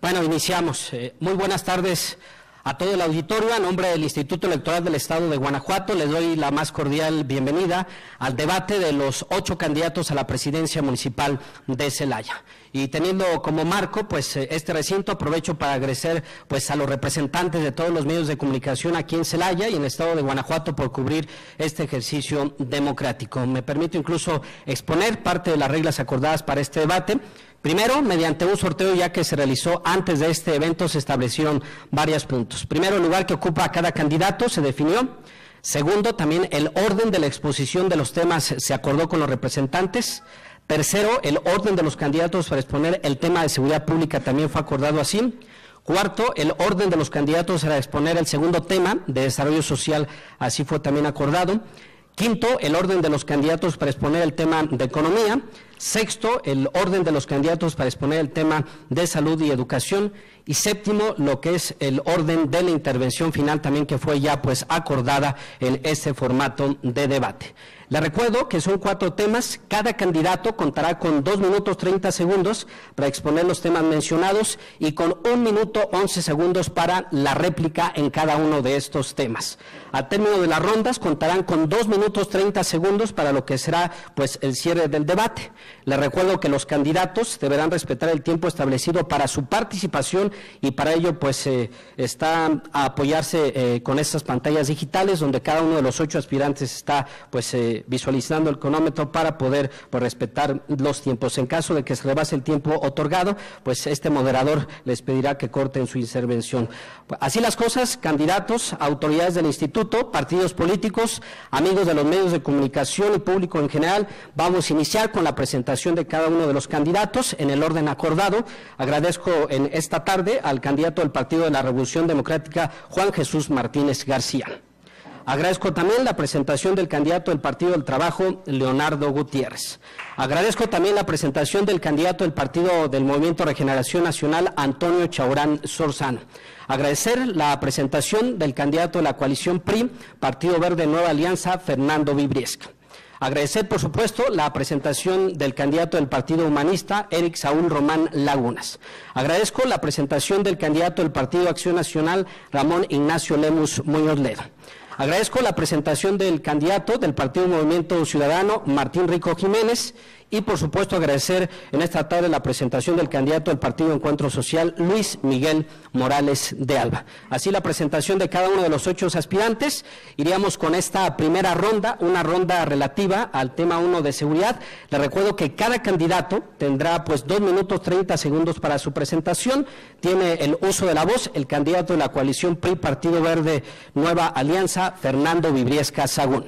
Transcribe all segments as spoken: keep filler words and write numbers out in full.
Bueno, iniciamos. Eh, muy buenas tardes a todo el auditorio. A nombre del Instituto Electoral del Estado de Guanajuato, les doy la más cordial bienvenida al debate de los ocho candidatos a la presidencia municipal de Celaya. Y teniendo como marco pues este recinto, aprovecho para agradecer pues a los representantes de todos los medios de comunicación aquí en Celaya y en el Estado de Guanajuato por cubrir este ejercicio democrático. Me permito incluso exponer parte de las reglas acordadas para este debate. Primero, mediante un sorteo ya que se realizó antes de este evento, se establecieron varios puntos. Primero, el lugar que ocupa cada candidato se definió. Segundo, también el orden de la exposición de los temas se acordó con los representantes. Tercero, el orden de los candidatos para exponer el tema de seguridad pública también fue acordado así. Cuarto, el orden de los candidatos para exponer el segundo tema de desarrollo social, así fue también acordado. Quinto, el orden de los candidatos para exponer el tema de economía. Sexto, el orden de los candidatos para exponer el tema de salud y educación. Y séptimo, lo que es el orden de la intervención final también, que fue ya pues acordada en este formato de debate. Les recuerdo que son cuatro temas. Cada candidato contará con dos minutos treinta segundos para exponer los temas mencionados y con un minuto once segundos para la réplica en cada uno de estos temas. Al término de las rondas contarán con dos minutos treinta segundos para lo que será pues el cierre del debate. Les recuerdo que los candidatos deberán respetar el tiempo establecido para su participación y para ello pues eh, está a apoyarse eh, con estas pantallas digitales donde cada uno de los ocho aspirantes está pues eh, visualizando el cronómetro para poder pues, respetar los tiempos. En caso de que se rebase el tiempo otorgado, pues este moderador les pedirá que corten su intervención. Así las cosas, candidatos, autoridades del instituto, partidos políticos, amigos de los medios de comunicación y público en general, vamos a iniciar con la presentación de cada uno de los candidatos en el orden acordado. Agradezco en esta tarde al candidato del Partido de la Revolución Democrática, Juan Jesús Martínez García. Agradezco también la presentación del candidato del Partido del Trabajo, Leonardo Gutiérrez. Agradezco también la presentación del candidato del Partido del Movimiento Regeneración Nacional, Antonio Chaurán Sorzano. Agradecer la presentación del candidato de la coalición P R I, Partido Verde Nueva Alianza, Fernando Vibriesca. Agradecer, por supuesto, la presentación del candidato del Partido Humanista, Eric Saúl Román Lagunas. Agradezco la presentación del candidato del Partido Acción Nacional, Ramón Ignacio Lemus Muñoz Ledo. Agradezco la presentación del candidato del Partido Movimiento Ciudadano, Martín Rico Jiménez, y por supuesto agradecer en esta tarde la presentación del candidato del Partido Encuentro Social, Luis Miguel Morales de Alba. Así la presentación de cada uno de los ocho aspirantes. Iríamos con esta primera ronda, una ronda relativa al tema uno de seguridad. Les recuerdo que cada candidato tendrá pues dos minutos treinta segundos para su presentación. Tiene el uso de la voz el candidato de la coalición P R I, Partido Verde Nueva Alianza, Fernando Vibriesca Sagún.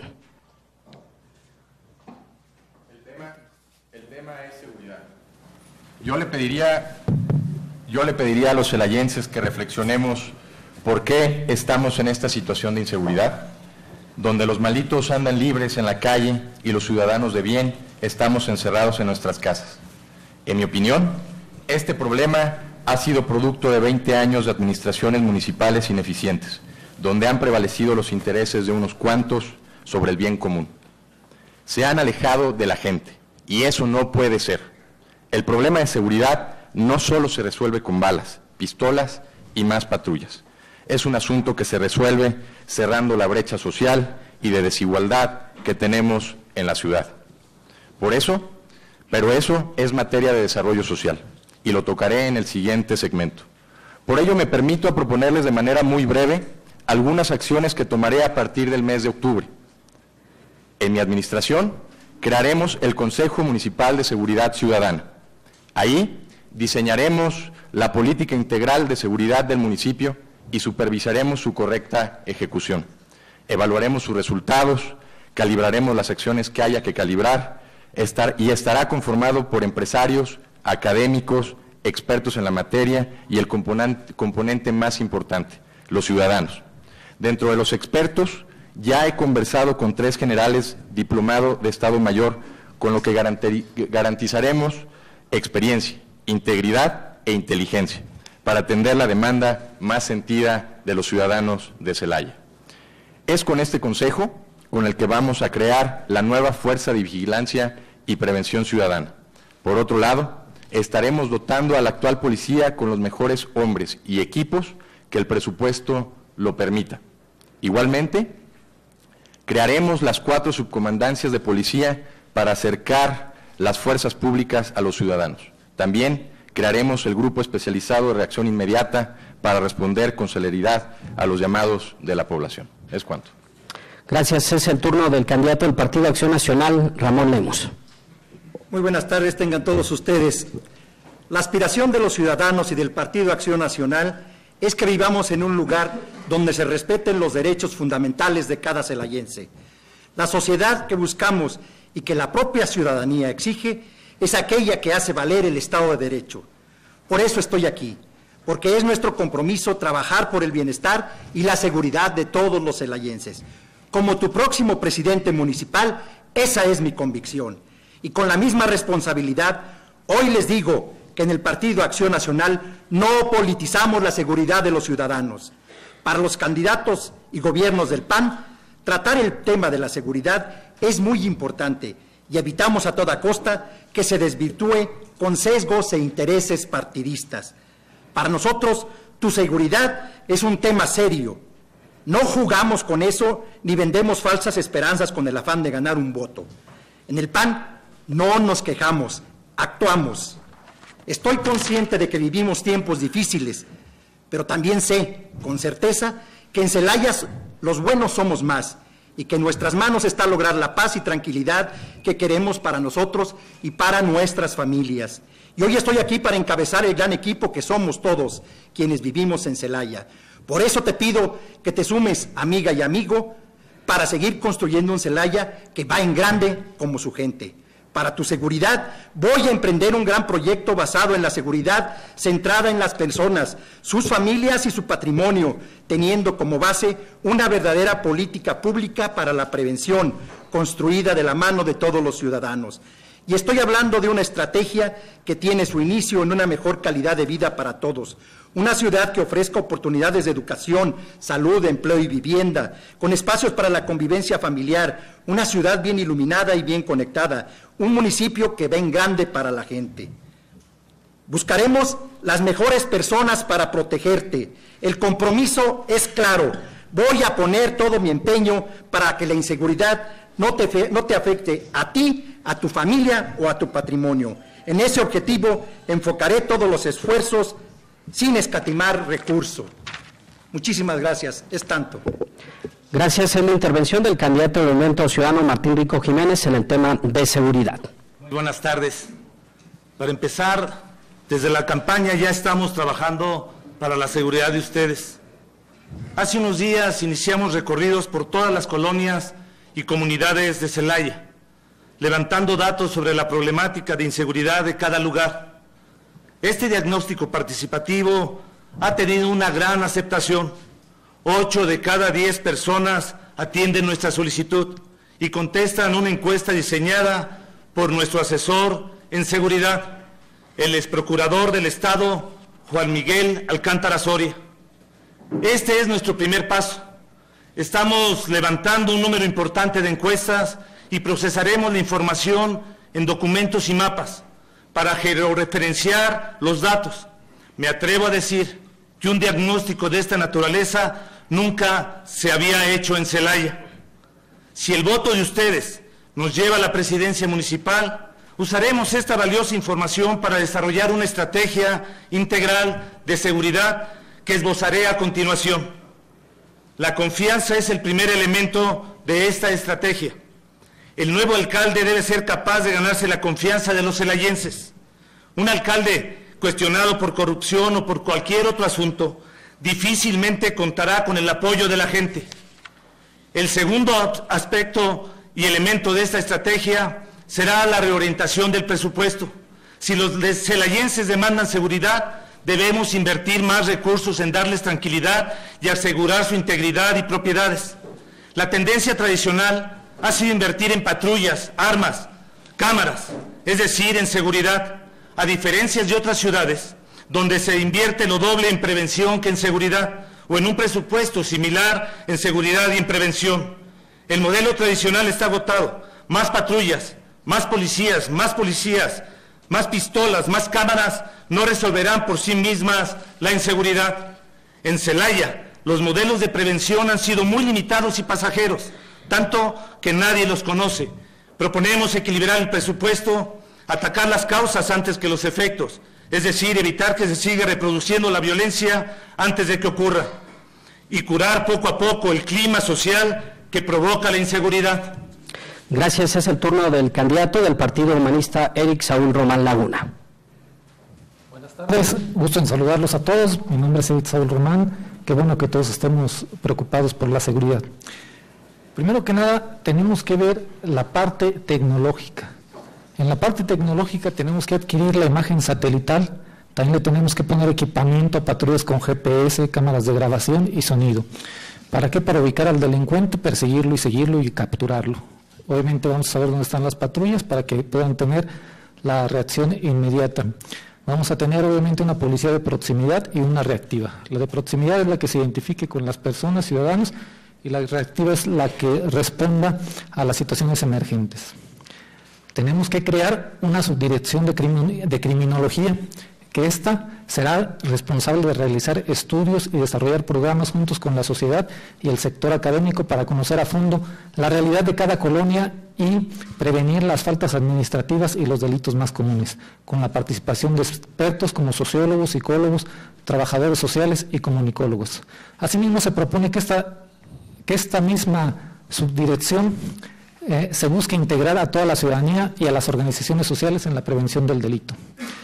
Yo le pediría, yo le pediría a los celayenses que reflexionemos por qué estamos en esta situación de inseguridad, donde los malitos andan libres en la calle y los ciudadanos de bien estamos encerrados en nuestras casas. En mi opinión, este problema ha sido producto de veinte años de administraciones municipales ineficientes, donde han prevalecido los intereses de unos cuantos sobre el bien común. Se han alejado de la gente, y eso no puede ser. El problema de seguridad no solo se resuelve con balas, pistolas y más patrullas. Es un asunto que se resuelve cerrando la brecha social y de desigualdad que tenemos en la ciudad. Por eso, pero eso es materia de desarrollo social, y lo tocaré en el siguiente segmento. Por ello me permito proponerles de manera muy breve algunas acciones que tomaré a partir del mes de octubre. En mi administración, crearemos el Consejo Municipal de Seguridad Ciudadana. Ahí diseñaremos la política integral de seguridad del municipio y supervisaremos su correcta ejecución. Evaluaremos sus resultados, calibraremos las acciones que haya que calibrar estar, y estará conformado por empresarios, académicos, expertos en la materia y el componente, componente más importante, los ciudadanos. Dentro de los expertos, ya he conversado con tres generales diplomados de Estado Mayor, con lo que garantizaremos experiencia, integridad e inteligencia para atender la demanda más sentida de los ciudadanos de Celaya. Es con este consejo con el que vamos a crear la nueva Fuerza de Vigilancia y Prevención Ciudadana. Por otro lado, estaremos dotando a la actual policía con los mejores hombres y equipos que el presupuesto lo permita. Igualmente, crearemos las cuatro subcomandancias de policía para acercar las fuerzas públicas a los ciudadanos. También crearemos el grupo especializado de reacción inmediata para responder con celeridad a los llamados de la población. Es cuanto. Gracias. Es el turno del candidato del Partido Acción Nacional, Ramón Lemus. Muy buenas tardes, tengan todos ustedes. La aspiración de los ciudadanos y del Partido Acción Nacional es que vivamos en un lugar donde se respeten los derechos fundamentales de cada celayense. La sociedad que buscamos y que la propia ciudadanía exige es aquella que hace valer el Estado de Derecho. Por eso estoy aquí, porque es nuestro compromiso trabajar por el bienestar y la seguridad de todos los celayenses. Como tu próximo presidente municipal, esa es mi convicción. Y con la misma responsabilidad, hoy les digo que en el Partido Acción Nacional no politizamos la seguridad de los ciudadanos. Para los candidatos y gobiernos del P A N, tratar el tema de la seguridad es muy importante y evitamos a toda costa que se desvirtúe con sesgos e intereses partidistas. Para nosotros, tu seguridad es un tema serio. No jugamos con eso ni vendemos falsas esperanzas con el afán de ganar un voto. En el P A N no nos quejamos, actuamos. Estoy consciente de que vivimos tiempos difíciles, pero también sé, con certeza, que en Celaya los buenos somos más y que en nuestras manos está lograr la paz y tranquilidad que queremos para nosotros y para nuestras familias. Y hoy estoy aquí para encabezar el gran equipo que somos todos quienes vivimos en Celaya. Por eso te pido que te sumes, amiga y amigo, para seguir construyendo un Celaya que va en grande como su gente. Para tu seguridad, voy a emprender un gran proyecto basado en la seguridad centrada en las personas, sus familias y su patrimonio, teniendo como base una verdadera política pública para la prevención, construida de la mano de todos los ciudadanos. Y estoy hablando de una estrategia que tiene su inicio en una mejor calidad de vida para todos. Una ciudad que ofrezca oportunidades de educación, salud, empleo y vivienda, con espacios para la convivencia familiar, una ciudad bien iluminada y bien conectada, un municipio que ven grande para la gente. Buscaremos las mejores personas para protegerte. El compromiso es claro. Voy a poner todo mi empeño para que la inseguridad no te, no te afecte a ti, a tu familia o a tu patrimonio. En ese objetivo enfocaré todos los esfuerzos sin escatimar recursos. Muchísimas gracias. Es tanto. Gracias. En la intervención del candidato del Movimiento Ciudadano, Martín Rico Jiménez, en el tema de seguridad. Muy buenas tardes. Para empezar, desde la campaña ya estamos trabajando para la seguridad de ustedes. Hace unos días iniciamos recorridos por todas las colonias y comunidades de Celaya, levantando datos sobre la problemática de inseguridad de cada lugar. Este diagnóstico participativo ha tenido una gran aceptación. Ocho de cada diez personas atienden nuestra solicitud y contestan una encuesta diseñada por nuestro asesor en seguridad, el exprocurador del Estado, Juan Miguel Alcántara Soria. Este es nuestro primer paso. Estamos levantando un número importante de encuestas y procesaremos la información en documentos y mapas para georreferenciar los datos. Me atrevo a decir que un diagnóstico de esta naturaleza nunca se había hecho en Celaya. Si el voto de ustedes nos lleva a la presidencia municipal, usaremos esta valiosa información para desarrollar una estrategia integral de seguridad que esbozaré a continuación. La confianza es el primer elemento de esta estrategia. El nuevo alcalde debe ser capaz de ganarse la confianza de los celayenses. Un alcalde cuestionado por corrupción o por cualquier otro asunto difícilmente contará con el apoyo de la gente. El segundo aspecto y elemento de esta estrategia será la reorientación del presupuesto. Si los celayenses demandan seguridad, debemos invertir más recursos en darles tranquilidad y asegurar su integridad y propiedades. La tendencia tradicional ha sido invertir en patrullas, armas, cámaras, es decir, en seguridad, a diferencia de otras ciudades, donde se invierte lo doble en prevención que en seguridad, o en un presupuesto similar en seguridad y en prevención. El modelo tradicional está agotado. Más patrullas, más policías, más policías, más pistolas, más cámaras no resolverán por sí mismas la inseguridad. En Celaya, los modelos de prevención han sido muy limitados y pasajeros, tanto que nadie los conoce. Proponemos equilibrar el presupuesto, atacar las causas antes que los efectos, es decir, evitar que se siga reproduciendo la violencia antes de que ocurra, y curar poco a poco el clima social que provoca la inseguridad. Gracias. Es el turno del candidato del Partido Humanista, Eric Saúl Román Laguna. Buenas tardes, gusto en saludarlos a todos. Mi nombre es Eric Saúl Román. Qué bueno que todos estemos preocupados por la seguridad. Primero que nada, tenemos que ver la parte tecnológica. En la parte tecnológica tenemos que adquirir la imagen satelital, también le tenemos que poner equipamiento a patrullas con G P S, cámaras de grabación y sonido. ¿Para qué? Para ubicar al delincuente, perseguirlo y seguirlo y capturarlo. Obviamente vamos a saber dónde están las patrullas para que puedan tener la reacción inmediata. Vamos a tener obviamente una policía de proximidad y una reactiva. La de proximidad es la que se identifique con las personas, ciudadanos, y la reactiva es la que responda a las situaciones emergentes. Tenemos que crear una subdirección de, crimin de criminología, que ésta será responsable de realizar estudios y desarrollar programas juntos con la sociedad y el sector académico para conocer a fondo la realidad de cada colonia y prevenir las faltas administrativas y los delitos más comunes, con la participación de expertos como sociólogos, psicólogos, trabajadores sociales y comunicólogos. Asimismo, se propone que esta, que esta misma subdirección eh, se busque integrar a toda la ciudadanía y a las organizaciones sociales en la prevención del delito.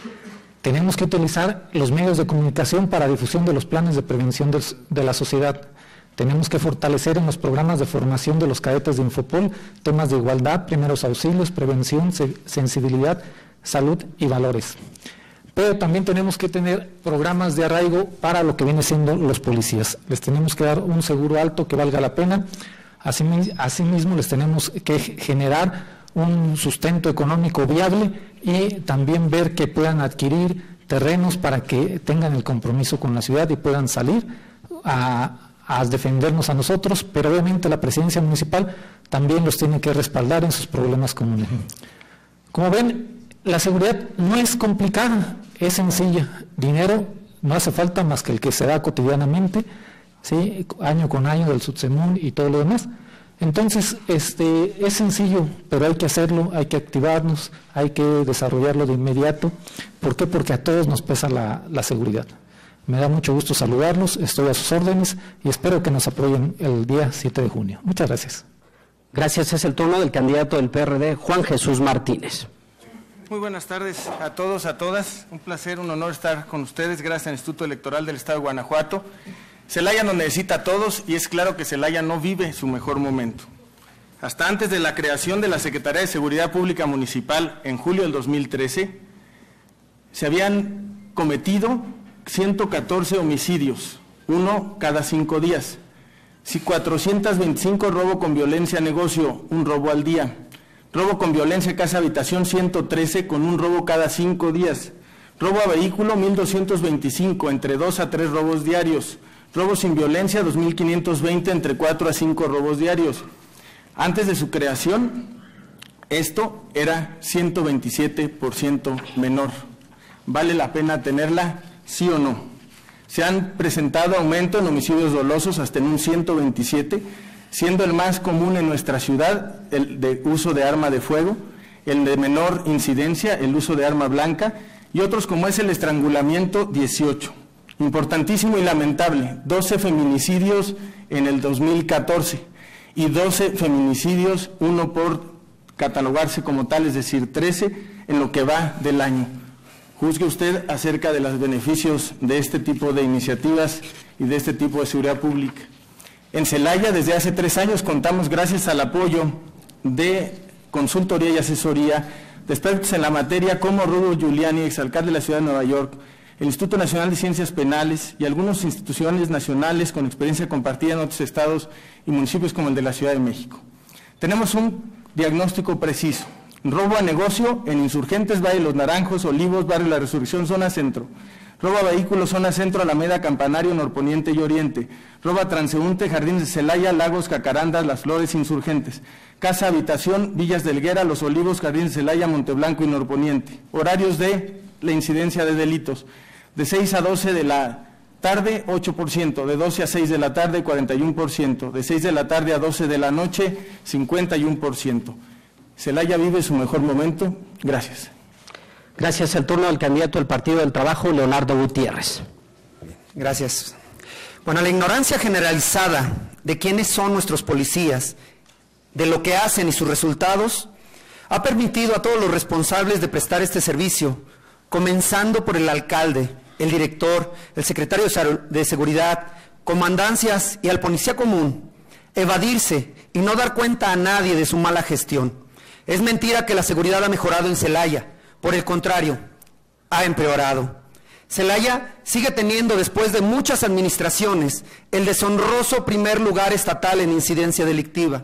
Tenemos que utilizar los medios de comunicación para difusión de los planes de prevención de, de la sociedad. Tenemos que fortalecer en los programas de formación de los cadetes de Infopol temas de igualdad, primeros auxilios, prevención, se, sensibilidad, salud y valores. Pero también tenemos que tener programas de arraigo para lo que viene siendo los policías. Les tenemos que dar un seguro alto que valga la pena. Asimismo, les tenemos que generar un sustento económico viable y también ver que puedan adquirir terrenos para que tengan el compromiso con la ciudad y puedan salir a, a defendernos a nosotros, pero obviamente la presidencia municipal también los tiene que respaldar en sus problemas comunes. Como ven, la seguridad no es complicada, es sencilla. Dinero no hace falta más que el que se da cotidianamente, ¿sí? Año con año del Subsemún y todo lo demás. Entonces, este, es sencillo, pero hay que hacerlo, hay que activarnos, hay que desarrollarlo de inmediato. ¿Por qué? Porque a todos nos pesa la, la seguridad. Me da mucho gusto saludarlos, estoy a sus órdenes y espero que nos apoyen el día siete de junio. Muchas gracias. Gracias. Es el turno del candidato del P R D, Juan Jesús Martínez. Muy buenas tardes a todos, a todas. Un placer, un honor estar con ustedes. Gracias al Instituto Electoral del Estado de Guanajuato. Celaya nos necesita a todos y es claro que Celaya no vive su mejor momento. Hasta antes de la creación de la Secretaría de Seguridad Pública Municipal en julio del dos mil trece, se habían cometido ciento catorce homicidios, uno cada cinco días. Si cuatrocientos veinticinco robo con violencia a negocio, un robo al día. Robo con violencia casa habitación ciento trece con un robo cada cinco días. Robo a vehículo mil doscientos veinticinco, entre dos a tres robos diarios. Robo sin violencia dos mil quinientos veinte, entre cuatro a cinco robos diarios. Antes de su creación, esto era ciento veintisiete por ciento menor. ¿Vale la pena tenerla? ¿Sí o no? Se han presentado aumentos en homicidios dolosos hasta en un ciento veintisiete, siendo el más común en nuestra ciudad el de uso de arma de fuego, el de menor incidencia, el uso de arma blanca, y otros como es el estrangulamiento, dieciocho. Importantísimo y lamentable, doce feminicidios en el dos mil catorce y doce feminicidios, uno por catalogarse como tal, es decir, trece en lo que va del año. Juzgue usted acerca de los beneficios de este tipo de iniciativas y de este tipo de seguridad pública. En Celaya, desde hace tres años, contamos, gracias al apoyo de consultoría y asesoría de expertos en la materia como Rudolf Giuliani, exalcalde de la ciudad de Nueva York, el Instituto Nacional de Ciencias Penales y algunas instituciones nacionales con experiencia compartida en otros estados y municipios como el de la Ciudad de México. Tenemos un diagnóstico preciso. Robo a negocio en Insurgentes, Valle de los Naranjos, Olivos, Barrio La Resurrección, Zona Centro. Roba vehículos, zona centro, Alameda, Campanario, Norponiente y Oriente. Roba transeúnte, Jardines de Celaya, Lagos, Cacarandas, Las Flores, Insurgentes. Casa, habitación, Villas de Helguera, Los Olivos, Jardines de Celaya, Monteblanco y Norponiente. Horarios de la incidencia de delitos. De seis a doce de la tarde, ocho por ciento. De doce a seis de la tarde, cuarenta y uno por ciento. De seis de la tarde a doce de la noche, cincuenta y uno por ciento. Celaya vive su mejor momento. Gracias. Gracias. El turno del candidato del Partido del Trabajo, Leonardo Gutiérrez. Gracias. Bueno, la ignorancia generalizada de quiénes son nuestros policías, de lo que hacen y sus resultados, ha permitido a todos los responsables de prestar este servicio, comenzando por el alcalde, el director, el secretario de Seguridad, comandancias y al policía común, evadirse y no dar cuenta a nadie de su mala gestión. Es mentira que la seguridad ha mejorado en Celaya. Por el contrario, ha empeorado. Celaya sigue teniendo, después de muchas administraciones, el deshonroso primer lugar estatal en incidencia delictiva.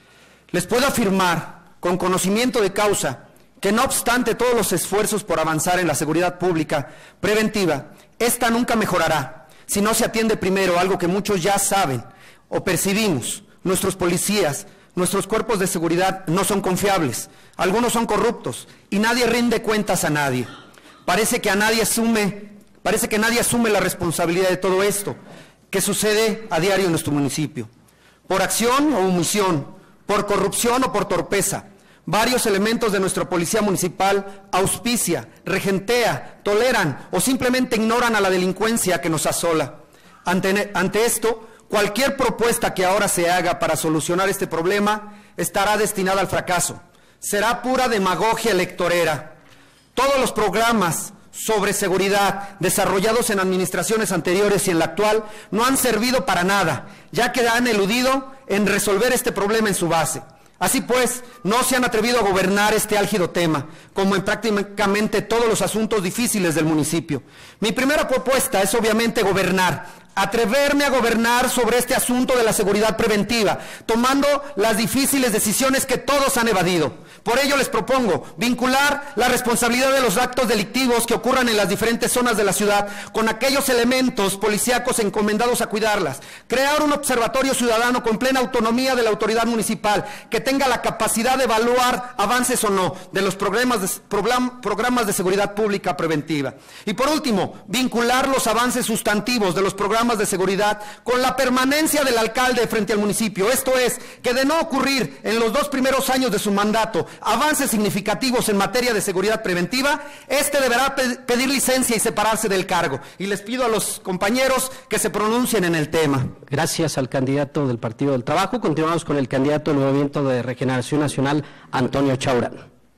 Les puedo afirmar, con conocimiento de causa, que no obstante todos los esfuerzos por avanzar en la seguridad pública preventiva, esta nunca mejorará si no se atiende primero algo que muchos ya saben o percibimos. Nuestros policías, nuestros cuerpos de seguridad no son confiables, algunos son corruptos y nadie rinde cuentas a nadie. Parece que a nadie asume, parece que nadie asume la responsabilidad de todo esto que sucede a diario en nuestro municipio. Por acción o omisión, por corrupción o por torpeza, varios elementos de nuestra policía municipal auspicia, regentea, toleran o simplemente ignoran a la delincuencia que nos asola. Ante, ante esto, cualquier propuesta que ahora se haga para solucionar este problema estará destinada al fracaso. Será pura demagogia electorera. Todos los programas sobre seguridad desarrollados en administraciones anteriores y en la actual no han servido para nada, ya que han eludido en resolver este problema en su base. Así pues, no se han atrevido a gobernar este álgido tema, como en prácticamente todos los asuntos difíciles del municipio. Mi primera propuesta es obviamente gobernar, atreverme a gobernar sobre este asunto de la seguridad preventiva, tomando las difíciles decisiones que todos han evadido. Por ello les propongo vincular la responsabilidad de los actos delictivos que ocurran en las diferentes zonas de la ciudad con aquellos elementos policíacos encomendados a cuidarlas, crear un observatorio ciudadano con plena autonomía de la autoridad municipal, que tenga la capacidad de evaluar avances o no de los programas de, program, programas de seguridad pública preventiva. Y por último, vincular los avances sustantivos de los programas de seguridad con la permanencia del alcalde frente al municipio. Esto es, que de no ocurrir en los dos primeros años de su mandato avances significativos en materia de seguridad preventiva, este deberá pe- pedir licencia y separarse del cargo. Y les pido a los compañeros que se pronuncien en el tema. Gracias al candidato del Partido del Trabajo. Continuamos con el candidato del Movimiento de Regeneración Nacional, Antonio Chaurán.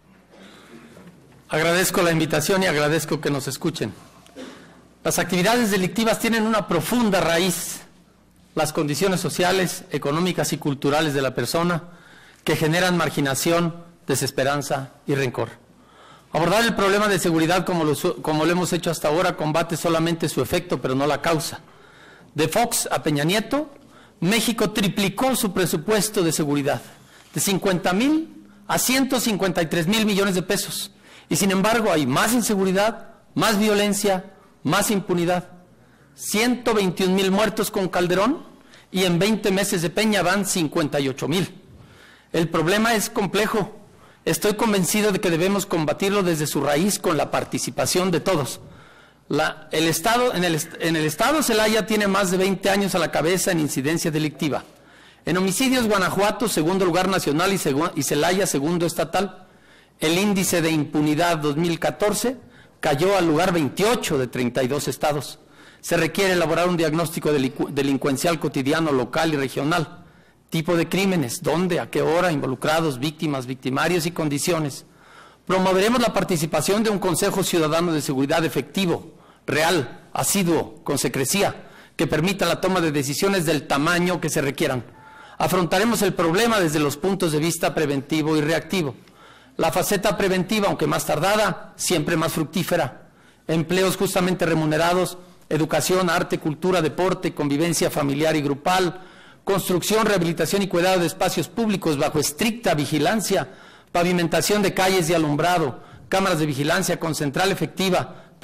Agradezco la invitación y agradezco que nos escuchen. Las actividades delictivas tienen una profunda raíz, las condiciones sociales, económicas y culturales de la persona, que generan marginación, desesperanza y rencor. Abordar el problema de seguridad como lo, como lo hemos hecho hasta ahora combate solamente su efecto, pero no la causa. De Fox a Peña Nieto, México triplicó su presupuesto de seguridad, de cincuenta mil a ciento cincuenta y tres mil millones de pesos. Y sin embargo hay más inseguridad, más violencia, más impunidad. ciento veintiún mil muertos con Calderón y en veinte meses de Peña van cincuenta y ocho mil. El problema es complejo. Estoy convencido de que debemos combatirlo desde su raíz con la participación de todos. La, el estado, en, el, en el estado Celaya tiene más de veinte años a la cabeza en incidencia delictiva. En homicidios, Guanajuato, segundo lugar nacional y, segu, y Celaya, segundo estatal. El índice de impunidad dos mil catorce cayó al lugar veintiocho de treinta y dos estados. Se requiere elaborar un diagnóstico delincu delincuencial cotidiano, local y regional. Tipo de crímenes, dónde, a qué hora, involucrados, víctimas, victimarios y condiciones. Promoveremos la participación de un Consejo Ciudadano de Seguridad efectivo, real, asiduo, con secrecía, que permita la toma de decisiones del tamaño que se requieran. Afrontaremos el problema desde los puntos de vista preventivo y reactivo. La faceta preventiva, aunque más tardada, siempre más fructífera. Empleos justamente remunerados, educación, arte, cultura, deporte, convivencia familiar y grupal, construcción, rehabilitación y cuidado de espacios públicos bajo estricta vigilancia, pavimentación de calles y alumbrado, cámaras de vigilancia con central efectiva,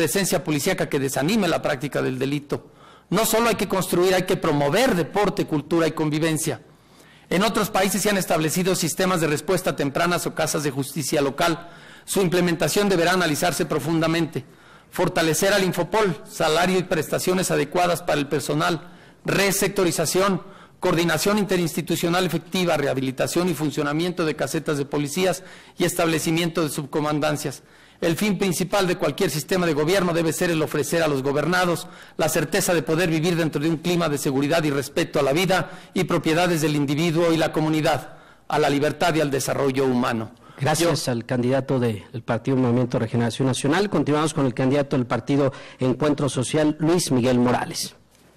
presencia policíaca que desanime la práctica del delito. No solo hay que construir, hay que promover deporte, cultura y convivencia. En otros países se han establecido sistemas de respuesta tempranas o casas de justicia local. Su implementación deberá analizarse profundamente. Fortalecer al Infopol, salario y prestaciones adecuadas para el personal, resectorización, coordinación interinstitucional efectiva, rehabilitación y funcionamiento de casetas de policías y establecimiento de subcomandancias. El fin principal de cualquier sistema de gobierno debe ser el ofrecer a los gobernados la certeza de poder vivir dentro de un clima de seguridad y respeto a la vida y propiedades del individuo y la comunidad, a la libertad y al desarrollo humano. Gracias Yo, al candidato del Partido Movimiento de Regeneración Nacional. Continuamos con el candidato del Partido Encuentro Social, Luis Miguel Morales.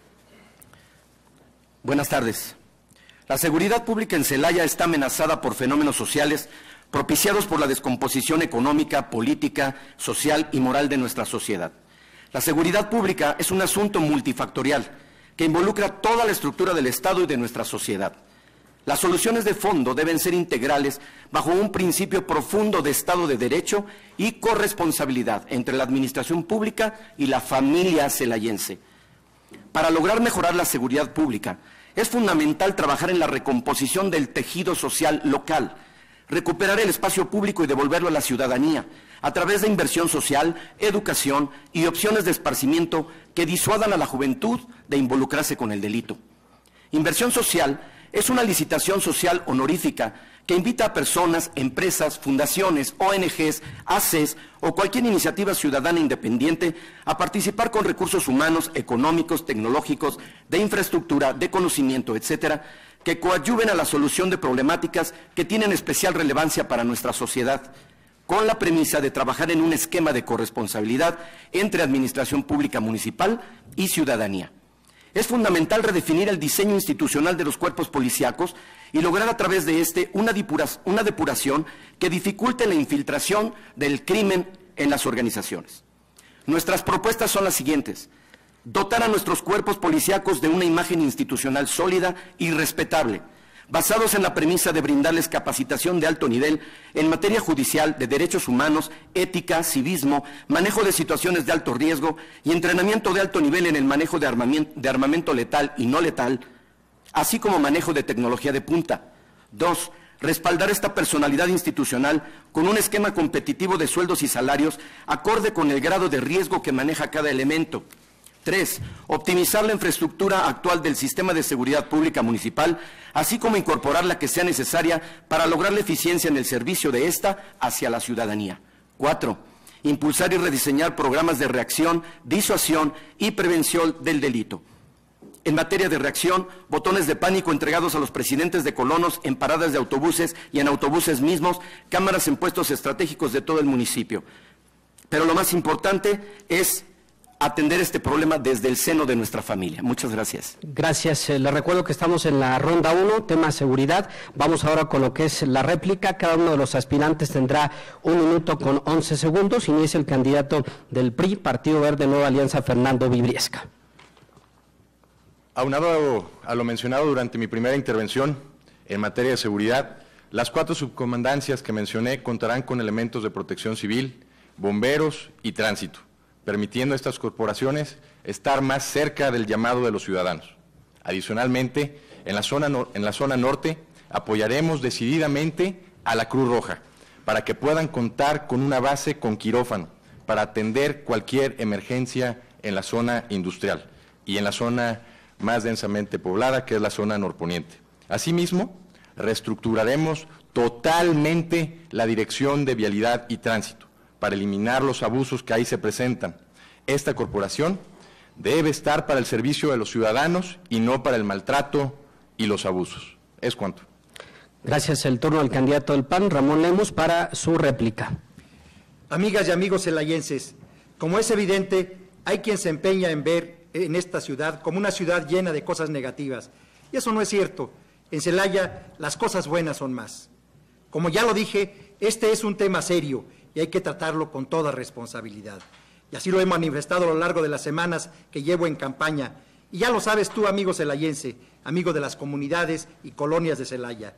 Buenas tardes. La seguridad pública en Celaya está amenazada por fenómenos sociales propiciados por la descomposición económica, política, social y moral de nuestra sociedad. La seguridad pública es un asunto multifactorial que involucra toda la estructura del Estado y de nuestra sociedad. Las soluciones de fondo deben ser integrales bajo un principio profundo de Estado de Derecho y corresponsabilidad entre la administración pública y la familia celayense. Para lograr mejorar la seguridad pública, es fundamental trabajar en la recomposición del tejido social local, recuperar el espacio público y devolverlo a la ciudadanía a través de inversión social, educación y opciones de esparcimiento que disuadan a la juventud de involucrarse con el delito. Inversión social es una licitación social honorífica que invita a personas, empresas, fundaciones, O N Ges, A C Es o cualquier iniciativa ciudadana independiente a participar con recursos humanos, económicos, tecnológicos, de infraestructura, de conocimiento, etcétera, que coadyuven a la solución de problemáticas que tienen especial relevancia para nuestra sociedad, con la premisa de trabajar en un esquema de corresponsabilidad entre administración pública municipal y ciudadanía. Es fundamental redefinir el diseño institucional de los cuerpos policíacos y lograr a través de este una depuración que dificulte la infiltración del crimen en las organizaciones. Nuestras propuestas son las siguientes: dotar a nuestros cuerpos policíacos de una imagen institucional sólida y respetable, basados en la premisa de brindarles capacitación de alto nivel en materia judicial, de derechos humanos, ética, civismo, manejo de situaciones de alto riesgo y entrenamiento de alto nivel en el manejo de armamento, de armamento letal y no letal, así como manejo de tecnología de punta. Dos, respaldar esta personalidad institucional con un esquema competitivo de sueldos y salarios acorde con el grado de riesgo que maneja cada elemento. Tres, optimizar la infraestructura actual del sistema de seguridad pública municipal, así como incorporar la que sea necesaria para lograr la eficiencia en el servicio de esta hacia la ciudadanía. Cuatro, impulsar y rediseñar programas de reacción, disuasión y prevención del delito. En materia de reacción, botones de pánico entregados a los presidentes de colonos en paradas de autobuses y en autobuses mismos, cámaras en puestos estratégicos de todo el municipio. Pero lo más importante es atender este problema desde el seno de nuestra familia. Muchas gracias. Gracias. Eh, les recuerdo que estamos en la ronda uno, tema seguridad. Vamos ahora con lo que es la réplica. Cada uno de los aspirantes tendrá un minuto con once segundos. Inicia el candidato del P R I, Partido Verde Nueva Alianza, Fernando Vibriesca. Aunado a lo mencionado durante mi primera intervención en materia de seguridad, las cuatro subcomandancias que mencioné contarán con elementos de protección civil, bomberos y tránsito, permitiendo a estas corporaciones estar más cerca del llamado de los ciudadanos. Adicionalmente, en la zona, no, en la zona norte apoyaremos decididamente a la Cruz Roja para que puedan contar con una base con quirófano para atender cualquier emergencia en la zona industrial y en la zona más densamente poblada, que es la zona norponiente. Asimismo, reestructuraremos totalmente la Dirección de Vialidad y Tránsito para eliminar los abusos que ahí se presentan. Esta corporación debe estar para el servicio de los ciudadanos y no para el maltrato y los abusos. Es cuanto. Gracias. El turno al candidato del P A N, Ramón Lemus, para su réplica. Amigas y amigos celayenses, como es evidente, hay quien se empeña en ver en esta ciudad como una ciudad llena de cosas negativas. Y eso no es cierto. En Celaya las cosas buenas son más. Como ya lo dije, este es un tema serio y hay que tratarlo con toda responsabilidad. Y así lo he manifestado a lo largo de las semanas que llevo en campaña. Y ya lo sabes tú, amigo celayense, amigo de las comunidades y colonias de Celaya.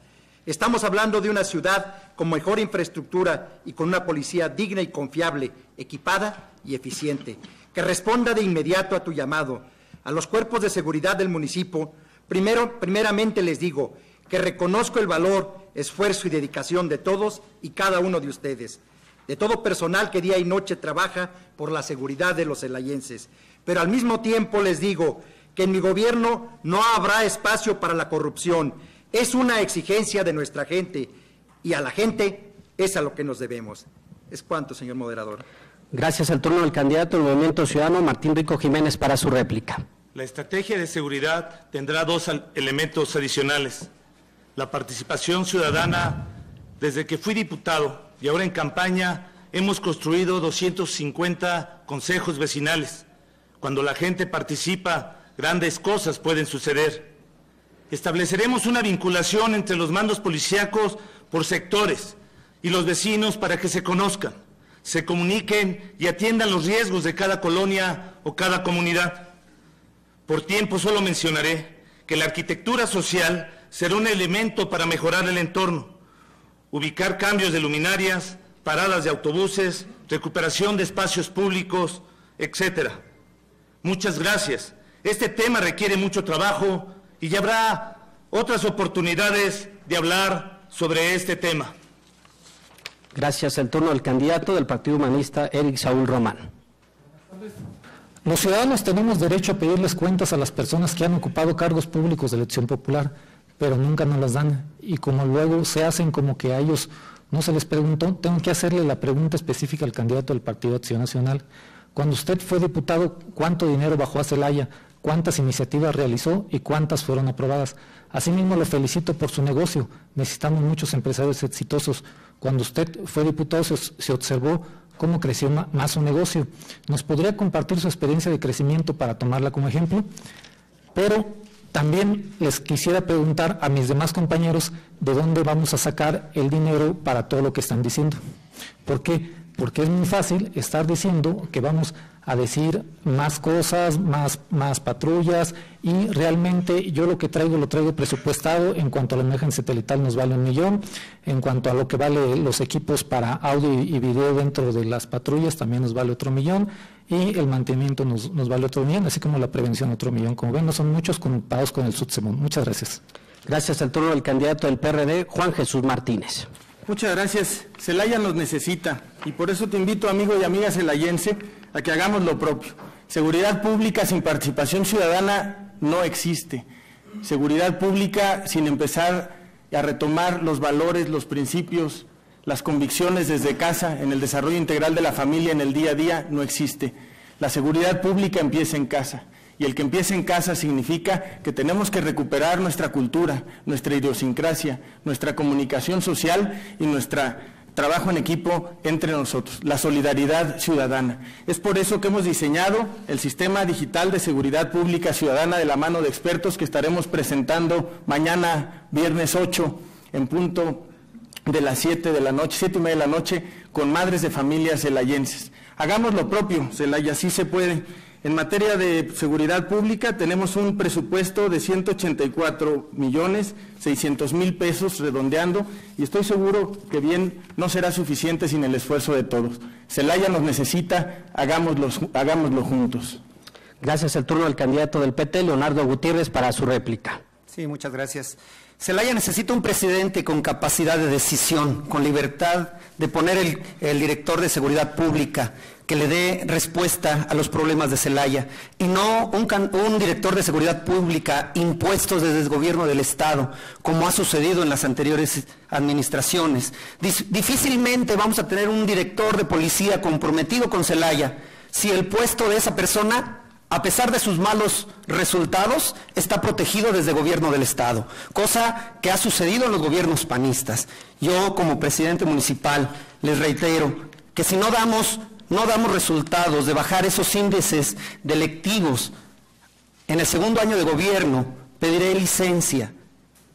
Estamos hablando de una ciudad con mejor infraestructura y con una policía digna y confiable, equipada y eficiente, que responda de inmediato a tu llamado. A los cuerpos de seguridad del municipio, primero, primeramente les digo que reconozco el valor, esfuerzo y dedicación de todos y cada uno de ustedes, de todo personal que día y noche trabaja por la seguridad de los celayenses. Pero al mismo tiempo les digo que en mi gobierno no habrá espacio para la corrupción. Es una exigencia de nuestra gente y a la gente es a lo que nos debemos. Es cuanto, señor moderador. Gracias. Al turno del candidato del Movimiento Ciudadano, Martín Rico Jiménez, para su réplica. La estrategia de seguridad tendrá dos elementos adicionales. La participación ciudadana. Desde que fui diputado y ahora en campaña, hemos construido doscientos cincuenta consejos vecinales. Cuando la gente participa, grandes cosas pueden suceder. Estableceremos una vinculación entre los mandos policíacos por sectores y los vecinos para que se conozcan, se comuniquen y atiendan los riesgos de cada colonia o cada comunidad. Por tiempo solo mencionaré que la arquitectura social será un elemento para mejorar el entorno, ubicar cambios de luminarias, paradas de autobuses, recuperación de espacios públicos, etcétera. Muchas gracias. Este tema requiere mucho trabajo y ya habrá otras oportunidades de hablar sobre este tema. Gracias. El turno del candidato del Partido Humanista, Éric Saúl Román. Los ciudadanos tenemos derecho a pedirles cuentas a las personas que han ocupado cargos públicos de elección popular, pero nunca nos las dan. Y como luego se hacen como que a ellos no se les preguntó, tengo que hacerle la pregunta específica al candidato del Partido Acción Nacional. Cuando usted fue diputado, ¿cuánto dinero bajó a Celaya? ¿Cuántas iniciativas realizó y cuántas fueron aprobadas? Asimismo, lo felicito por su negocio. Necesitamos muchos empresarios exitosos. Cuando usted fue diputado, se, se observó cómo creció ma, más su negocio. ¿Nos podría compartir su experiencia de crecimiento para tomarla como ejemplo? Pero también les quisiera preguntar a mis demás compañeros de dónde vamos a sacar el dinero para todo lo que están diciendo. ¿Por qué? Porque es muy fácil estar diciendo que vamos a decir más cosas, más, más patrullas, y realmente yo lo que traigo lo traigo presupuestado. En cuanto a la imagen satelital nos vale un millón, en cuanto a lo que vale los equipos para audio y video dentro de las patrullas también nos vale otro millón, y el mantenimiento nos, nos vale otro millón, así como la prevención otro millón. Como ven, no son muchos comparados con el SUTSEMUN. Muchas gracias. Gracias. Al turno del candidato del P R D, Juan Jesús Martínez. Muchas gracias. Celaya nos necesita y por eso te invito, amigo y amiga celayense, a que hagamos lo propio. Seguridad pública sin participación ciudadana no existe. Seguridad pública sin empezar a retomar los valores, los principios, las convicciones desde casa, en el desarrollo integral de la familia, en el día a día, no existe. La seguridad pública empieza en casa. Y el que empiece en casa significa que tenemos que recuperar nuestra cultura, nuestra idiosincrasia, nuestra comunicación social y nuestro trabajo en equipo entre nosotros, la solidaridad ciudadana. Es por eso que hemos diseñado el Sistema Digital de Seguridad Pública Ciudadana de la mano de expertos que estaremos presentando mañana, viernes ocho, en punto de las siete de la noche, siete y media de la noche, con madres de familias celayenses. Hagamos lo propio, Celaya, sí se puede. En materia de seguridad pública tenemos un presupuesto de ciento ochenta y cuatro millones seiscientos mil pesos redondeando, y estoy seguro que bien no será suficiente sin el esfuerzo de todos. Celaya nos necesita, hagámoslo, hagámoslo juntos. Gracias. El turno del candidato del P T, Leonardo Gutiérrez, para su réplica. Sí, muchas gracias. Celaya necesita un presidente con capacidad de decisión, con libertad de poner el, el director de seguridad pública, que le dé respuesta a los problemas de Celaya, y no un, can, un director de seguridad pública impuesto desde el gobierno del Estado, como ha sucedido en las anteriores administraciones. Dis, difícilmente vamos a tener un director de policía comprometido con Celaya si el puesto de esa persona, a pesar de sus malos resultados, está protegido desde el gobierno del Estado, cosa que ha sucedido en los gobiernos panistas. Yo, como presidente municipal, les reitero que si no damos, no damos resultados de bajar esos índices delictivos en el segundo año de gobierno, pediré licencia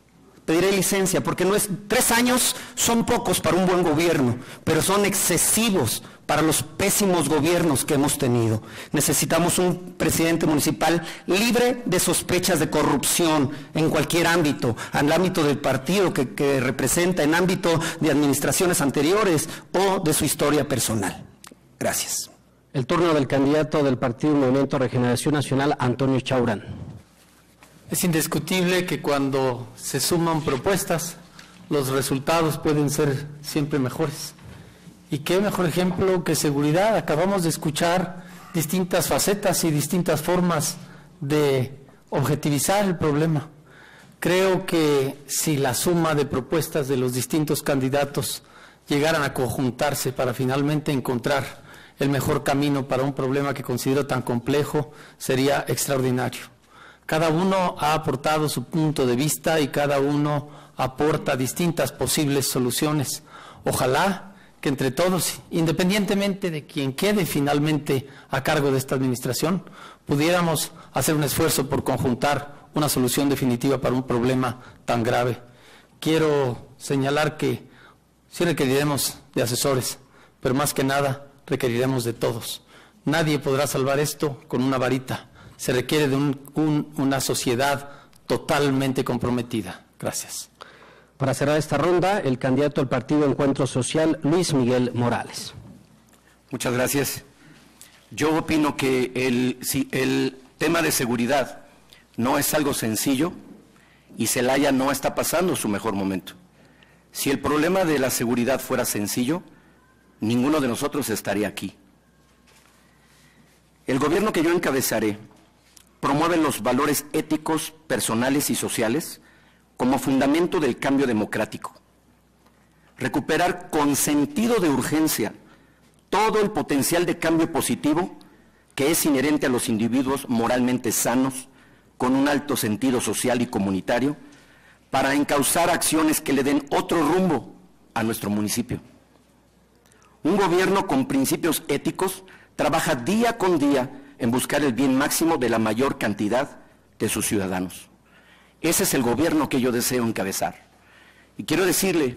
pediré licencia, porque no es, tres años son pocos para un buen gobierno, pero son excesivos para los pésimos gobiernos que hemos tenido. Necesitamos un presidente municipal libre de sospechas de corrupción en cualquier ámbito, en el ámbito del partido que, que representa, en ámbito de administraciones anteriores o de su historia personal. Gracias. El turno del candidato del Partido Movimiento Regeneración Nacional, Antonio Chaurán. Es indiscutible que cuando se suman propuestas, los resultados pueden ser siempre mejores. Y qué mejor ejemplo que seguridad. Acabamos de escuchar distintas facetas y distintas formas de objetivizar el problema. Creo que si la suma de propuestas de los distintos candidatos llegaran a conjuntarse para finalmente encontrar el mejor camino para un problema que considero tan complejo, sería extraordinario. Cada uno ha aportado su punto de vista y cada uno aporta distintas posibles soluciones. Ojalá que entre todos, independientemente de quien quede finalmente a cargo de esta administración, pudiéramos hacer un esfuerzo por conjuntar una solución definitiva para un problema tan grave. Quiero señalar que sí requeriremos de asesores, pero más que nada requeriremos de todos. Nadie podrá salvar esto con una varita. Se requiere de un, un, una sociedad totalmente comprometida. Gracias. Para cerrar esta ronda, el candidato del Partido Encuentro Social, Luis Miguel Morales. Muchas gracias. Yo opino que el, si el tema de seguridad no es algo sencillo y Celaya no está pasando su mejor momento. Si el problema de la seguridad fuera sencillo, ninguno de nosotros estaría aquí. El gobierno que yo encabezaré promueve los valores éticos, personales y sociales como fundamento del cambio democrático. Recuperar con sentido de urgencia todo el potencial de cambio positivo que es inherente a los individuos moralmente sanos, con un alto sentido social y comunitario, para encauzar acciones que le den otro rumbo a nuestro municipio. Un gobierno con principios éticos trabaja día con día en buscar el bien máximo de la mayor cantidad de sus ciudadanos. Ese es el gobierno que yo deseo encabezar. Y quiero decirle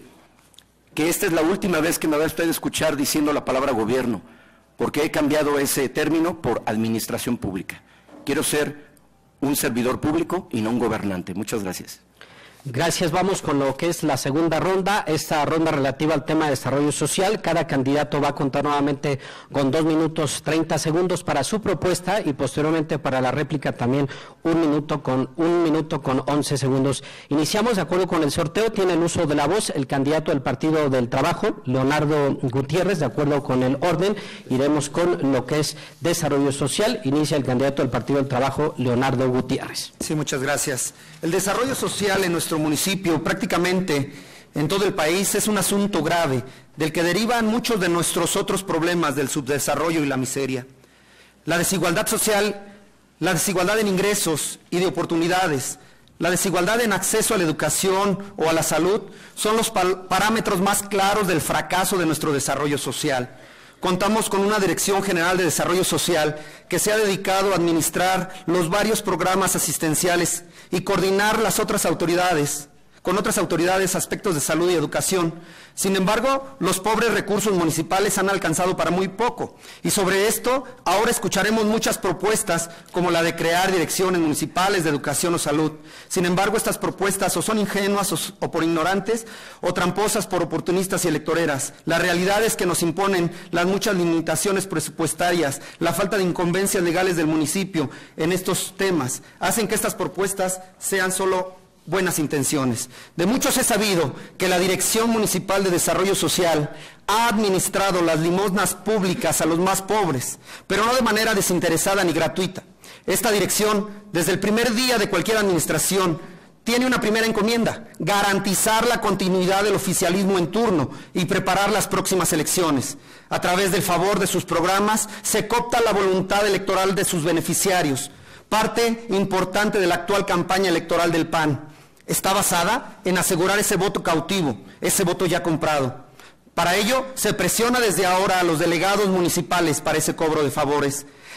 que esta es la última vez que me va a usted escuchar diciendo la palabra gobierno, porque he cambiado ese término por administración pública. Quiero ser un servidor público y no un gobernante. Muchas gracias. Gracias. Vamos con lo que es la segunda ronda, esta ronda relativa al tema de desarrollo social. Cada candidato va a contar nuevamente con dos minutos treinta segundos para su propuesta y posteriormente para la réplica también un minuto con un minuto con once segundos. Iniciamos de acuerdo con el sorteo. Tiene el uso de la voz el candidato del Partido del Trabajo, Leonardo Gutiérrez. De acuerdo con el orden, iremos con lo que es desarrollo social. Inicia el candidato del Partido del Trabajo, Leonardo Gutiérrez. Sí, muchas gracias. El desarrollo social en nuestro municipio, prácticamente en todo el país, es un asunto grave, del que derivan muchos de nuestros otros problemas del subdesarrollo y la miseria. La desigualdad social, la desigualdad en ingresos y de oportunidades, la desigualdad en acceso a la educación o a la salud, son los parámetros más claros del fracaso de nuestro desarrollo social. Contamos con una Dirección General de Desarrollo Social que se ha dedicado a administrar los varios programas asistenciales y coordinar las otras autoridades, con otras autoridades aspectos de salud y educación. Sin embargo, los pobres recursos municipales han alcanzado para muy poco. Y sobre esto, ahora escucharemos muchas propuestas, como la de crear direcciones municipales de educación o salud. Sin embargo, estas propuestas o son ingenuas o, o por ignorantes, o tramposas por oportunistas y electoreras. La realidad es que nos imponen las muchas limitaciones presupuestarias, la falta de incumbencias legales del municipio en estos temas, hacen que estas propuestas sean solo buenas intenciones. De muchos he sabido que la Dirección Municipal de Desarrollo Social ha administrado las limosnas públicas a los más pobres, pero no de manera desinteresada ni gratuita. Esta dirección, desde el primer día de cualquier administración, tiene una primera encomienda: garantizar la continuidad del oficialismo en turno y preparar las próximas elecciones. A través del favor de sus programas se coopta la voluntad electoral de sus beneficiarios. Parte importante de la actual campaña electoral del P A N está basada en asegurar ese voto cautivo, ese voto ya comprado. Para ello, se presiona desde ahora a los delegados municipales para ese cobro de favores.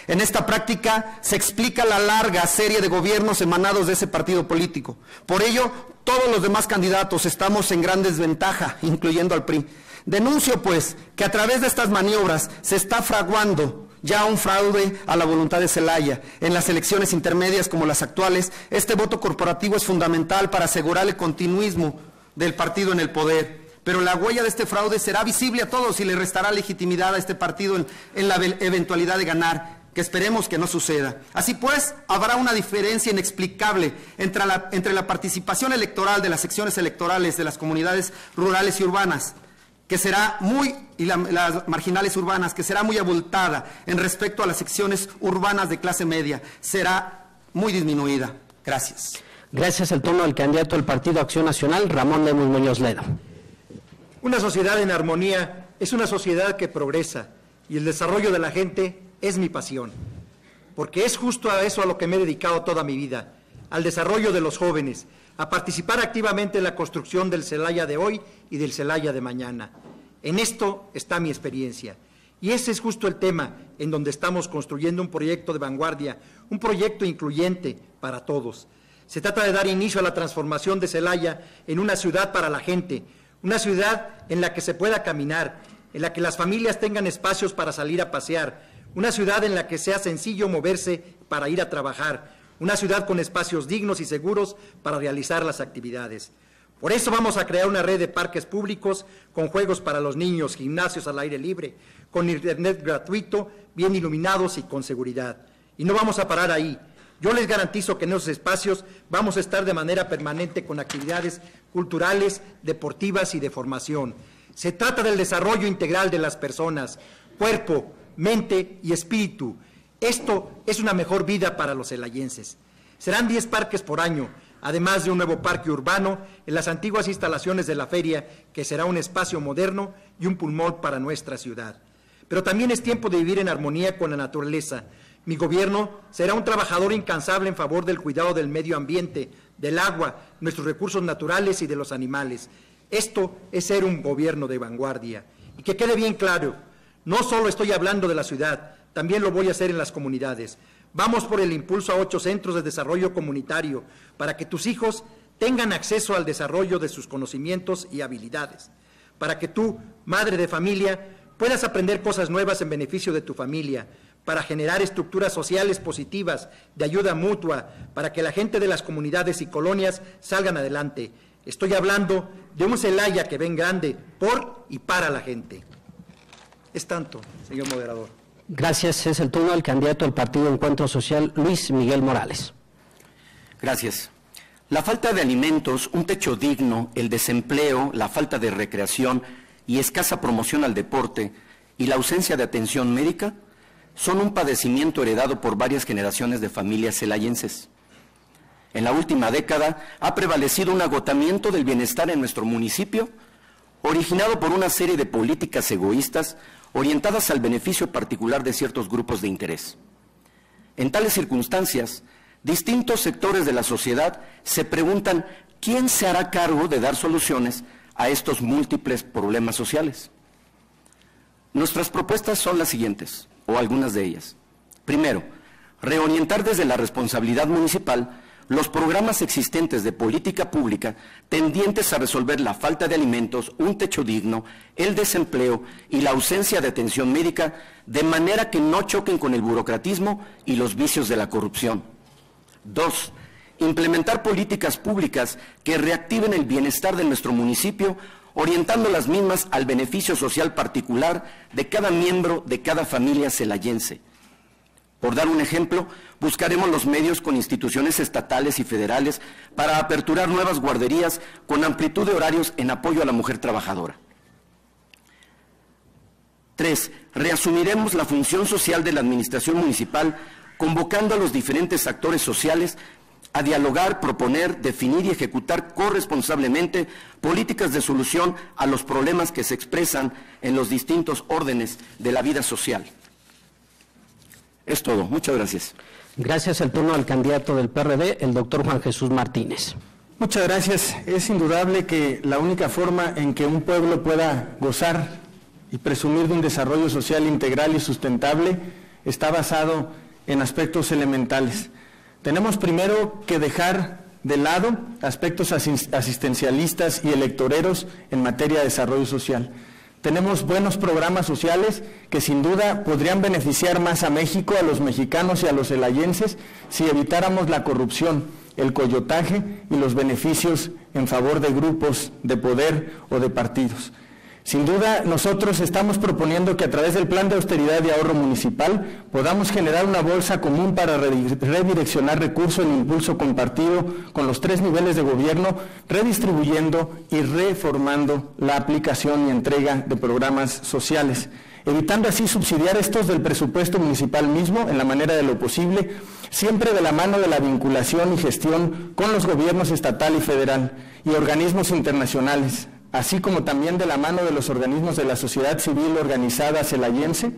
En esta práctica se explica la larga serie de gobiernos emanados de ese partido político. Por ello, todos los demás candidatos estamos en gran desventaja, incluyendo al P R I. Denuncio, pues, que a través de estas maniobras se está fraguando ya un fraude a la voluntad de Zelaya. En las elecciones intermedias como las actuales, este voto corporativo es fundamental para asegurar el continuismo del partido en el poder. Pero la huella de este fraude será visible a todos y le restará legitimidad a este partido en, en la eventualidad de ganar, que esperemos que no suceda. Así pues, habrá una diferencia inexplicable entre la, entre la participación electoral de las secciones electorales de las comunidades rurales y urbanas, que será muy, y la, las marginales urbanas, que será muy abultada en respecto a las secciones urbanas de clase media, será muy disminuida. Gracias. Gracias. El turno del candidato del Partido Acción Nacional, Ramón Lemus Muñoz Ledo. Una sociedad en armonía es una sociedad que progresa y el desarrollo de la gente es mi pasión, porque es justo a eso a lo que me he dedicado toda mi vida, al desarrollo de los jóvenes, a participar activamente en la construcción del Celaya de hoy y del Celaya de mañana. En esto está mi experiencia. Y ese es justo el tema en donde estamos construyendo un proyecto de vanguardia, un proyecto incluyente para todos. Se trata de dar inicio a la transformación de Celaya en una ciudad para la gente, una ciudad en la que se pueda caminar, en la que las familias tengan espacios para salir a pasear, una ciudad en la que sea sencillo moverse para ir a trabajar, una ciudad con espacios dignos y seguros para realizar las actividades. Por eso vamos a crear una red de parques públicos con juegos para los niños, gimnasios al aire libre, con internet gratuito, bien iluminados y con seguridad. Y no vamos a parar ahí. Yo les garantizo que en esos espacios vamos a estar de manera permanente con actividades culturales, deportivas y de formación. Se trata del desarrollo integral de las personas, cuerpo, mente y espíritu. Esto es una mejor vida para los celayenses. Serán diez parques por año, además de un nuevo parque urbano en las antiguas instalaciones de la feria, que será un espacio moderno y un pulmón para nuestra ciudad. Pero también es tiempo de vivir en armonía con la naturaleza. Mi gobierno será un trabajador incansable en favor del cuidado del medio ambiente, del agua, nuestros recursos naturales y de los animales. Esto es ser un gobierno de vanguardia. Y que quede bien claro, no solo estoy hablando de la ciudad, también lo voy a hacer en las comunidades. Vamos por el impulso a ocho centros de desarrollo comunitario para que tus hijos tengan acceso al desarrollo de sus conocimientos y habilidades, para que tú, madre de familia, puedas aprender cosas nuevas en beneficio de tu familia, para generar estructuras sociales positivas de ayuda mutua, para que la gente de las comunidades y colonias salgan adelante. Estoy hablando de un Celaya que ven grande por y para la gente. Es tanto, señor moderador. Gracias. Es el turno del candidato del Partido Encuentro Social, Luis Miguel Morales. Gracias. La falta de alimentos, un techo digno, el desempleo, la falta de recreación y escasa promoción al deporte y la ausencia de atención médica son un padecimiento heredado por varias generaciones de familias celayenses. En la última década ha prevalecido un agotamiento del bienestar en nuestro municipio, originado por una serie de políticas egoístas orientadas al beneficio particular de ciertos grupos de interés. En tales circunstancias, distintos sectores de la sociedad se preguntan quién se hará cargo de dar soluciones a estos múltiples problemas sociales. Nuestras propuestas son las siguientes, o algunas de ellas. Primero, reorientar desde la responsabilidad municipal los programas existentes de política pública tendientes a resolver la falta de alimentos, un techo digno, el desempleo y la ausencia de atención médica, de manera que no choquen con el burocratismo y los vicios de la corrupción. Dos, implementar políticas públicas que reactiven el bienestar de nuestro municipio, orientando las mismas al beneficio social particular de cada miembro de cada familia celayense. Por dar un ejemplo, buscaremos los medios con instituciones estatales y federales para aperturar nuevas guarderías con amplitud de horarios en apoyo a la mujer trabajadora. Tres, reasumiremos la función social de la administración municipal, convocando a los diferentes actores sociales a dialogar, proponer, definir y ejecutar corresponsablemente políticas de solución a los problemas que se expresan en los distintos órdenes de la vida social. Es todo. Muchas gracias. Gracias. El turno al candidato del P R D, el doctor Juan Jesús Martínez. Muchas gracias. Es indudable que la única forma en que un pueblo pueda gozar y presumir de un desarrollo social integral y sustentable está basado en aspectos elementales. Tenemos primero que dejar de lado aspectos asistencialistas y electoreros en materia de desarrollo social. Tenemos buenos programas sociales que sin duda podrían beneficiar más a México, a los mexicanos y a los celayenses si evitáramos la corrupción, el coyotaje y los beneficios en favor de grupos de poder o de partidos. Sin duda, nosotros estamos proponiendo que a través del Plan de Austeridad y Ahorro Municipal podamos generar una bolsa común para redireccionar recursos en impulso compartido con los tres niveles de gobierno, redistribuyendo y reformando la aplicación y entrega de programas sociales, evitando así subsidiar estos del presupuesto municipal mismo en la manera de lo posible, siempre de la mano de la vinculación y gestión con los gobiernos estatal y federal y organismos internacionales, así como también de la mano de los organismos de la sociedad civil organizada celayense,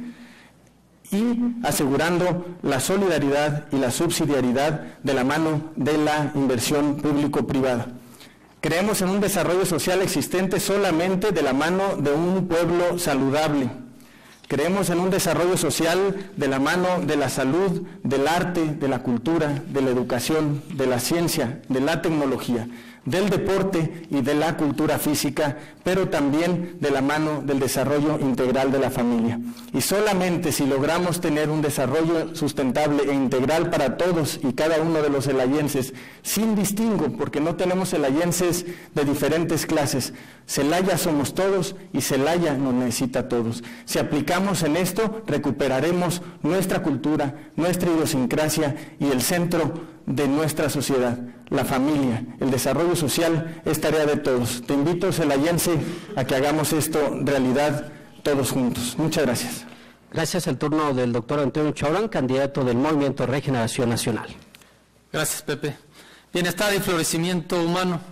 y asegurando la solidaridad y la subsidiariedad de la mano de la inversión público-privada. Creemos en un desarrollo social existente solamente de la mano de un pueblo saludable. Creemos en un desarrollo social de la mano de la salud, del arte, de la cultura, de la educación, de la ciencia, de la tecnología, del deporte y de la cultura física, pero también de la mano del desarrollo integral de la familia. Y solamente si logramos tener un desarrollo sustentable e integral para todos y cada uno de los celayenses, sin distingo, porque no tenemos celayenses de diferentes clases. Celaya somos todos y Celaya nos necesita a todos. Si aplicamos en esto, recuperaremos nuestra cultura, nuestra idiosincrasia y el centro de nuestra sociedad, la familia. El desarrollo social es tarea de todos. Te invito, celayense, a que hagamos esto realidad todos juntos. Muchas gracias. Gracias. El turno del doctor Antonio Chaurán, candidato del Movimiento Regeneración Nacional. Gracias, Pepe. Bienestar y florecimiento humano.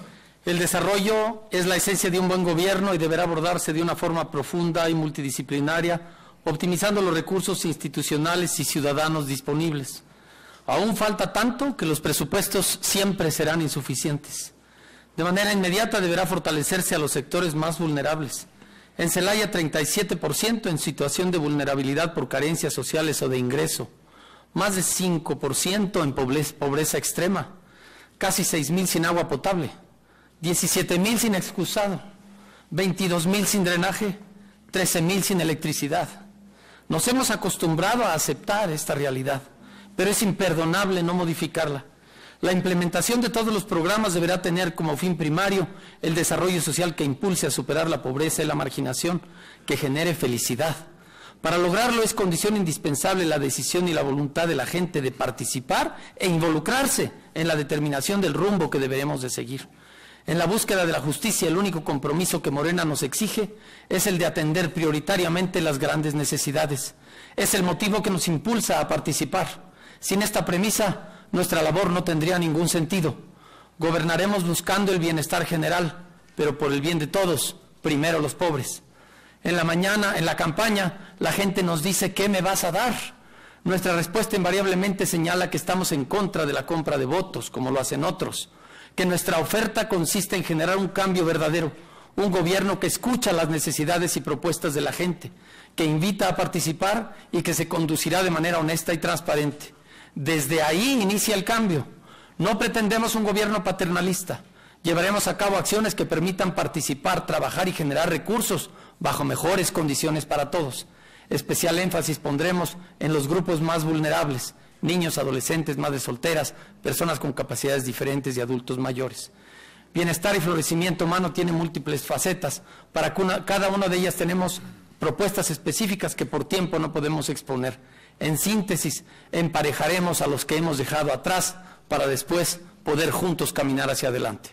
El desarrollo es la esencia de un buen gobierno y deberá abordarse de una forma profunda y multidisciplinaria, optimizando los recursos institucionales y ciudadanos disponibles. Aún falta tanto que los presupuestos siempre serán insuficientes. De manera inmediata deberá fortalecerse a los sectores más vulnerables. En Celaya, treinta y siete por ciento en situación de vulnerabilidad por carencias sociales o de ingreso, más de cinco por ciento en pobreza extrema, casi seis mil sin agua potable, diecisiete mil sin excusado, veintidós mil sin drenaje, trece mil sin electricidad. Nos hemos acostumbrado a aceptar esta realidad, pero es imperdonable no modificarla. La implementación de todos los programas deberá tener como fin primario el desarrollo social que impulse a superar la pobreza y la marginación, que genere felicidad. Para lograrlo es condición indispensable la decisión y la voluntad de la gente de participar e involucrarse en la determinación del rumbo que deberemos de seguir. En la búsqueda de la justicia, el único compromiso que Morena nos exige es el de atender prioritariamente las grandes necesidades. Es el motivo que nos impulsa a participar. Sin esta premisa, nuestra labor no tendría ningún sentido. Gobernaremos buscando el bienestar general, pero por el bien de todos, primero los pobres. En la mañana, en la campaña, la gente nos dice, ¿qué me vas a dar? Nuestra respuesta invariablemente señala que estamos en contra de la compra de votos, como lo hacen otros, que nuestra oferta consiste en generar un cambio verdadero, un gobierno que escucha las necesidades y propuestas de la gente, que invita a participar y que se conducirá de manera honesta y transparente. Desde ahí inicia el cambio. No pretendemos un gobierno paternalista. Llevaremos a cabo acciones que permitan participar, trabajar y generar recursos bajo mejores condiciones para todos. Especial énfasis pondremos en los grupos más vulnerables, niños, adolescentes, madres solteras, personas con capacidades diferentes y adultos mayores. Bienestar y florecimiento humano tiene múltiples facetas. Para cada una de ellas tenemos propuestas específicas que por tiempo no podemos exponer. En síntesis, emparejaremos a los que hemos dejado atrás para después poder juntos caminar hacia adelante.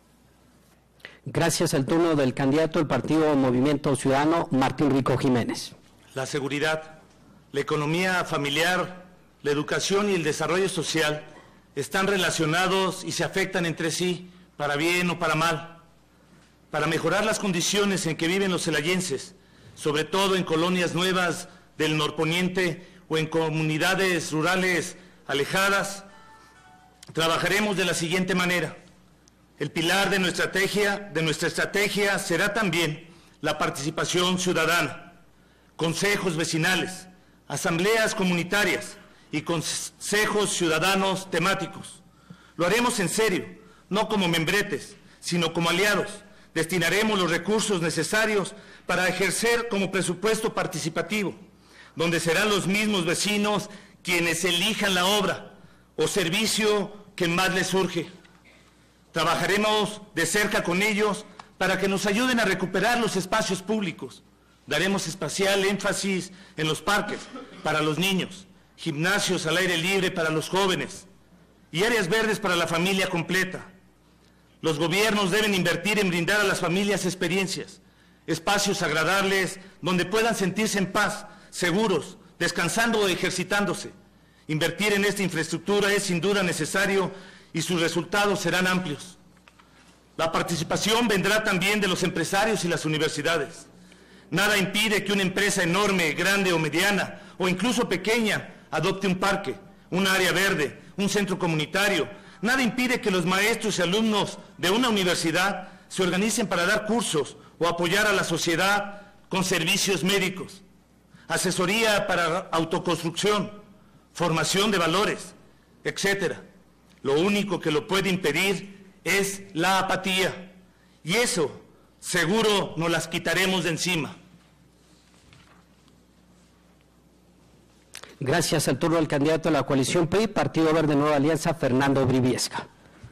Gracias. El turno del candidato del partido Movimiento Ciudadano, Martín Rico Jiménez. La seguridad, la economía familiar, la educación y el desarrollo social están relacionados y se afectan entre sí, para bien o para mal. Para mejorar las condiciones en que viven los celayenses, sobre todo en colonias nuevas del norponiente o en comunidades rurales alejadas, trabajaremos de la siguiente manera. El pilar de nuestra estrategia, de nuestra estrategia será también la participación ciudadana, consejos vecinales, asambleas comunitarias y consejos ciudadanos temáticos. Lo haremos en serio, no como membretes, sino como aliados. Destinaremos los recursos necesarios para ejercer como presupuesto participativo, donde serán los mismos vecinos quienes elijan la obra o servicio que más les surge. Trabajaremos de cerca con ellos para que nos ayuden a recuperar los espacios públicos. Daremos especial énfasis en los parques para los niños, gimnasios al aire libre para los jóvenes y áreas verdes para la familia completa. Los gobiernos deben invertir en brindar a las familias experiencias, espacios agradables donde puedan sentirse en paz, seguros, descansando o ejercitándose. Invertir en esta infraestructura es sin duda necesario y sus resultados serán amplios. La participación vendrá también de los empresarios y las universidades. Nada impide que una empresa enorme, grande o mediana, o incluso pequeña, adopte un parque, un área verde, un centro comunitario. Nada impide que los maestros y alumnos de una universidad se organicen para dar cursos o apoyar a la sociedad con servicios médicos, asesoría para autoconstrucción, formación de valores, etcétera. Lo único que lo puede impedir es la apatía, y eso seguro nos las quitaremos de encima. Gracias. El turno del candidato a la coalición P R I, Partido Verde Nueva Alianza, Fernando Briviesca.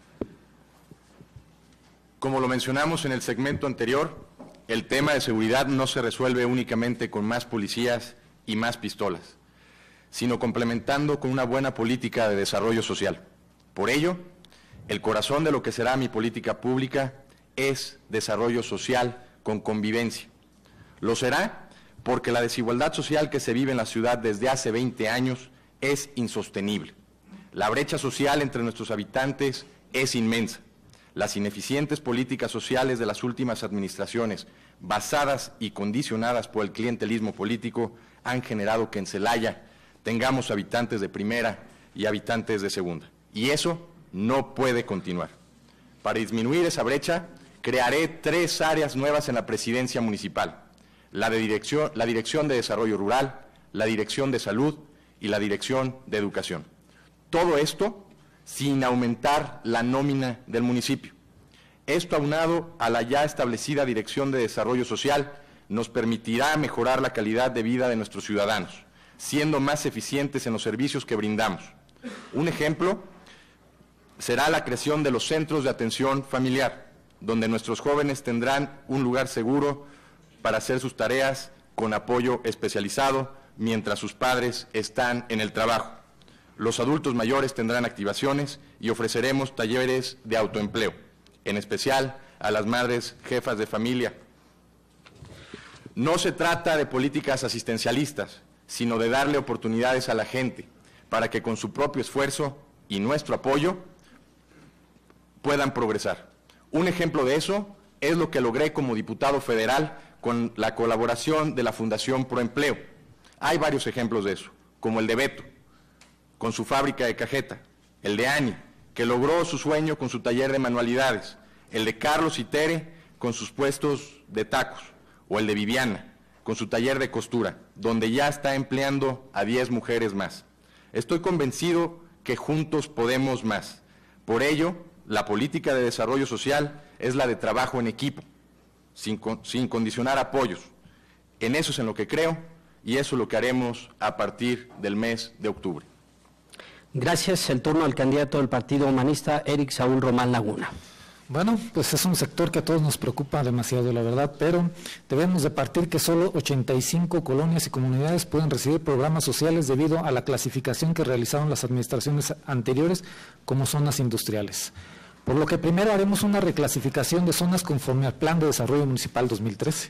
Como lo mencionamos en el segmento anterior, el tema de seguridad no se resuelve únicamente con más policías y más pistolas, sino complementando con una buena política de desarrollo social. Por ello, el corazón de lo que será mi política pública es desarrollo social con convivencia. Lo será porque la desigualdad social que se vive en la ciudad desde hace veinte años es insostenible. La brecha social entre nuestros habitantes es inmensa. Las ineficientes políticas sociales de las últimas administraciones, basadas y condicionadas por el clientelismo político, han generado que en Celaya tengamos habitantes de primera y habitantes de segunda. Y eso no puede continuar. Para disminuir esa brecha, crearé tres áreas nuevas en la presidencia municipal: la, de dirección, la Dirección de Desarrollo Rural, la Dirección de Salud y la Dirección de Educación. Todo esto sin aumentar la nómina del municipio. Esto, aunado a la ya establecida Dirección de Desarrollo Social, nos permitirá mejorar la calidad de vida de nuestros ciudadanos, siendo más eficientes en los servicios que brindamos. Un ejemplo será la creación de los centros de atención familiar, donde nuestros jóvenes tendrán un lugar seguro para hacer sus tareas con apoyo especializado mientras sus padres están en el trabajo. Los adultos mayores tendrán activaciones y ofreceremos talleres de autoempleo, en especial a las madres jefas de familia. No se trata de políticas asistencialistas, sino de darle oportunidades a la gente para que con su propio esfuerzo y nuestro apoyo puedan progresar. Un ejemplo de eso es lo que logré como diputado federal con la colaboración de la Fundación Proempleo. Hay varios ejemplos de eso, como el de Beto, con su fábrica de cajeta, el de Ani, que logró su sueño con su taller de manualidades, el de Carlos y Tere con sus puestos de tacos, o el de Viviana, con su taller de costura, donde ya está empleando a diez mujeres más. Estoy convencido que juntos podemos más. Por ello, la política de desarrollo social es la de trabajo en equipo, sin, sin condicionar apoyos. En eso es en lo que creo, y eso es lo que haremos a partir del mes de octubre. Gracias. El turno al candidato del Partido Humanista, Eric Saúl Román Laguna. Bueno, pues es un sector que a todos nos preocupa demasiado, la verdad, pero debemos de partir que solo ochenta y cinco colonias y comunidades pueden recibir programas sociales debido a la clasificación que realizaron las administraciones anteriores como zonas industriales. Por lo que primero haremos una reclasificación de zonas conforme al Plan de Desarrollo Municipal dos mil trece.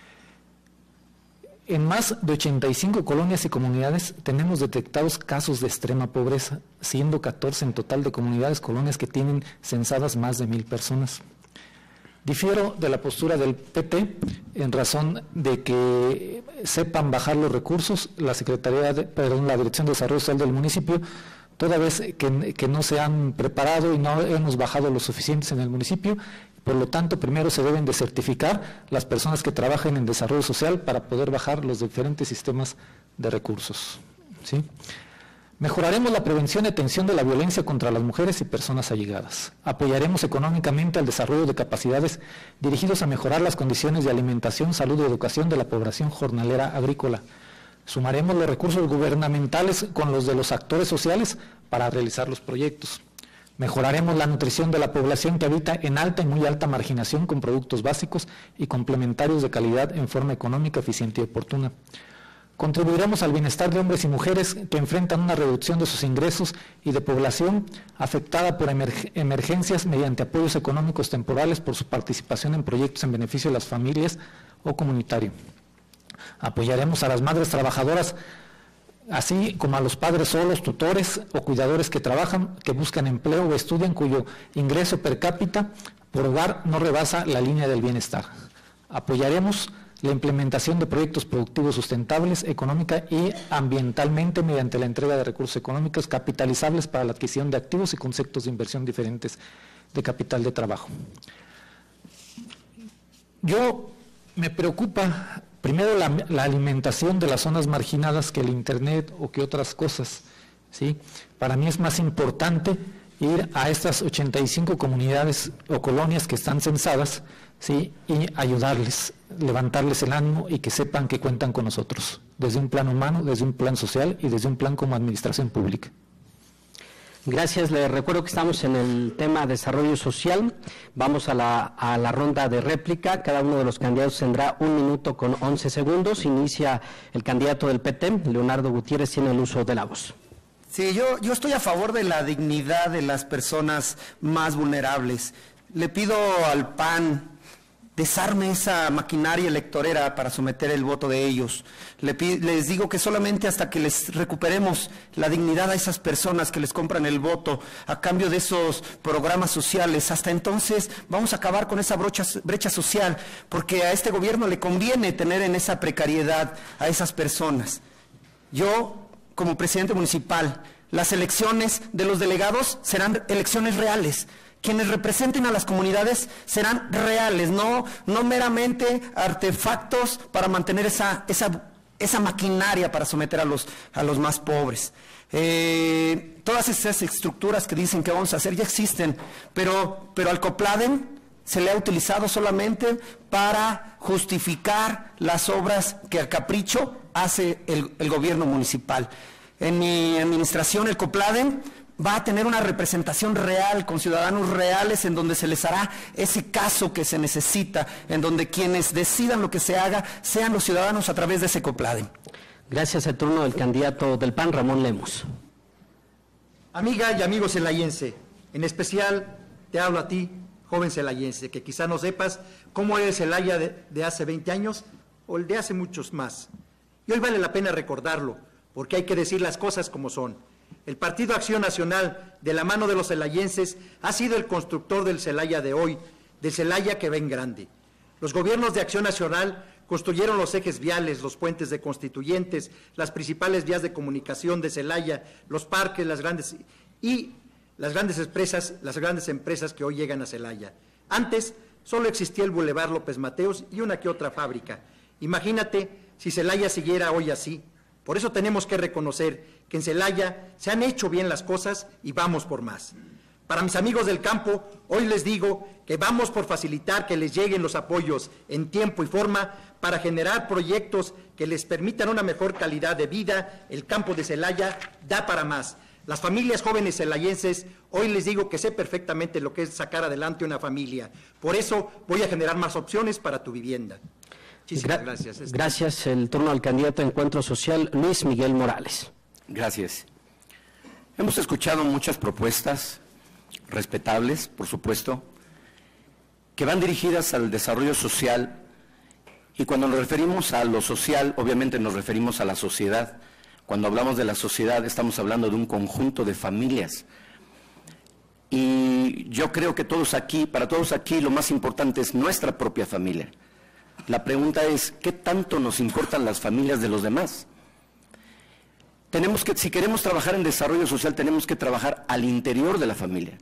En más de ochenta y cinco colonias y comunidades tenemos detectados casos de extrema pobreza, siendo catorce en total de comunidades, colonias que tienen censadas más de mil personas. Difiero de la postura del P T en razón de que sepan bajar los recursos, la Secretaría de, perdón, la Dirección de Desarrollo Social del municipio, toda vez que, que no se han preparado y no hemos bajado lo suficientes en el municipio. Por lo tanto, primero se deben de certificar las personas que trabajen en desarrollo social para poder bajar los diferentes sistemas de recursos, ¿sí? Mejoraremos la prevención y atención de la violencia contra las mujeres y personas allegadas. Apoyaremos económicamente el desarrollo de capacidades dirigidos a mejorar las condiciones de alimentación, salud y educación de la población jornalera agrícola. Sumaremos los recursos gubernamentales con los de los actores sociales para realizar los proyectos. Mejoraremos la nutrición de la población que habita en alta y muy alta marginación con productos básicos y complementarios de calidad en forma económica, eficiente y oportuna. Contribuiremos al bienestar de hombres y mujeres que enfrentan una reducción de sus ingresos y de población afectada por emerg- emergencias mediante apoyos económicos temporales por su participación en proyectos en beneficio de las familias o comunitario. Apoyaremos a las madres trabajadoras, así como a los padres solos, tutores o cuidadores que trabajan, que buscan empleo o estudian, cuyo ingreso per cápita por hogar no rebasa la línea del bienestar. Apoyaremos la implementación de proyectos productivos sustentables, económica y ambientalmente mediante la entrega de recursos económicos capitalizables para la adquisición de activos y conceptos de inversión diferentes de capital de trabajo. Yo me preocupa primero la, la alimentación de las zonas marginadas que el internet o que otras cosas, ¿sí? Para mí es más importante ir a estas ochenta y cinco comunidades o colonias que están censadas, ¿sí? Y ayudarles, levantarles el ánimo y que sepan que cuentan con nosotros, desde un plan humano, desde un plan social y desde un plan como administración pública. Gracias, les recuerdo que estamos en el tema desarrollo social. Vamos a la, a la ronda de réplica. Cada uno de los candidatos tendrá un minuto con once segundos. Inicia el candidato del P T, Leonardo Gutiérrez, tiene el uso de la voz. Sí, yo, yo estoy a favor de la dignidad de las personas más vulnerables. Le pido al P A N desarme esa maquinaria electorera para someter el voto de ellos. Le pido, les digo que solamente hasta que les recuperemos la dignidad a esas personas que les compran el voto a cambio de esos programas sociales, hasta entonces vamos a acabar con esa brocha, brecha social, porque a este gobierno le conviene tener en esa precariedad a esas personas. Yo, como presidente municipal, las elecciones de los delegados serán elecciones reales. Quienes representen a las comunidades serán reales, no, no meramente artefactos para mantener esa, esa, esa maquinaria para someter a los, a los más pobres. Eh, todas esas estructuras que dicen que vamos a hacer ya existen, pero, pero al Copladen se le ha utilizado solamente para justificar las obras que a capricho hace el, el gobierno municipal. En mi administración, el Copladen va a tener una representación real, con ciudadanos reales, en donde se les hará ese caso que se necesita, en donde quienes decidan lo que se haga sean los ciudadanos a través de ese Copladen. Gracias. El turno del candidato del P A N, Ramón Lemus. Amiga y amigo celayense, en especial te hablo a ti, joven celayense, que quizá no sepas cómo era el Celaya de, de hace veinte años o el de hace muchos más. Y hoy vale la pena recordarlo, porque hay que decir las cosas como son. El Partido Acción Nacional, de la mano de los celayenses, ha sido el constructor del Celaya de hoy, del Celaya que ven grande. Los gobiernos de Acción Nacional construyeron los ejes viales, los puentes de Constituyentes, las principales vías de comunicación de Celaya, los parques, las grandes y las grandes empresas, las grandes empresas que hoy llegan a Celaya. Antes solo existía el Boulevard López Mateos y una que otra fábrica. Imagínate si Celaya siguiera hoy así. Por eso tenemos que reconocer que en Celaya se han hecho bien las cosas y vamos por más. Para mis amigos del campo, hoy les digo que vamos por facilitar que les lleguen los apoyos en tiempo y forma para generar proyectos que les permitan una mejor calidad de vida. El campo de Celaya da para más. Las familias jóvenes celayenses, hoy les digo que sé perfectamente lo que es sacar adelante una familia. Por eso voy a generar más opciones para tu vivienda. Gra gracias. Gracias. El turno al candidato de Encuentro Social, Luis Miguel Morales. Gracias. Hemos escuchado muchas propuestas respetables, por supuesto, que van dirigidas al desarrollo social, y cuando nos referimos a lo social, obviamente nos referimos a la sociedad. Cuando hablamos de la sociedad, estamos hablando de un conjunto de familias. Y yo creo que todos aquí, para todos aquí, lo más importante es nuestra propia familia. La pregunta es, ¿qué tanto nos importan las familias de los demás? Tenemos que, si queremos trabajar en desarrollo social, tenemos que trabajar al interior de la familia.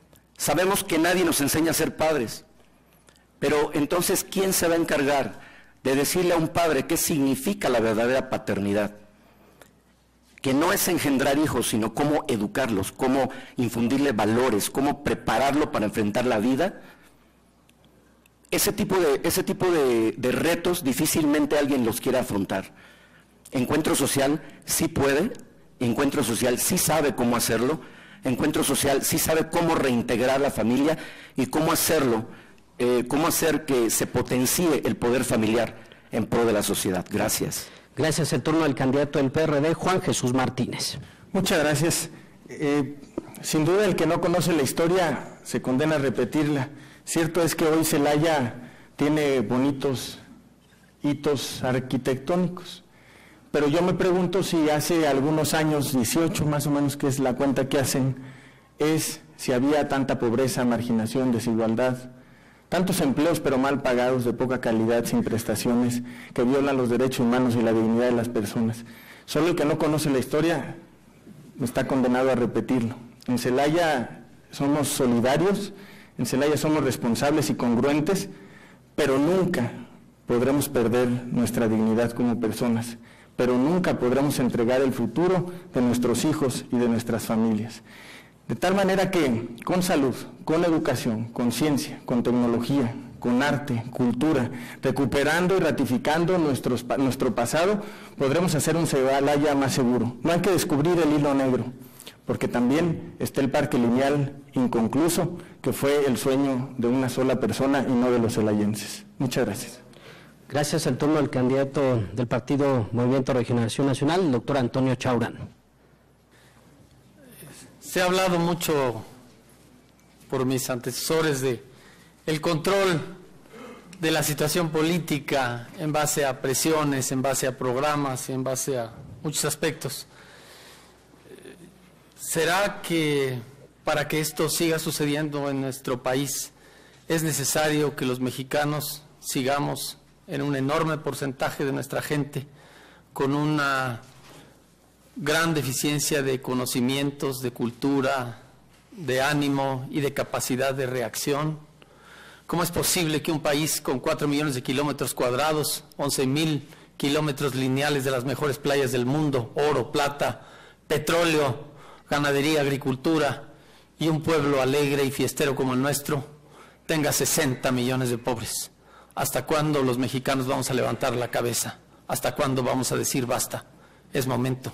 Sabemos que nadie nos enseña a ser padres, pero entonces, ¿quién se va a encargar de decirle a un padre qué significa la verdadera paternidad, que no es engendrar hijos, sino cómo educarlos, cómo infundirle valores, cómo prepararlo para enfrentar la vida. Ese tipo de, ese tipo de, de retos difícilmente alguien los quiere afrontar. Encuentro Social sí puede, Encuentro Social sí sabe cómo hacerlo, Encuentro Social sí sabe cómo reintegrar la familia y cómo hacerlo, eh, cómo hacer que se potencie el poder familiar en pro de la sociedad. Gracias. Gracias. El turno del candidato del P R D, Juan Jesús Martínez. Muchas gracias. Eh, sin duda el que no conoce la historia se condena a repetirla. Cierto es que hoy Celaya tiene bonitos hitos arquitectónicos, pero yo me pregunto si hace algunos años, dieciocho más o menos, que es la cuenta que hacen, es si había tanta pobreza, marginación, desigualdad, tantos empleos pero mal pagados, de poca calidad, sin prestaciones, que violan los derechos humanos y la dignidad de las personas. Solo el que no conoce la historia está condenado a repetirlo. En Celaya somos solidarios, en Celaya somos responsables y congruentes, pero nunca podremos perder nuestra dignidad como personas, pero nunca podremos entregar el futuro de nuestros hijos y de nuestras familias. De tal manera que con salud, con educación, con ciencia, con tecnología, con arte, cultura, recuperando y ratificando nuestros, nuestro pasado, podremos hacer un Celaya más seguro. No hay que descubrir el hilo negro, porque también está el parque lineal inconcluso, que fue el sueño de una sola persona y no de los celayenses. Muchas gracias. Gracias. El turno del candidato del partido Movimiento Regeneración Nacional, el doctor Antonio Chaurán. Se ha hablado mucho por mis antecesores de el control de la situación política en base a presiones, en base a programas, en base a muchos aspectos. ¿Será que para que esto siga sucediendo en nuestro país es necesario que los mexicanos sigamos en un enorme porcentaje de nuestra gente con una gran deficiencia de conocimientos, de cultura, de ánimo y de capacidad de reacción? ¿Cómo es posible que un país con cuatro millones de kilómetros cuadrados, once mil kilómetros lineales de las mejores playas del mundo, oro, plata, petróleo, ganadería, agricultura y un pueblo alegre y fiestero como el nuestro, tenga sesenta millones de pobres? ¿Hasta cuándo los mexicanos vamos a levantar la cabeza? ¿Hasta cuándo vamos a decir basta? Es momento.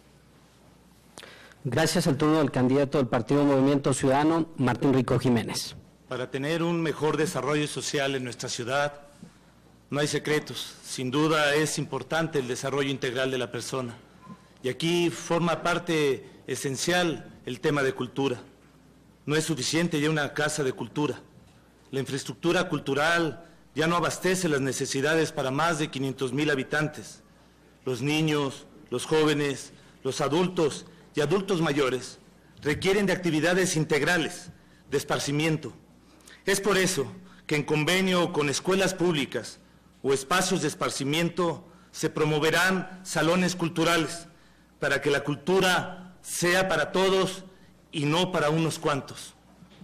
Gracias. El turno del candidato del Partido Movimiento Ciudadano, Martín Rico Jiménez. Para tener un mejor desarrollo social en nuestra ciudad, no hay secretos. Sin duda es importante el desarrollo integral de la persona. Y aquí forma parte esencial el tema de cultura. No es suficiente ya una casa de cultura. La infraestructura cultural ya no abastece las necesidades para más de quinientos mil habitantes. Los niños, los jóvenes, los adultos y adultos mayores requieren de actividades integrales, de esparcimiento. Es por eso que en convenio con escuelas públicas o espacios de esparcimiento se promoverán salones culturales para que la cultura sea para todos y no para unos cuantos.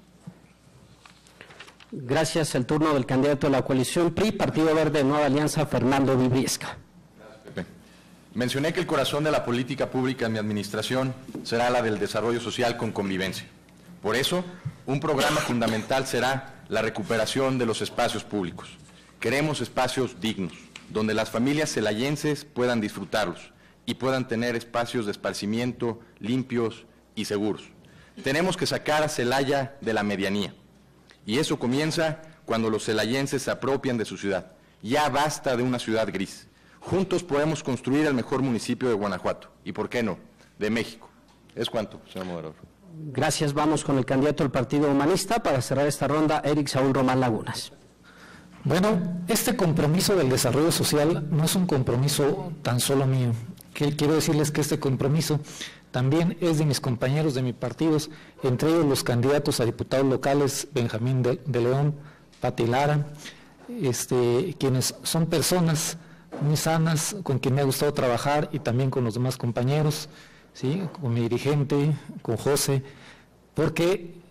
Gracias. El turno del candidato de la coalición P R I, Partido Verde Nueva Alianza, Fernando Vibriesca. Gracias, Pepe. Mencioné que el corazón de la política pública en mi administración será la del desarrollo social con convivencia. Por eso, un programa fundamental será la recuperación de los espacios públicos. Queremos espacios dignos, donde las familias celayenses puedan disfrutarlos y puedan tener espacios de esparcimiento limpios y seguros. Tenemos que sacar a Celaya de la medianía. Y eso comienza cuando los celayenses se apropian de su ciudad. Ya basta de una ciudad gris. Juntos podemos construir el mejor municipio de Guanajuato. Y, ¿por qué no?, de México. ¿Es cuánto, señor moderador? Gracias. Vamos con el candidato del Partido Humanista para cerrar esta ronda, Eric Saúl Román Lagunas. Bueno, este compromiso del desarrollo social no es un compromiso tan solo mío. Que quiero decirles que este compromiso también es de mis compañeros de mi partido, entre ellos los candidatos a diputados locales, Benjamín de, de León, Pati Lara, este, quienes son personas muy sanas, con quien me ha gustado trabajar, y también con los demás compañeros, ¿sí?, con mi dirigente, con José, porque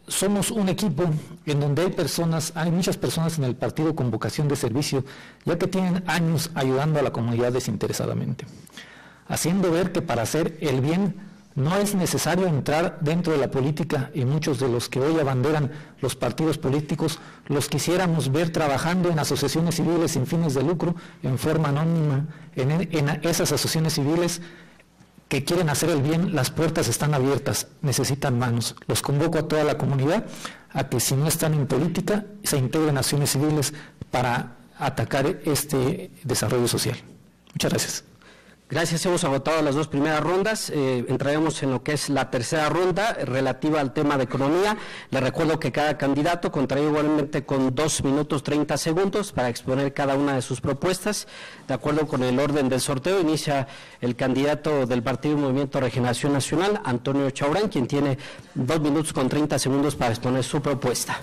somos un equipo en donde hay personas, hay muchas personas en el partido con vocación de servicio, ya que tienen años ayudando a la comunidad desinteresadamente, haciendo ver que para hacer el bien no es necesario entrar dentro de la política, y muchos de los que hoy abanderan los partidos políticos los quisiéramos ver trabajando en asociaciones civiles sin fines de lucro, en forma anónima. En, en esas asociaciones civiles que quieren hacer el bien, las puertas están abiertas, necesitan manos. Los convoco a toda la comunidad a que, si no están en política, se integren a asociaciones civiles para atacar este desarrollo social. Muchas gracias. Gracias, hemos agotado las dos primeras rondas, eh, entraremos en lo que es la tercera ronda relativa al tema de economía. Les recuerdo que cada candidato contará igualmente con dos minutos treinta segundos para exponer cada una de sus propuestas. De acuerdo con el orden del sorteo, inicia el candidato del Partido Movimiento Regeneración Nacional, Antonio Chaurán, quien tiene dos minutos con treinta segundos para exponer su propuesta.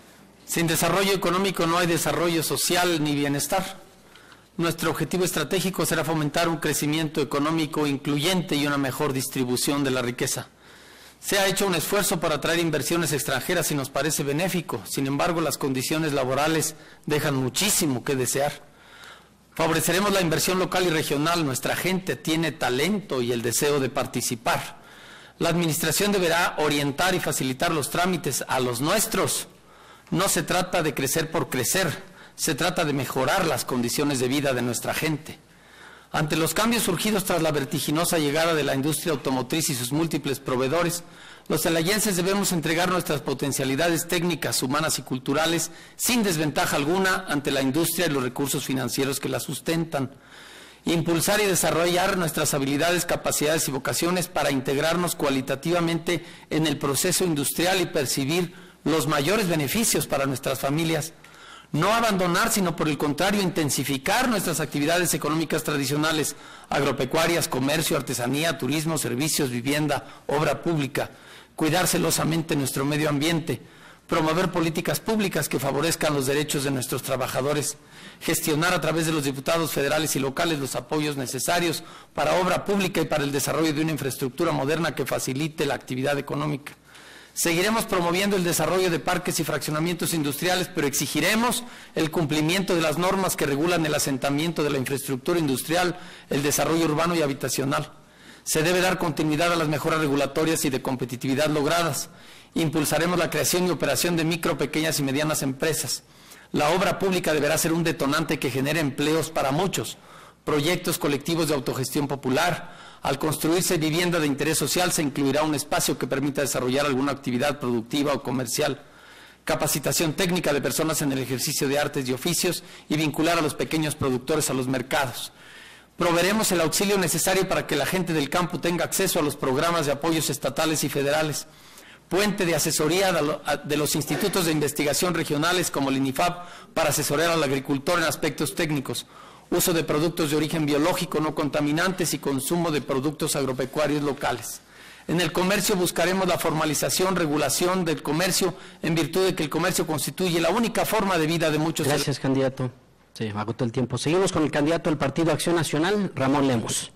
Sin desarrollo económico no hay desarrollo social ni bienestar. Nuestro objetivo estratégico será fomentar un crecimiento económico incluyente y una mejor distribución de la riqueza. Se ha hecho un esfuerzo para atraer inversiones extranjeras y nos parece benéfico. Sin embargo, las condiciones laborales dejan muchísimo que desear. Favoreceremos la inversión local y regional. Nuestra gente tiene talento y el deseo de participar. La administración deberá orientar y facilitar los trámites a los nuestros. No se trata de crecer por crecer. Se trata de mejorar las condiciones de vida de nuestra gente. Ante los cambios surgidos tras la vertiginosa llegada de la industria automotriz y sus múltiples proveedores, los celayenses debemos entregar nuestras potencialidades técnicas, humanas y culturales sin desventaja alguna ante la industria y los recursos financieros que la sustentan. Impulsar y desarrollar nuestras habilidades, capacidades y vocaciones para integrarnos cualitativamente en el proceso industrial y percibir los mayores beneficios para nuestras familias. No abandonar, sino por el contrario, intensificar nuestras actividades económicas tradicionales, agropecuarias, comercio, artesanía, turismo, servicios, vivienda, obra pública, cuidar celosamente nuestro medio ambiente, promover políticas públicas que favorezcan los derechos de nuestros trabajadores, gestionar a través de los diputados federales y locales los apoyos necesarios para obra pública y para el desarrollo de una infraestructura moderna que facilite la actividad económica. Seguiremos promoviendo el desarrollo de parques y fraccionamientos industriales, pero exigiremos el cumplimiento de las normas que regulan el asentamiento de la infraestructura industrial, el desarrollo urbano y habitacional. Se debe dar continuidad a las mejoras regulatorias y de competitividad logradas. Impulsaremos la creación y operación de micro, pequeñas y medianas empresas. La obra pública deberá ser un detonante que genere empleos para muchos, proyectos colectivos de autogestión popular. Al construirse vivienda de interés social, se incluirá un espacio que permita desarrollar alguna actividad productiva o comercial, capacitación técnica de personas en el ejercicio de artes y oficios y vincular a los pequeños productores a los mercados. Proveeremos el auxilio necesario para que la gente del campo tenga acceso a los programas de apoyos estatales y federales, puente de asesoría de los institutos de investigación regionales como el INIFAP para asesorar al agricultor en aspectos técnicos, uso de productos de origen biológico no contaminantes y consumo de productos agropecuarios locales. En el comercio buscaremos la formalización, regulación del comercio, en virtud de que el comercio constituye la única forma de vida de muchos. Gracias, candidato. Se agotó el tiempo. Seguimos con el candidato del Partido Acción Nacional, Ramón Lemus.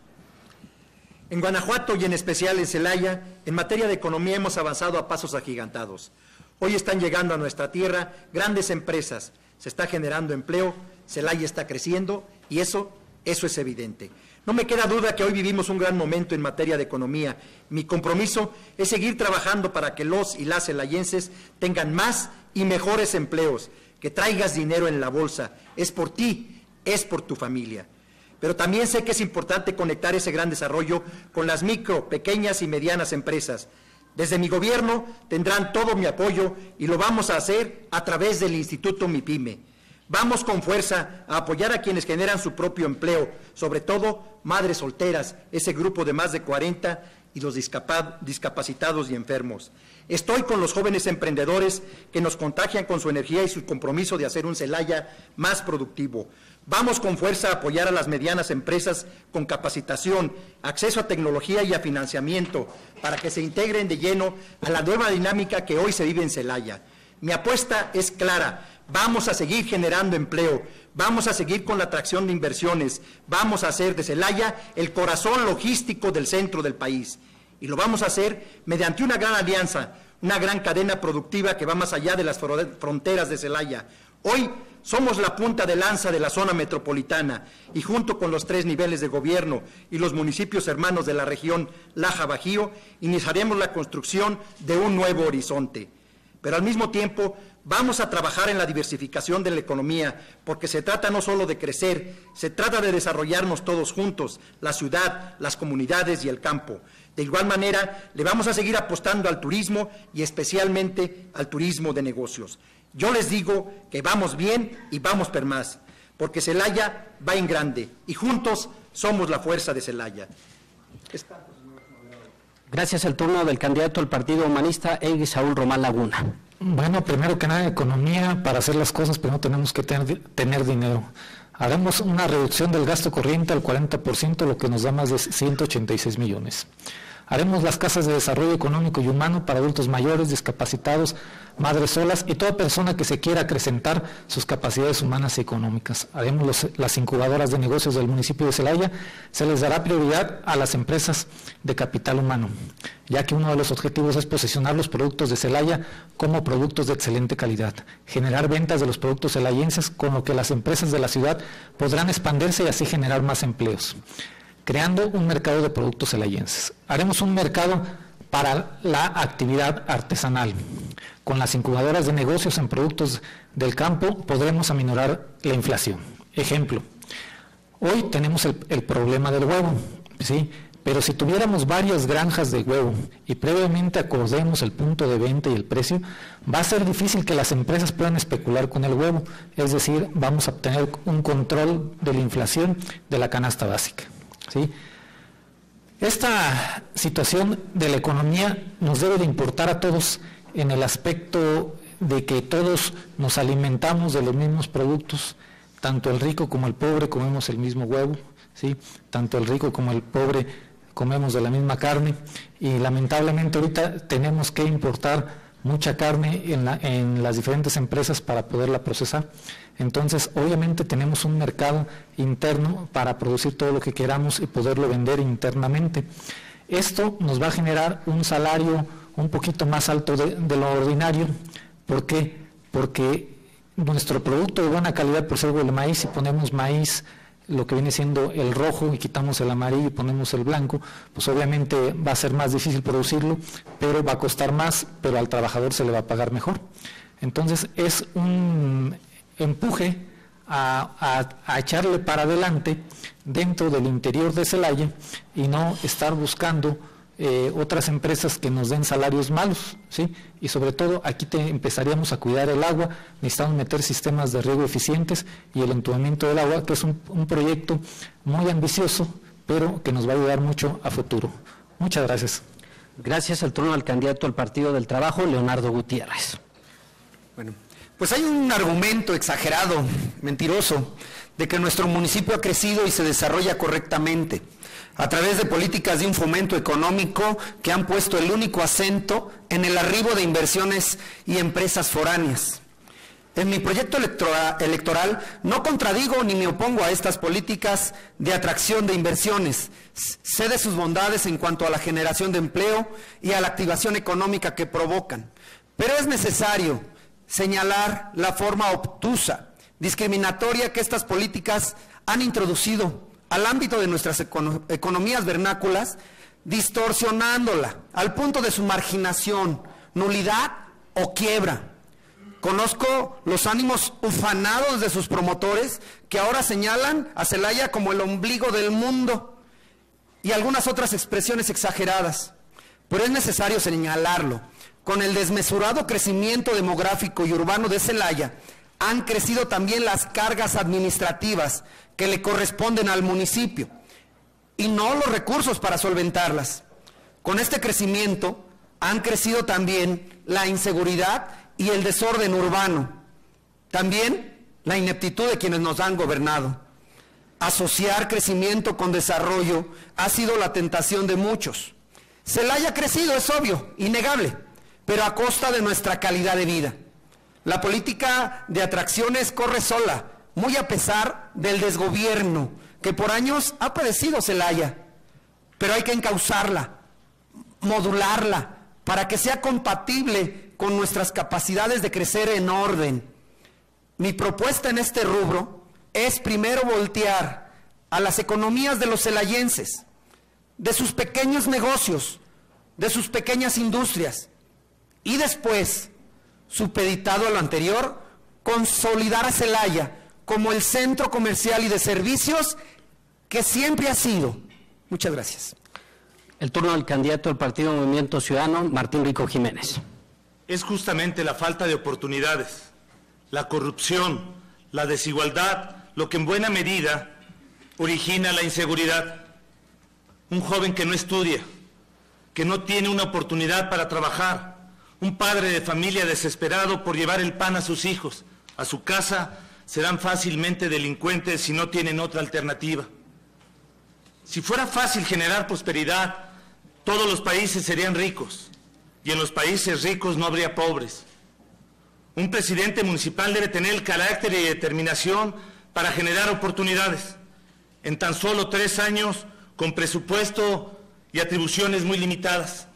En Guanajuato y en especial en Celaya, en materia de economía hemos avanzado a pasos agigantados. Hoy están llegando a nuestra tierra grandes empresas, se está generando empleo, Celaya está creciendo y eso, eso es evidente. No me queda duda que hoy vivimos un gran momento en materia de economía. Mi compromiso es seguir trabajando para que los y las celayenses tengan más y mejores empleos, que traigas dinero en la bolsa. Es por ti, es por tu familia. Pero también sé que es importante conectar ese gran desarrollo con las micro, pequeñas y medianas empresas. Desde mi gobierno tendrán todo mi apoyo y lo vamos a hacer a través del Instituto MIPYME. Vamos con fuerza a apoyar a quienes generan su propio empleo, sobre todo madres solteras, ese grupo de más de cuarenta y los discapacitados y enfermos. Estoy con los jóvenes emprendedores que nos contagian con su energía y su compromiso de hacer un Celaya más productivo. Vamos con fuerza a apoyar a las medianas empresas con capacitación, acceso a tecnología y a financiamiento para que se integren de lleno a la nueva dinámica que hoy se vive en Celaya. Mi apuesta es clara. Vamos a seguir generando empleo, vamos a seguir con la atracción de inversiones, vamos a hacer de Celaya el corazón logístico del centro del país. Y lo vamos a hacer mediante una gran alianza, una gran cadena productiva que va más allá de las fronteras de Celaya. Hoy somos la punta de lanza de la zona metropolitana y junto con los tres niveles de gobierno y los municipios hermanos de la región Laja-Bajío, iniciaremos la construcción de un nuevo horizonte. Pero al mismo tiempo vamos a trabajar en la diversificación de la economía, porque se trata no solo de crecer, se trata de desarrollarnos todos juntos, la ciudad, las comunidades y el campo. De igual manera, le vamos a seguir apostando al turismo y especialmente al turismo de negocios. Yo les digo que vamos bien y vamos per más, porque Celaya va en grande y juntos somos la fuerza de Celaya. Gracias. El turno del candidato al Partido Humanista, Egui Saúl Román Laguna. Bueno, primero que nada, economía, para hacer las cosas primero tenemos que tener, tener dinero. Haremos una reducción del gasto corriente al cuarenta por ciento, lo que nos da más de ciento ochenta y seis millones. Haremos las casas de desarrollo económico y humano para adultos mayores, discapacitados, madres solas y toda persona que se quiera acrecentar sus capacidades humanas y económicas. Haremos los, las incubadoras de negocios del municipio de Celaya. Se les dará prioridad a las empresas de capital humano, ya que uno de los objetivos es posicionar los productos de Celaya como productos de excelente calidad, generar ventas de los productos celayenses, con lo que las empresas de la ciudad podrán expandirse y así generar más empleos, creando un mercado de productos celayenses. Haremos un mercado para la actividad artesanal. Con las incubadoras de negocios en productos del campo podremos aminorar la inflación. Ejemplo, hoy tenemos el, el problema del huevo, ¿sí? Pero si tuviéramos varias granjas de huevo y previamente acordemos el punto de venta y el precio, va a ser difícil que las empresas puedan especular con el huevo, es decir, vamos a obtener un control de la inflación de la canasta básica, ¿sí? Esta situación de la economía nos debe de importar a todos en el aspecto de que todos nos alimentamos de los mismos productos, tanto el rico como el pobre comemos el mismo huevo, ¿sí? Tanto el rico como el pobre comemos de la misma carne y lamentablemente ahorita tenemos que importar mucha carne en, la, en las diferentes empresas para poderla procesar. Entonces, obviamente tenemos un mercado interno para producir todo lo que queramos y poderlo vender internamente. Esto nos va a generar un salario un poquito más alto de, de lo ordinario. ¿Por qué? Porque nuestro producto de buena calidad, por ser el maíz, si ponemos maíz, lo que viene siendo el rojo y quitamos el amarillo y ponemos el blanco, pues obviamente va a ser más difícil producirlo, pero va a costar más, pero al trabajador se le va a pagar mejor. Entonces es un empuje a, a, a echarle para adelante dentro del interior de Celaya y no estar buscando eh, otras empresas que nos den salarios malos, ¿sí? Y sobre todo aquí te empezaríamos a cuidar el agua, necesitamos meter sistemas de riego eficientes y el entubamiento del agua, que es un, un proyecto muy ambicioso, pero que nos va a ayudar mucho a futuro. Muchas gracias. Gracias. El turno al candidato al Partido del Trabajo, Leonardo Gutiérrez. Bueno, pues hay un argumento exagerado, mentiroso, de que nuestro municipio ha crecido y se desarrolla correctamente a través de políticas de un fomento económico que han puesto el único acento en el arribo de inversiones y empresas foráneas. En mi proyecto electoral, electoral no contradigo ni me opongo a estas políticas de atracción de inversiones. Sé de sus bondades en cuanto a la generación de empleo y a la activación económica que provocan. Pero es necesario señalar la forma obtusa, discriminatoria que estas políticas han introducido al ámbito de nuestras econo- economías vernáculas, distorsionándola al punto de su marginación, nulidad o quiebra. Conozco los ánimos ufanados de sus promotores que ahora señalan a Celaya como el ombligo del mundo y algunas otras expresiones exageradas, pero es necesario señalarlo. Con el desmesurado crecimiento demográfico y urbano de Celaya, han crecido también las cargas administrativas que le corresponden al municipio y no los recursos para solventarlas. Con este crecimiento han crecido también la inseguridad y el desorden urbano, también la ineptitud de quienes nos han gobernado. Asociar crecimiento con desarrollo ha sido la tentación de muchos. Celaya ha crecido, es obvio, innegable, pero a costa de nuestra calidad de vida. La política de atracciones corre sola, muy a pesar del desgobierno que por años ha padecido Celaya, pero hay que encauzarla, modularla, para que sea compatible con nuestras capacidades de crecer en orden. Mi propuesta en este rubro es primero voltear a las economías de los celayenses, de sus pequeños negocios, de sus pequeñas industrias, y después, supeditado a lo anterior, consolidar a Celaya como el centro comercial y de servicios que siempre ha sido. Muchas gracias. El turno del candidato del Partido Movimiento Ciudadano, Martín Rico Jiménez. Es justamente la falta de oportunidades, la corrupción, la desigualdad, lo que en buena medida origina la inseguridad. Un joven que no estudia, que no tiene una oportunidad para trabajar, un padre de familia desesperado por llevar el pan a sus hijos, a su casa, serán fácilmente delincuentes si no tienen otra alternativa. Si fuera fácil generar prosperidad, todos los países serían ricos, y en los países ricos no habría pobres. Un presidente municipal debe tener el carácter y determinación para generar oportunidades. En tan solo tres años, con presupuesto y atribuciones muy limitadas.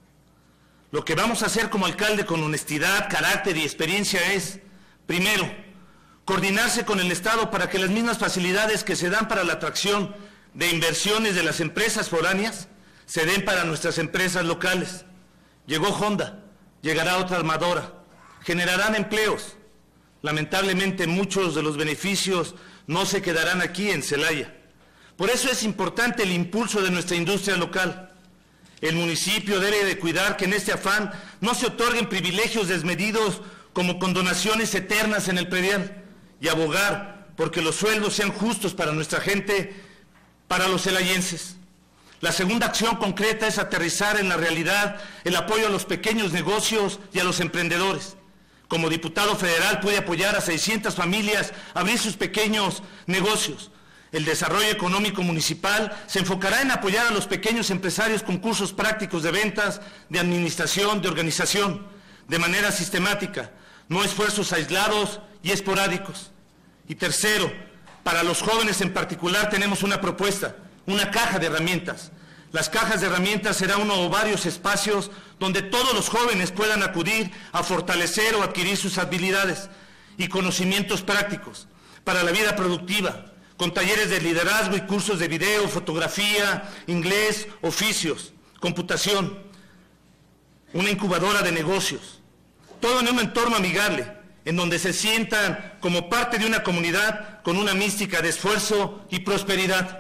Lo que vamos a hacer como alcalde con honestidad, carácter y experiencia es, primero, coordinarse con el Estado para que las mismas facilidades que se dan para la atracción de inversiones de las empresas foráneas se den para nuestras empresas locales. Llegó Honda, llegará otra armadora, generarán empleos. Lamentablemente muchos de los beneficios no se quedarán aquí en Celaya. Por eso es importante el impulso de nuestra industria local. El municipio debe de cuidar que en este afán no se otorguen privilegios desmedidos como condonaciones eternas en el predial y abogar porque los sueldos sean justos para nuestra gente, para los celayenses. La segunda acción concreta es aterrizar en la realidad el apoyo a los pequeños negocios y a los emprendedores. Como diputado federal puede apoyar a seiscientas familias a abrir sus pequeños negocios. El desarrollo económico municipal se enfocará en apoyar a los pequeños empresarios con cursos prácticos de ventas, de administración, de organización, de manera sistemática, no esfuerzos aislados y esporádicos. Y tercero, para los jóvenes en particular tenemos una propuesta, una caja de herramientas. Las cajas de herramientas será uno o varios espacios donde todos los jóvenes puedan acudir a fortalecer o adquirir sus habilidades y conocimientos prácticos para la vida productiva, con talleres de liderazgo y cursos de video, fotografía, inglés, oficios, computación, una incubadora de negocios, todo en un entorno amigable, en donde se sientan como parte de una comunidad con una mística de esfuerzo y prosperidad.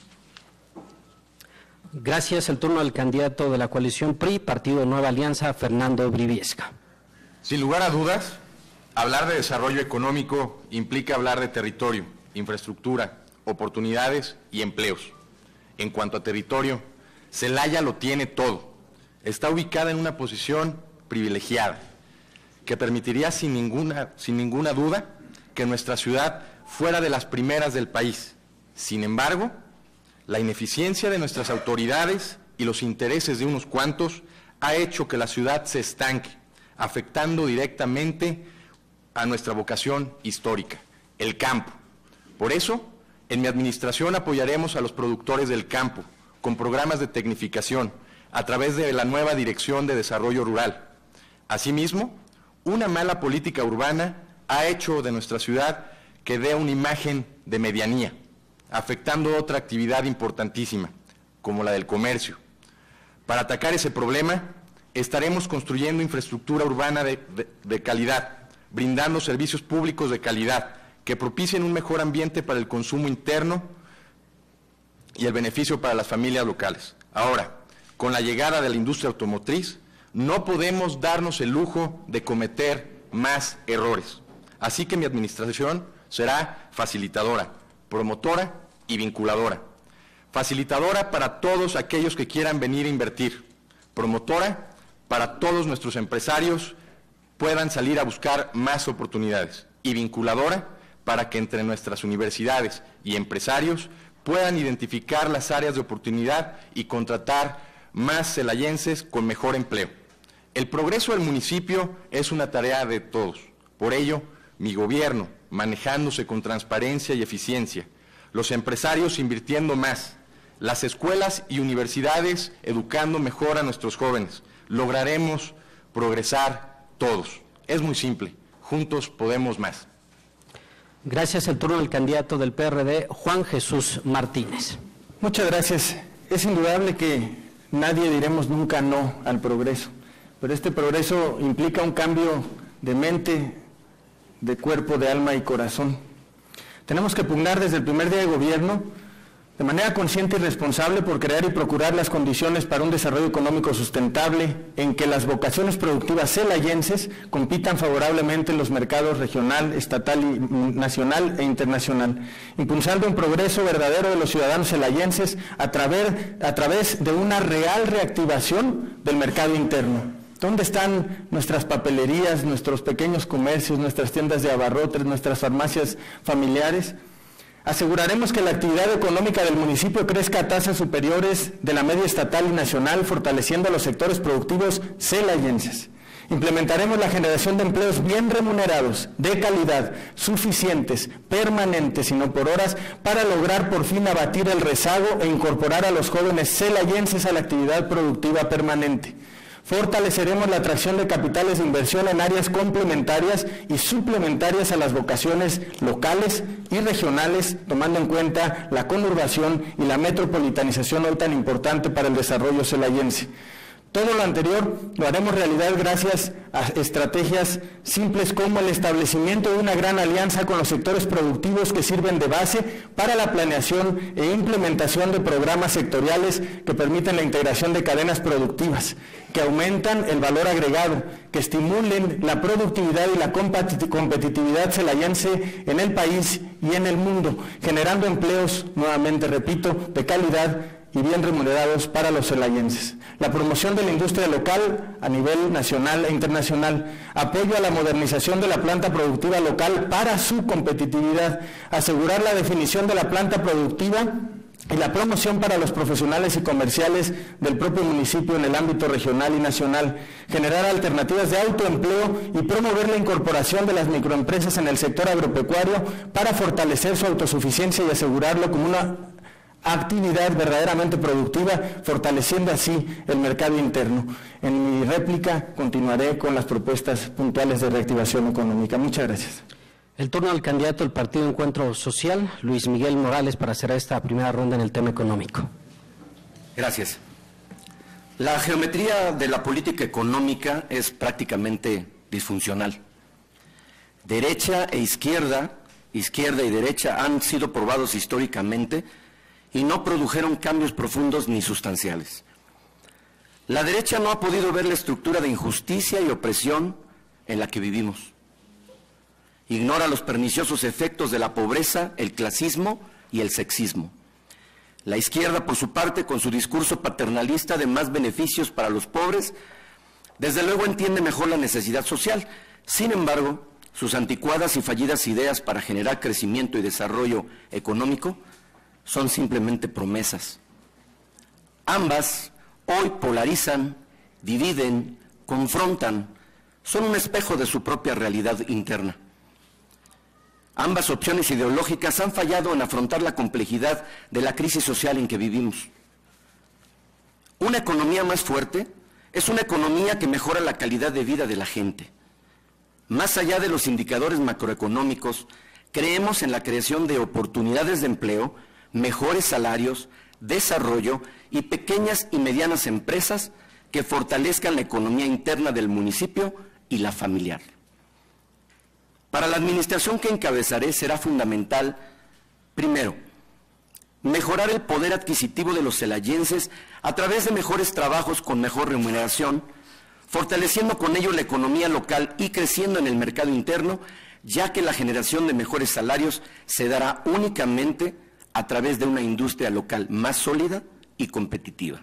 Gracias. El turno del candidato de la coalición P R I, Partido Nueva Alianza, Fernando Briviesca. Sin lugar a dudas, hablar de desarrollo económico implica hablar de territorio, infraestructura, oportunidades y empleos. En cuanto a territorio, Celaya lo tiene todo. Está ubicada en una posición privilegiada, que permitiría sin ninguna, sin ninguna duda que nuestra ciudad fuera de las primeras del país. Sin embargo, la ineficiencia de nuestras autoridades y los intereses de unos cuantos ha hecho que la ciudad se estanque, afectando directamente a nuestra vocación histórica, el campo. Por eso, en mi administración apoyaremos a los productores del campo con programas de tecnificación a través de la nueva Dirección de Desarrollo Rural. Asimismo, una mala política urbana ha hecho de nuestra ciudad que dé una imagen de medianía, afectando otra actividad importantísima, como la del comercio. Para atacar ese problema, estaremos construyendo infraestructura urbana de, de, de calidad, brindando servicios públicos de calidad, que propicien un mejor ambiente para el consumo interno y el beneficio para las familias locales. Ahora, con la llegada de la industria automotriz, no podemos darnos el lujo de cometer más errores. Así que mi administración será facilitadora, promotora y vinculadora. Facilitadora para todos aquellos que quieran venir a invertir. Promotora para todos nuestros empresarios puedan salir a buscar más oportunidades. Y vinculadora para que entre nuestras universidades y empresarios puedan identificar las áreas de oportunidad y contratar más celayenses con mejor empleo. El progreso del municipio es una tarea de todos. Por ello, mi gobierno, manejándose con transparencia y eficiencia, los empresarios invirtiendo más, las escuelas y universidades educando mejor a nuestros jóvenes, lograremos progresar todos. Es muy simple, juntos podemos más. Gracias. El turno del candidato del P R D, Juan Jesús Martínez. Muchas gracias. Es indudable que nadie diremos nunca no al progreso, pero este progreso implica un cambio de mente, de cuerpo, de alma y corazón. Tenemos que pugnar desde el primer día de gobierno de manera consciente y responsable por crear y procurar las condiciones para un desarrollo económico sustentable en que las vocaciones productivas celayenses compitan favorablemente en los mercados regional, estatal, y nacional e internacional, impulsando un progreso verdadero de los ciudadanos celayenses a través, a través de una real reactivación del mercado interno. ¿Dónde están nuestras papelerías, nuestros pequeños comercios, nuestras tiendas de abarrotes, nuestras farmacias familiares? Aseguraremos que la actividad económica del municipio crezca a tasas superiores de la media estatal y nacional, fortaleciendo a los sectores productivos celayenses. Implementaremos la generación de empleos bien remunerados, de calidad, suficientes, permanentes y no por horas, para lograr por fin abatir el rezago e incorporar a los jóvenes celayenses a la actividad productiva permanente. Fortaleceremos la atracción de capitales de inversión en áreas complementarias y suplementarias a las vocaciones locales y regionales, tomando en cuenta la conurbación y la metropolitanización hoy tan importante para el desarrollo celayense. Todo lo anterior lo haremos realidad gracias a estrategias simples como el establecimiento de una gran alianza con los sectores productivos que sirven de base para la planeación e implementación de programas sectoriales que permiten la integración de cadenas productivas, que aumentan el valor agregado, que estimulen la productividad y la competitividad celayense en el país y en el mundo, generando empleos, nuevamente repito, de calidad y bien remunerados para los celayenses. La promoción de la industria local a nivel nacional e internacional, apoyo a la modernización de la planta productiva local para su competitividad, asegurar la definición de la planta productiva y la promoción para los profesionales y comerciales del propio municipio en el ámbito regional y nacional, generar alternativas de autoempleo y promover la incorporación de las microempresas en el sector agropecuario para fortalecer su autosuficiencia y asegurarlo como una actividad verdaderamente productiva, fortaleciendo así el mercado interno. En mi réplica continuaré con las propuestas puntuales de reactivación económica. Muchas gracias. El turno del candidato del Partido Encuentro Social, Luis Miguel Morales, para cerrar esta primera ronda en el tema económico. Gracias. La geometría de la política económica es prácticamente disfuncional. Derecha e izquierda, izquierda y derecha han sido probados históricamente y no produjeron cambios profundos ni sustanciales. La derecha no ha podido ver la estructura de injusticia y opresión en la que vivimos. Ignora los perniciosos efectos de la pobreza, el clasismo y el sexismo. La izquierda, por su parte, con su discurso paternalista de más beneficios para los pobres, desde luego entiende mejor la necesidad social. Sin embargo, sus anticuadas y fallidas ideas para generar crecimiento y desarrollo económico son simplemente promesas. Ambas hoy polarizan, dividen, confrontan, son un espejo de su propia realidad interna. Ambas opciones ideológicas han fallado en afrontar la complejidad de la crisis social en que vivimos. Una economía más fuerte es una economía que mejora la calidad de vida de la gente. Más allá de los indicadores macroeconómicos, creemos en la creación de oportunidades de empleo, mejores salarios, desarrollo y pequeñas y medianas empresas que fortalezcan la economía interna del municipio y la familiar. Para la administración que encabezaré será fundamental, primero, mejorar el poder adquisitivo de los celayenses a través de mejores trabajos con mejor remuneración, fortaleciendo con ello la economía local y creciendo en el mercado interno, ya que la generación de mejores salarios se dará únicamente a través de una industria local más sólida y competitiva.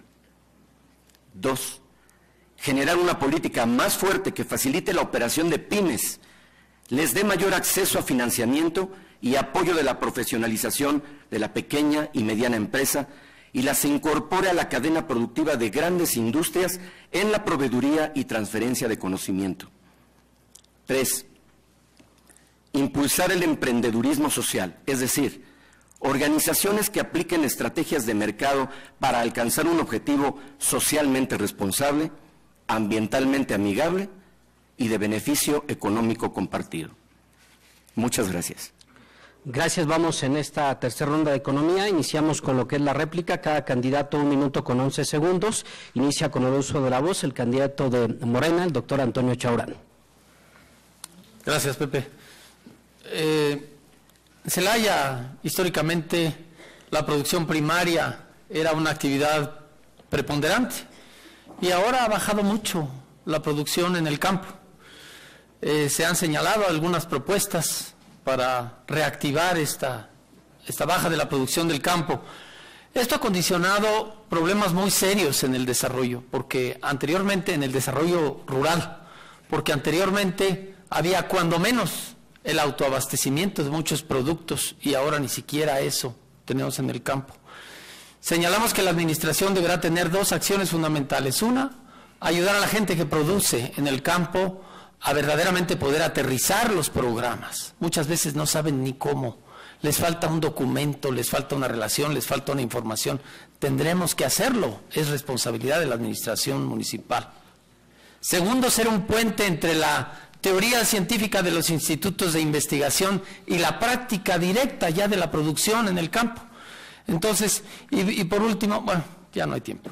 Dos, generar una política más fuerte que facilite la operación de pymes, les dé mayor acceso a financiamiento y apoyo de la profesionalización de la pequeña y mediana empresa y las incorpore a la cadena productiva de grandes industrias en la proveeduría y transferencia de conocimiento. Tres, impulsar el emprendedurismo social, es decir, organizaciones que apliquen estrategias de mercado para alcanzar un objetivo socialmente responsable ambientalmente amigable y de beneficio económico compartido. Muchas gracias. Gracias. Vamos en esta tercera ronda de economía. Iniciamos con lo que es la réplica. Cada candidato un minuto con once segundos. Inicia con el uso de la voz el candidato de Morena, el doctor Antonio Chaurán. Gracias, Pepe. Eh, en Celaya, históricamente, la producción primaria era una actividad preponderante y ahora ha bajado mucho la producción en el campo. Eh, se han señalado algunas propuestas para reactivar esta, esta baja de la producción del campo. Esto ha condicionado problemas muy serios en el desarrollo, porque anteriormente en el desarrollo rural, porque anteriormente había cuando menos el autoabastecimiento de muchos productos y ahora ni siquiera eso tenemos en el campo. Señalamos que la administración deberá tener dos acciones fundamentales. Una, ayudar a la gente que produce en el campo a verdaderamente poder aterrizar los programas. Muchas veces no saben ni cómo. Les falta un documento, les falta una relación, les falta una información. Tendremos que hacerlo. Es responsabilidad de la administración municipal. Segundo, ser un puente entre la teoría científica de los institutos de investigación y la práctica directa ya de la producción en el campo. Entonces, y, y por último, bueno, ya no hay tiempo.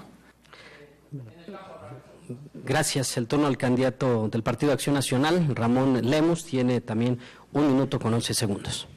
Gracias. El turno al candidato del Partido Acción Nacional, Ramón Lemus, tiene también un minuto con once segundos.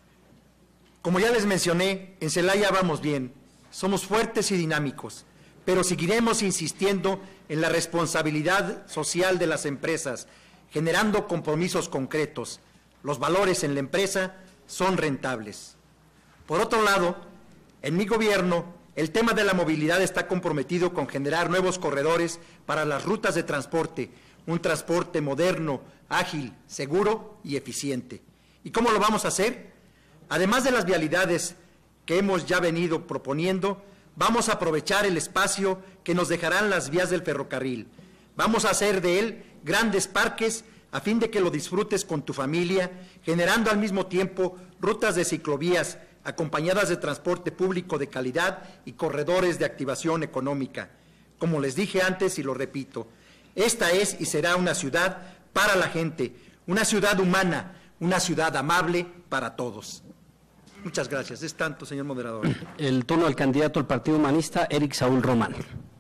Como ya les mencioné, en Celaya vamos bien, somos fuertes y dinámicos, pero seguiremos insistiendo en la responsabilidad social de las empresas, generando compromisos concretos. Los valores en la empresa son rentables. Por otro lado, en mi gobierno, el tema de la movilidad está comprometido con generar nuevos corredores para las rutas de transporte, un transporte moderno, ágil, seguro y eficiente. ¿Y cómo lo vamos a hacer? Además de las vialidades que hemos ya venido proponiendo, vamos a aprovechar el espacio que nos dejarán las vías del ferrocarril. Vamos a hacer de él grandes parques a fin de que lo disfrutes con tu familia, generando al mismo tiempo rutas de ciclovías acompañadas de transporte público de calidad y corredores de activación económica. Como les dije antes y lo repito, esta es y será una ciudad para la gente, una ciudad humana, una ciudad amable para todos. Muchas gracias. Es tanto, señor moderador. El turno al candidato del Partido Humanista, Eric Saúl Román.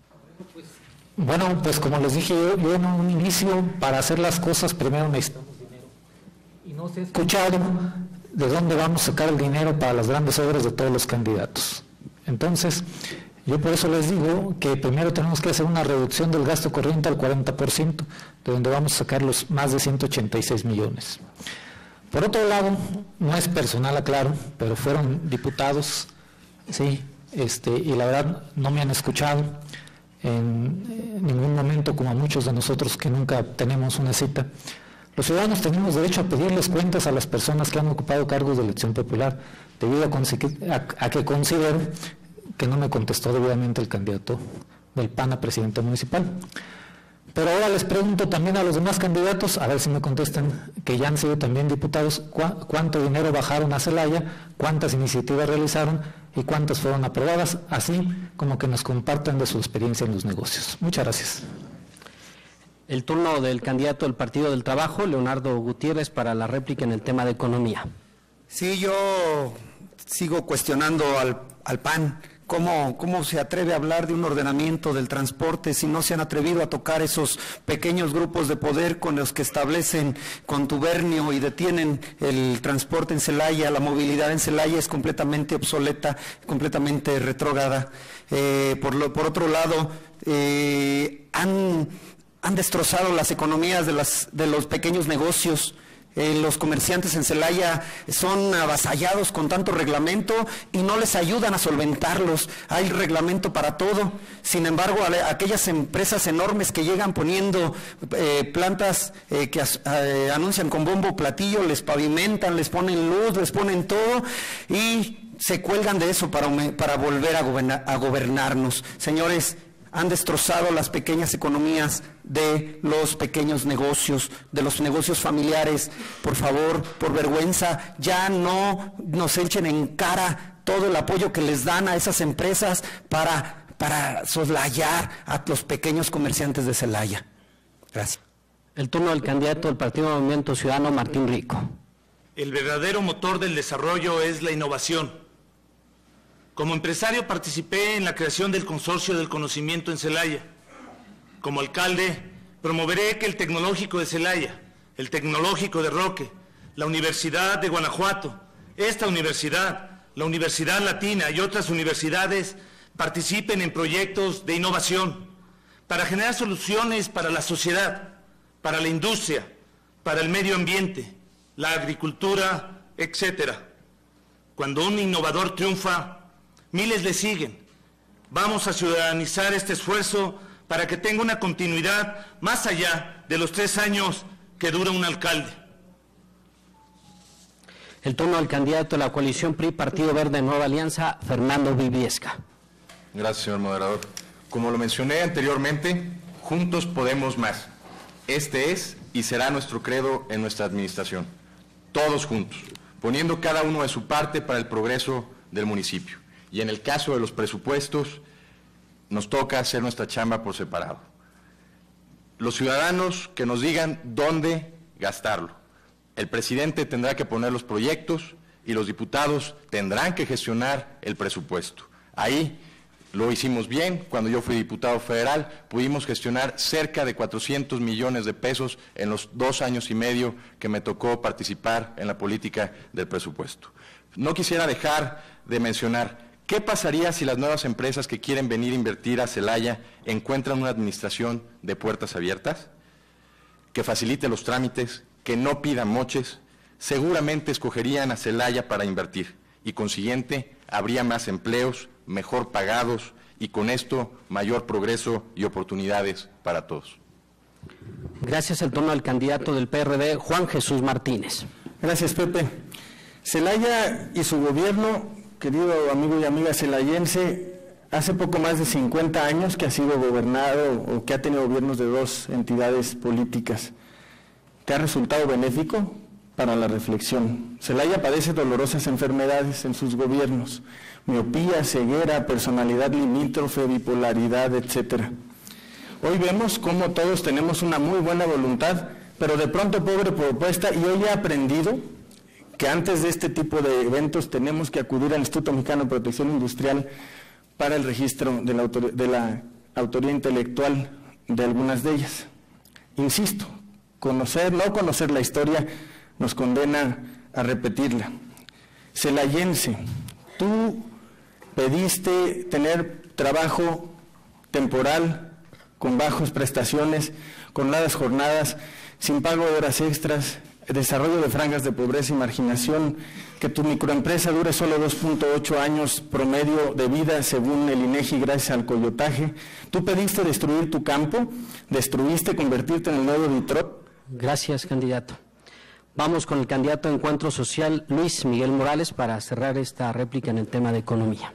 Bueno, pues como les dije yo, yo en un inicio, para hacer las cosas primero necesitamos dinero. Y no se ha escuchado de dónde vamos a sacar el dinero para las grandes obras de todos los candidatos. Entonces, yo por eso les digo que primero tenemos que hacer una reducción del gasto corriente al cuarenta por ciento, de donde vamos a sacar los más de ciento ochenta y seis millones. Por otro lado, no es personal, aclaro, pero fueron diputados, sí, este, y la verdad no me han escuchado en ningún momento, como a muchos de nosotros que nunca tenemos una cita. Los ciudadanos tenemos derecho a pedirles cuentas a las personas que han ocupado cargos de elección popular, debido a, a, a que considero que no me contestó debidamente el candidato del P A N a presidente municipal. Pero ahora les pregunto también a los demás candidatos, a ver si me contestan, que ya han sido también diputados, cu cuánto dinero bajaron a Celaya, cuántas iniciativas realizaron y cuántas fueron aprobadas, así como que nos compartan de su experiencia en los negocios. Muchas gracias. El turno del candidato del Partido del Trabajo, Leonardo Gutiérrez, para la réplica en el tema de economía. Sí, yo sigo cuestionando al, al P A N. ¿Cómo, ¿Cómo se atreve a hablar de un ordenamiento del transporte si no se han atrevido a tocar esos pequeños grupos de poder con los que establecen contubernio y detienen el transporte en Celaya? La movilidad en Celaya es completamente obsoleta, completamente retrógrada. Eh, por, lo, por otro lado, eh, han, han destrozado las economías de, las, de los pequeños negocios. Eh, los comerciantes en Celaya son avasallados con tanto reglamento y no les ayudan a solventarlos. Hay reglamento para todo. Sin embargo, a, a aquellas empresas enormes que llegan poniendo eh, plantas eh, que as, eh, anuncian con bombo platillo, les pavimentan, les ponen luz, les ponen todo y se cuelgan de eso para, para volver a, gobernar, a gobernarnos. Señores, han destrozado las pequeñas economías de los pequeños negocios, de los negocios familiares. Por favor, por vergüenza, ya no nos echen en cara todo el apoyo que les dan a esas empresas para, para soslayar a los pequeños comerciantes de Celaya. Gracias. El turno del candidato del Partido Movimiento Ciudadano, Martín Rico. El verdadero motor del desarrollo es la innovación. Como empresario participé en la creación del Consorcio del Conocimiento en Celaya. Como alcalde, promoveré que el Tecnológico de Celaya, el Tecnológico de Roque, la Universidad de Guanajuato, esta universidad, la Universidad Latina y otras universidades participen en proyectos de innovación para generar soluciones para la sociedad, para la industria, para el medio ambiente, la agricultura, etcétera. Cuando un innovador triunfa, miles le siguen. Vamos a ciudadanizar este esfuerzo para que tenga una continuidad más allá de los tres años que dura un alcalde. El turno del candidato de la coalición P R I, Partido Verde Nueva Alianza, Fernando Viviesca. Gracias, señor moderador. Como lo mencioné anteriormente, juntos podemos más. Este es y será nuestro credo en nuestra administración. Todos juntos, poniendo cada uno de su parte para el progreso del municipio. Y en el caso de los presupuestos, nos toca hacer nuestra chamba por separado. Los ciudadanos que nos digan dónde gastarlo. El presidente tendrá que poner los proyectos y los diputados tendrán que gestionar el presupuesto. Ahí lo hicimos bien. Cuando yo fui diputado federal, pudimos gestionar cerca de cuatrocientos millones de pesos en los dos años y medio que me tocó participar en la política del presupuesto. No quisiera dejar de mencionar, ¿qué pasaría si las nuevas empresas que quieren venir a invertir a Celaya encuentran una administración de puertas abiertas? Que facilite los trámites, que no pidan moches, seguramente escogerían a Celaya para invertir y, consiguiente, habría más empleos, mejor pagados y con esto mayor progreso y oportunidades para todos. Gracias. El turno del candidato del P R D, Juan Jesús Martínez. Gracias, Pepe. Celaya y su gobierno, querido amigo y amiga celayense, hace poco más de cincuenta años que ha sido gobernado o que ha tenido gobiernos de dos entidades políticas. ¿Te ha resultado benéfico? Para la reflexión. Celaya padece dolorosas enfermedades en sus gobiernos, miopía, ceguera, personalidad limítrofe, bipolaridad, etcétera. Hoy vemos cómo todos tenemos una muy buena voluntad, pero de pronto pobre propuesta, y hoy he aprendido que antes de este tipo de eventos tenemos que acudir al Instituto Mexicano de Protección Industrial para el registro de la, autor de la autoría intelectual de algunas de ellas. Insisto, conocer, no conocer la historia nos condena a repetirla. Celayense, tú pediste tener trabajo temporal, con bajas prestaciones, con largas jornadas, sin pago de horas extras, desarrollo de franjas de pobreza y marginación, que tu microempresa dure solo dos punto ocho años promedio de vida según el INEGI gracias al coyotaje. Tú pediste destruir tu campo, destruiste convertirte en el nuevo Detroit. Gracias, candidato. Vamos con el candidato de Encuentro Social, Luis Miguel Morales, para cerrar esta réplica en el tema de economía.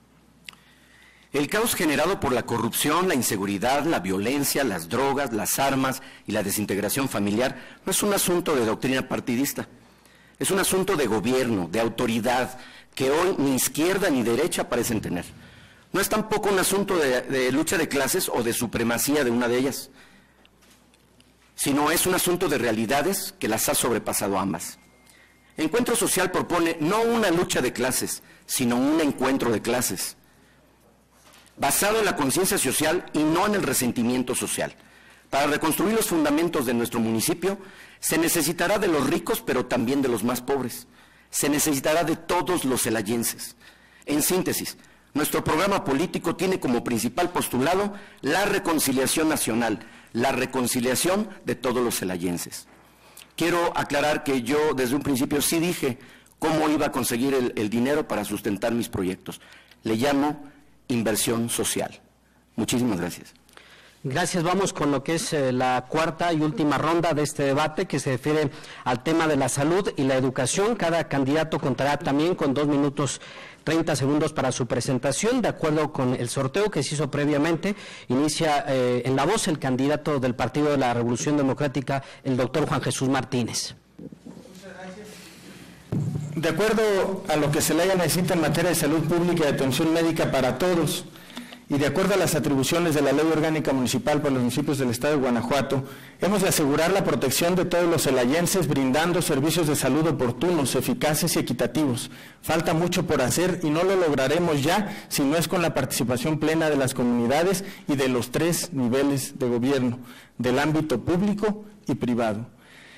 El caos generado por la corrupción, la inseguridad, la violencia, las drogas, las armas y la desintegración familiar no es un asunto de doctrina partidista. Es un asunto de gobierno, de autoridad, que hoy ni izquierda ni derecha parecen tener. No es tampoco un asunto de, de lucha de clases o de supremacía de una de ellas, sino es un asunto de realidades que las ha sobrepasado ambas. Encuentro Social propone no una lucha de clases, sino un encuentro de clases, basado en la conciencia social y no en el resentimiento social. Para reconstruir los fundamentos de nuestro municipio, se necesitará de los ricos, pero también de los más pobres. Se necesitará de todos los celayenses. En síntesis, nuestro programa político tiene como principal postulado la reconciliación nacional, la reconciliación de todos los celayenses. Quiero aclarar que yo desde un principio sí dije cómo iba a conseguir el, el dinero para sustentar mis proyectos. Le llamo inversión social. Muchísimas gracias. Gracias. Vamos con lo que es eh, la cuarta y última ronda de este debate, que se refiere al tema de la salud y la educación. Cada candidato contará también con dos minutos treinta segundos para su presentación. De acuerdo con el sorteo que se hizo previamente, inicia eh, en la voz el candidato del Partido de la Revolución Democrática, el doctor Juan Jesús Martínez. De acuerdo a lo que Celaya necesita en materia de salud pública y atención médica para todos, y de acuerdo a las atribuciones de la Ley Orgánica Municipal para los municipios del Estado de Guanajuato, hemos de asegurar la protección de todos los celayenses brindando servicios de salud oportunos, eficaces y equitativos. Falta mucho por hacer y no lo lograremos ya si no es con la participación plena de las comunidades y de los tres niveles de gobierno, del ámbito público y privado.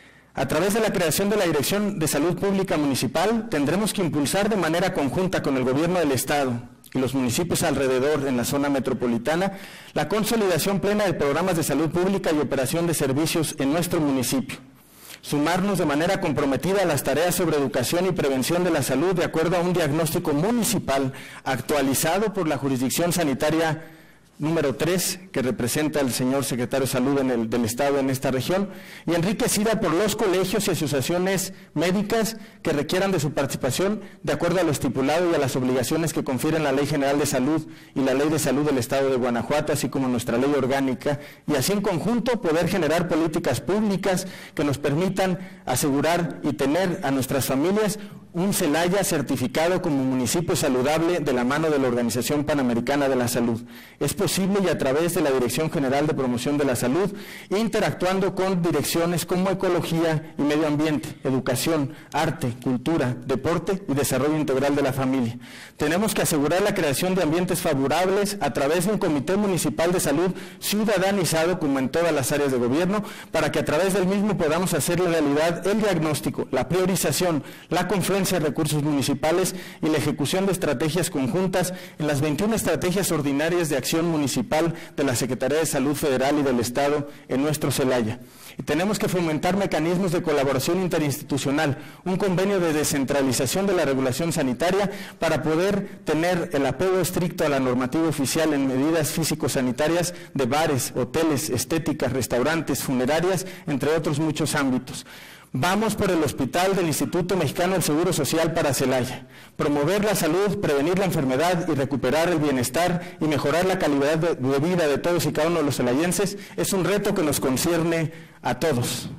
A través de la creación de la Dirección de Salud Pública Municipal, tendremos que impulsar de manera conjunta con el Gobierno del Estado y los municipios alrededor en la zona metropolitana la consolidación plena de programas de salud pública y operación de servicios en nuestro municipio. Sumarnos de manera comprometida a las tareas sobre educación y prevención de la salud de acuerdo a un diagnóstico municipal actualizado por la jurisdicción sanitaria número tres, que representa el señor secretario de Salud en el, del Estado en esta región, y enriquecida por los colegios y asociaciones médicas que requieran de su participación de acuerdo a lo estipulado y a las obligaciones que confieren la Ley General de Salud y la Ley de Salud del Estado de Guanajuato, así como nuestra ley orgánica, y así en conjunto poder generar políticas públicas que nos permitan asegurar y tener a nuestras familias un Celaya certificado como municipio saludable de la mano de la Organización Panamericana de la Salud. Es posible y a través de la Dirección General de Promoción de la Salud, interactuando con direcciones como Ecología y Medio Ambiente, Educación, Arte, Cultura, Deporte y Desarrollo Integral de la Familia. Tenemos que asegurar la creación de ambientes favorables a través de un Comité Municipal de Salud ciudadanizado como en todas las áreas de gobierno, para que a través del mismo podamos hacer la realidad el diagnóstico, la priorización, la confluencia de recursos municipales y la ejecución de estrategias conjuntas en las veintiuna estrategias ordinarias de acción municipal de la Secretaría de Salud Federal y del Estado en nuestro Celaya. Y tenemos que fomentar mecanismos de colaboración interinstitucional, un convenio de descentralización de la regulación sanitaria para poder tener el apego estricto a la normativa oficial en medidas físico-sanitarias de bares, hoteles, estéticas, restaurantes, funerarias, entre otros muchos ámbitos. Vamos por el hospital del Instituto Mexicano del Seguro Social para Celaya. Promover la salud, prevenir la enfermedad y recuperar el bienestar y mejorar la calidad de, de vida de todos y cada uno de los celayenses es un reto que nos concierne a todos.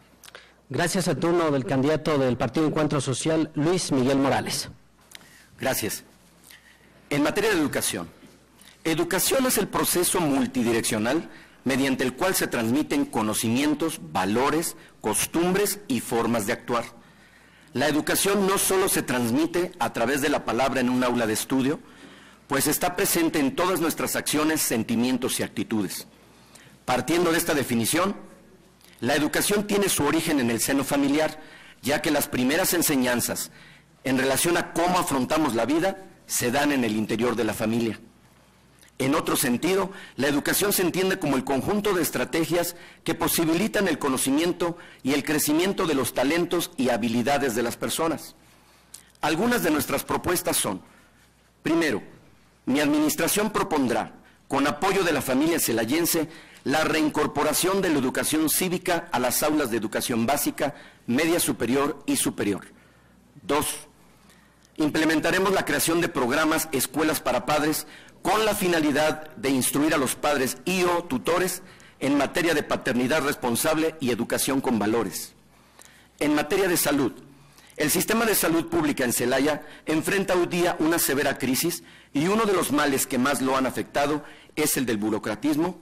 Gracias. Al turno del candidato del Partido Encuentro Social, Luis Miguel Morales. Gracias. En materia de educación, educación es el proceso multidireccional mediante el cual se transmiten conocimientos, valores, costumbres y formas de actuar. La educación no solo se transmite a través de la palabra en un aula de estudio, pues está presente en todas nuestras acciones, sentimientos y actitudes. Partiendo de esta definición, la educación tiene su origen en el seno familiar, ya que las primeras enseñanzas en relación a cómo afrontamos la vida se dan en el interior de la familia. En otro sentido, la educación se entiende como el conjunto de estrategias que posibilitan el conocimiento y el crecimiento de los talentos y habilidades de las personas. Algunas de nuestras propuestas son: primero, mi administración propondrá, con apoyo de la familia celayense, la reincorporación de la educación cívica a las aulas de educación básica, media superior y superior. Dos, implementaremos la creación de programas Escuelas para Padres con la finalidad de instruir a los padres y o tutores en materia de paternidad responsable y educación con valores. En materia de salud, el sistema de salud pública en Celaya enfrenta hoy día una severa crisis y uno de los males que más lo han afectado es el del burocratismo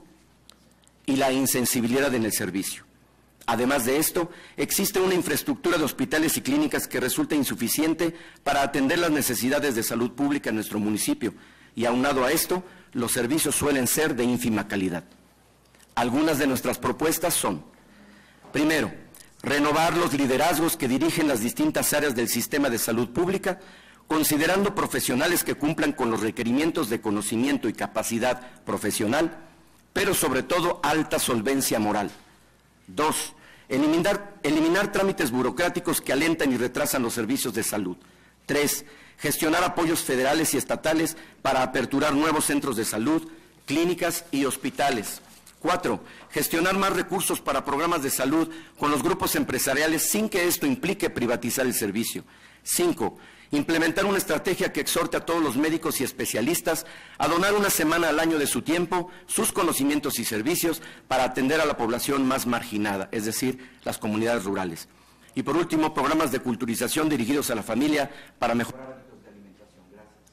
y la insensibilidad en el servicio. Además de esto, existe una infraestructura de hospitales y clínicas que resulta insuficiente para atender las necesidades de salud pública en nuestro municipio, y aunado a esto, los servicios suelen ser de ínfima calidad. Algunas de nuestras propuestas son: primero, renovar los liderazgos que dirigen las distintas áreas del sistema de salud pública, considerando profesionales que cumplan con los requerimientos de conocimiento y capacidad profesional, pero sobre todo alta solvencia moral. Dos, eliminar, eliminar trámites burocráticos que alentan y retrasan los servicios de salud. Tres, gestionar apoyos federales y estatales para aperturar nuevos centros de salud, clínicas y hospitales. Cuatro, gestionar más recursos para programas de salud con los grupos empresariales sin que esto implique privatizar el servicio. Cinco, implementar una estrategia que exhorte a todos los médicos y especialistas a donar una semana al año de su tiempo, sus conocimientos y servicios para atender a la población más marginada, es decir, las comunidades rurales. Y por último, programas de culturización dirigidos a la familia para mejorar.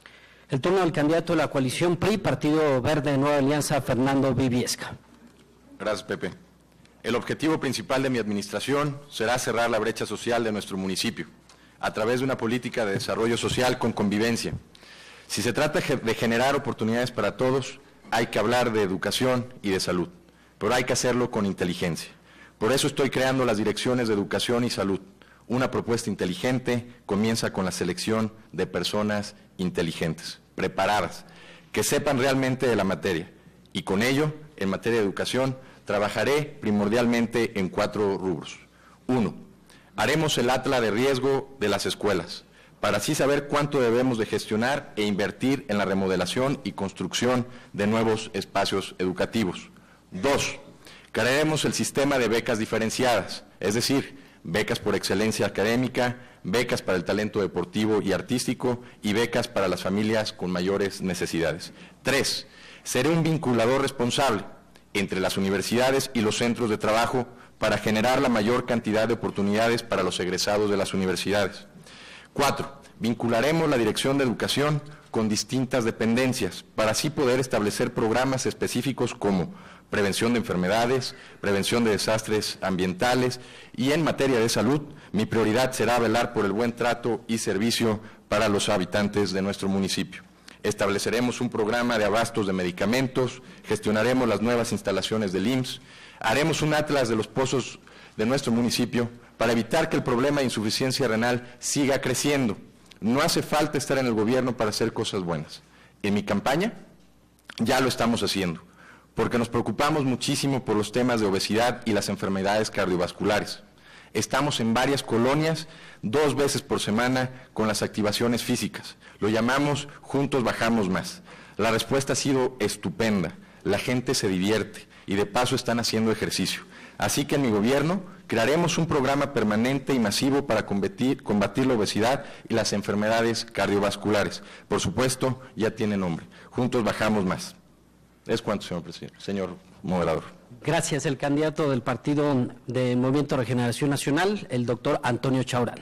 El turno del candidato de la coalición P R I, Partido Verde Nueva Alianza, Fernando Viviesca. Gracias, Pepe. El objetivo principal de mi administración será cerrar la brecha social de nuestro municipio, a través de una política de desarrollo social con convivencia. Si se trata de generar oportunidades para todos, hay que hablar de educación y de salud, pero hay que hacerlo con inteligencia. Por eso estoy creando las direcciones de educación y salud. Una propuesta inteligente comienza con la selección de personas inteligentes, preparadas, que sepan realmente de la materia. Y con ello, en materia de educación, trabajaré primordialmente en cuatro rubros. Uno, haremos el atlas de riesgo de las escuelas, para así saber cuánto debemos de gestionar e invertir en la remodelación y construcción de nuevos espacios educativos. Dos, crearemos el sistema de becas diferenciadas, es decir, becas por excelencia académica, becas para el talento deportivo y artístico y becas para las familias con mayores necesidades. Tres, seré un vinculador responsable entre las universidades y los centros de trabajo para generar la mayor cantidad de oportunidades para los egresados de las universidades. Cuatro, vincularemos la Dirección de Educación con distintas dependencias para así poder establecer programas específicos como prevención de enfermedades, prevención de desastres ambientales y en materia de salud, mi prioridad será velar por el buen trato y servicio para los habitantes de nuestro municipio. Estableceremos un programa de abastos de medicamentos, gestionaremos las nuevas instalaciones del I M S S, haremos un atlas de los pozos de nuestro municipio para evitar que el problema de insuficiencia renal siga creciendo. No hace falta estar en el gobierno para hacer cosas buenas. En mi campaña ya lo estamos haciendo, porque nos preocupamos muchísimo por los temas de obesidad y las enfermedades cardiovasculares. Estamos en varias colonias, dos veces por semana, con las activaciones físicas. Lo llamamos Juntos Bajamos Más. La respuesta ha sido estupenda. La gente se divierte y de paso están haciendo ejercicio. Así que en mi gobierno crearemos un programa permanente y masivo para combatir, combatir la obesidad y las enfermedades cardiovasculares. Por supuesto, ya tiene nombre. Juntos Bajamos Más. Es cuanto, señor presidente, señor moderador. Gracias. El candidato del Partido de Movimiento de Regeneración Nacional, el doctor Antonio Chaurán.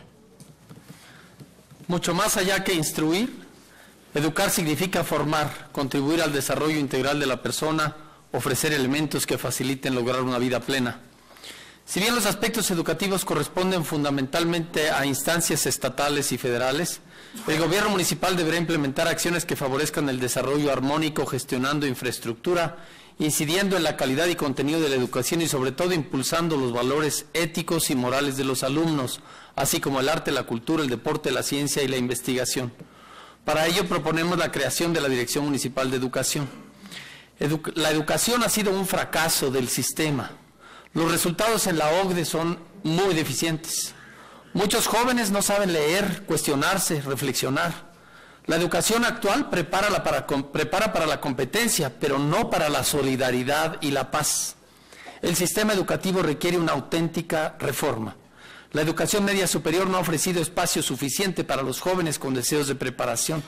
Mucho más allá que instruir, educar significa formar, contribuir al desarrollo integral de la persona, ofrecer elementos que faciliten lograr una vida plena. Si bien los aspectos educativos corresponden fundamentalmente a instancias estatales y federales, el gobierno municipal deberá implementar acciones que favorezcan el desarrollo armónico, gestionando infraestructura, incidiendo en la calidad y contenido de la educación y sobre todo impulsando los valores éticos y morales de los alumnos, así como el arte, la cultura, el deporte, la ciencia y la investigación. Para ello proponemos la creación de la Dirección Municipal de Educación. Edu- la educación ha sido un fracaso del sistema. Los resultados en la O C D E son muy deficientes. Muchos jóvenes no saben leer, cuestionarse, reflexionar. La educación actual prepara, la para, prepara para la competencia, pero no para la solidaridad y la paz. El sistema educativo requiere una auténtica reforma. La educación media superior no ha ofrecido espacio suficiente para los jóvenes con deseos de preparación.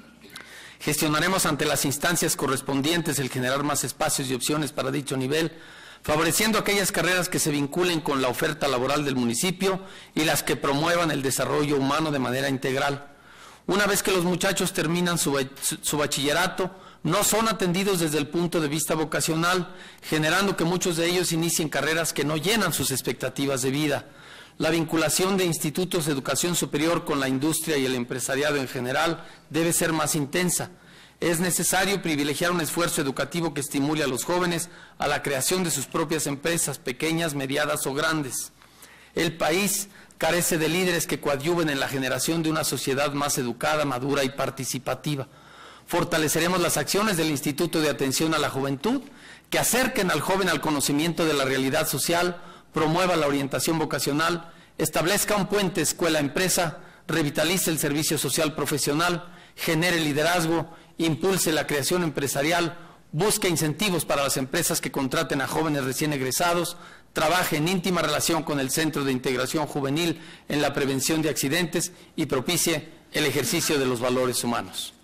Gestionaremos ante las instancias correspondientes el generar más espacios y opciones para dicho nivel, favoreciendo aquellas carreras que se vinculen con la oferta laboral del municipio y las que promuevan el desarrollo humano de manera integral. Una vez que los muchachos terminan su, su bachillerato, no son atendidos desde el punto de vista vocacional, generando que muchos de ellos inicien carreras que no llenan sus expectativas de vida. La vinculación de institutos de educación superior con la industria y el empresariado en general debe ser más intensa. Es necesario privilegiar un esfuerzo educativo que estimule a los jóvenes a la creación de sus propias empresas, pequeñas, medianas o grandes. El país carece de líderes que coadyuven en la generación de una sociedad más educada, madura y participativa. Fortaleceremos las acciones del Instituto de Atención a la Juventud, que acerquen al joven al conocimiento de la realidad social, promueva la orientación vocacional, establezca un puente escuela-empresa, revitalice el servicio social profesional, genere liderazgo, impulse la creación empresarial, busque incentivos para las empresas que contraten a jóvenes recién egresados, trabaje en íntima relación con el Centro de Integración Juvenil en la prevención de accidentes y propicie el ejercicio de los valores humanos.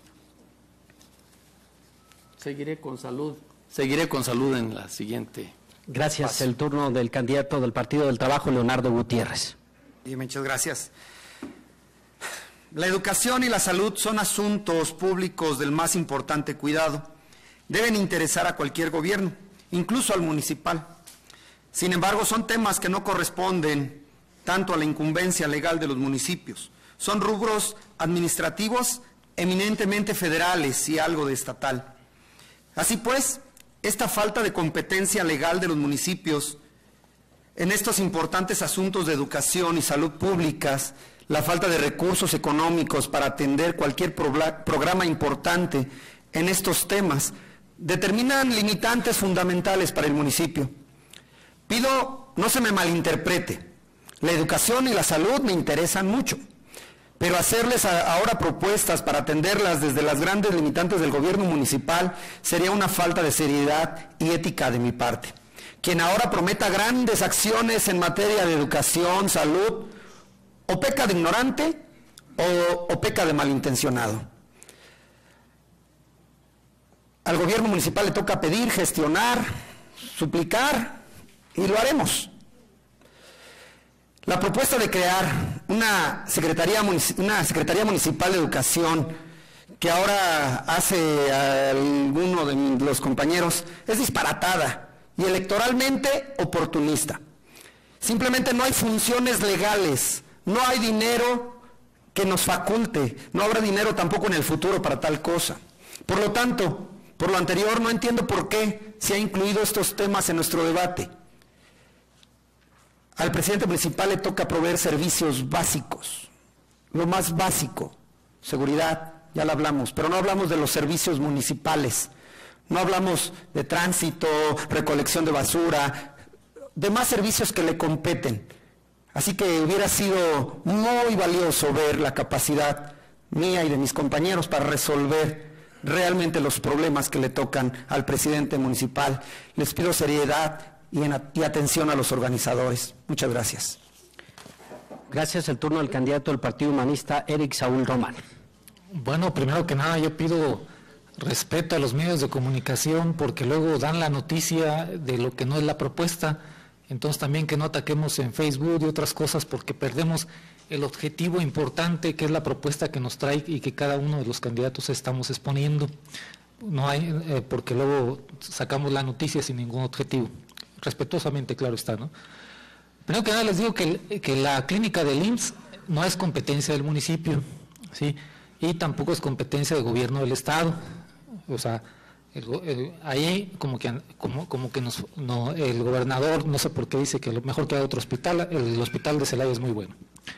Seguiré con salud, seguiré con salud en la siguiente. Gracias. fase. El turno del candidato del Partido del Trabajo, Leonardo Gutiérrez. Y muchas gracias. la educación y la salud son asuntos públicos del más importante cuidado. Deben interesar a cualquier gobierno, incluso al municipal. Sin embargo, son temas que no corresponden tanto a la incumbencia legal de los municipios. Son rubros administrativos eminentemente federales y algo de estatal. Así pues, esta falta de competencia legal de los municipios en estos importantes asuntos de educación y salud públicas, la falta de recursos económicos para atender cualquier programa importante en estos temas, determinan limitantes fundamentales para el municipio. Pido no se me malinterprete, la educación y la salud me interesan mucho, pero hacerles ahora propuestas para atenderlas desde las grandes limitantes del gobierno municipal sería una falta de seriedad y ética de mi parte. Quien ahora prometa grandes acciones en materia de educación, salud, o peca de ignorante o, o peca de malintencionado. Al gobierno municipal le toca pedir, gestionar, suplicar, y lo haremos. La propuesta de crear una Secretaría, una Secretaría Municipal de Educación, que ahora hace alguno de los compañeros, es disparatada y electoralmente oportunista. Simplemente no hay funciones legales, no hay dinero que nos faculte, no habrá dinero tampoco en el futuro para tal cosa. Por lo tanto, por lo anterior, no entiendo por qué se ha incluido estos temas en nuestro debate. Al presidente municipal le toca proveer servicios básicos, lo más básico, seguridad, ya lo hablamos, pero no hablamos de los servicios municipales, no hablamos de tránsito, recolección de basura, demás servicios que le competen. Así que hubiera sido muy valioso ver la capacidad mía y de mis compañeros para resolver realmente los problemas que le tocan al presidente municipal. Les pido seriedad y, en, y atención a los organizadores. Muchas gracias. Gracias. El turno del candidato del Partido Humanista, Eric Saúl Román. Bueno, primero que nada yo pido respeto a los medios de comunicación porque luego dan la noticia de lo que no es la propuesta. Entonces también que no ataquemos en Facebook y otras cosas porque perdemos el objetivo importante que es la propuesta que nos trae y que cada uno de los candidatos estamos exponiendo. No hay, eh, porque luego sacamos la noticia sin ningún objetivo. Respetuosamente, claro está, ¿no? Primero que nada les digo que, que la clínica del I M S S no es competencia del municipio, ¿sí? Y tampoco es competencia del gobierno del Estado. O sea, El, el, ahí como que como, como que nos, no, el gobernador no sé por qué dice que lo mejor que hay otro hospital, el hospital de Celaya es muy bueno.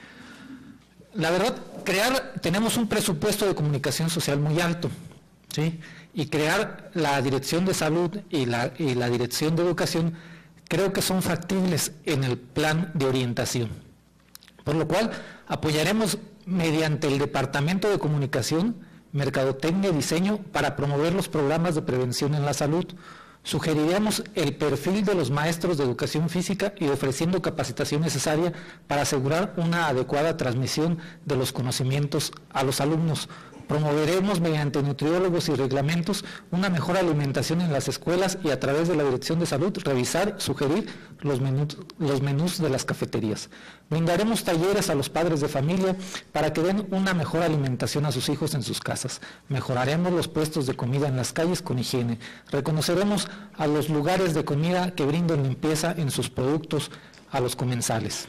La verdad, crear, tenemos un presupuesto de comunicación social muy alto, ¿sí? Y crear la dirección de salud y la, y la dirección de educación creo que son factibles en el plan de orientación. Por lo cual apoyaremos mediante el Departamento de Comunicación, Mercadotecnia y Diseño para promover los programas de prevención en la salud. Sugeriremos el perfil de los maestros de educación física y ofreciendo capacitación necesaria para asegurar una adecuada transmisión de los conocimientos a los alumnos. Promoveremos mediante nutriólogos y reglamentos una mejor alimentación en las escuelas y a través de la Dirección de Salud revisar, sugerir los menús, los menús de las cafeterías. Brindaremos talleres a los padres de familia para que den una mejor alimentación a sus hijos en sus casas. Mejoraremos los puestos de comida en las calles con higiene. Reconoceremos a los lugares de comida que brinden limpieza en sus productos a los comensales.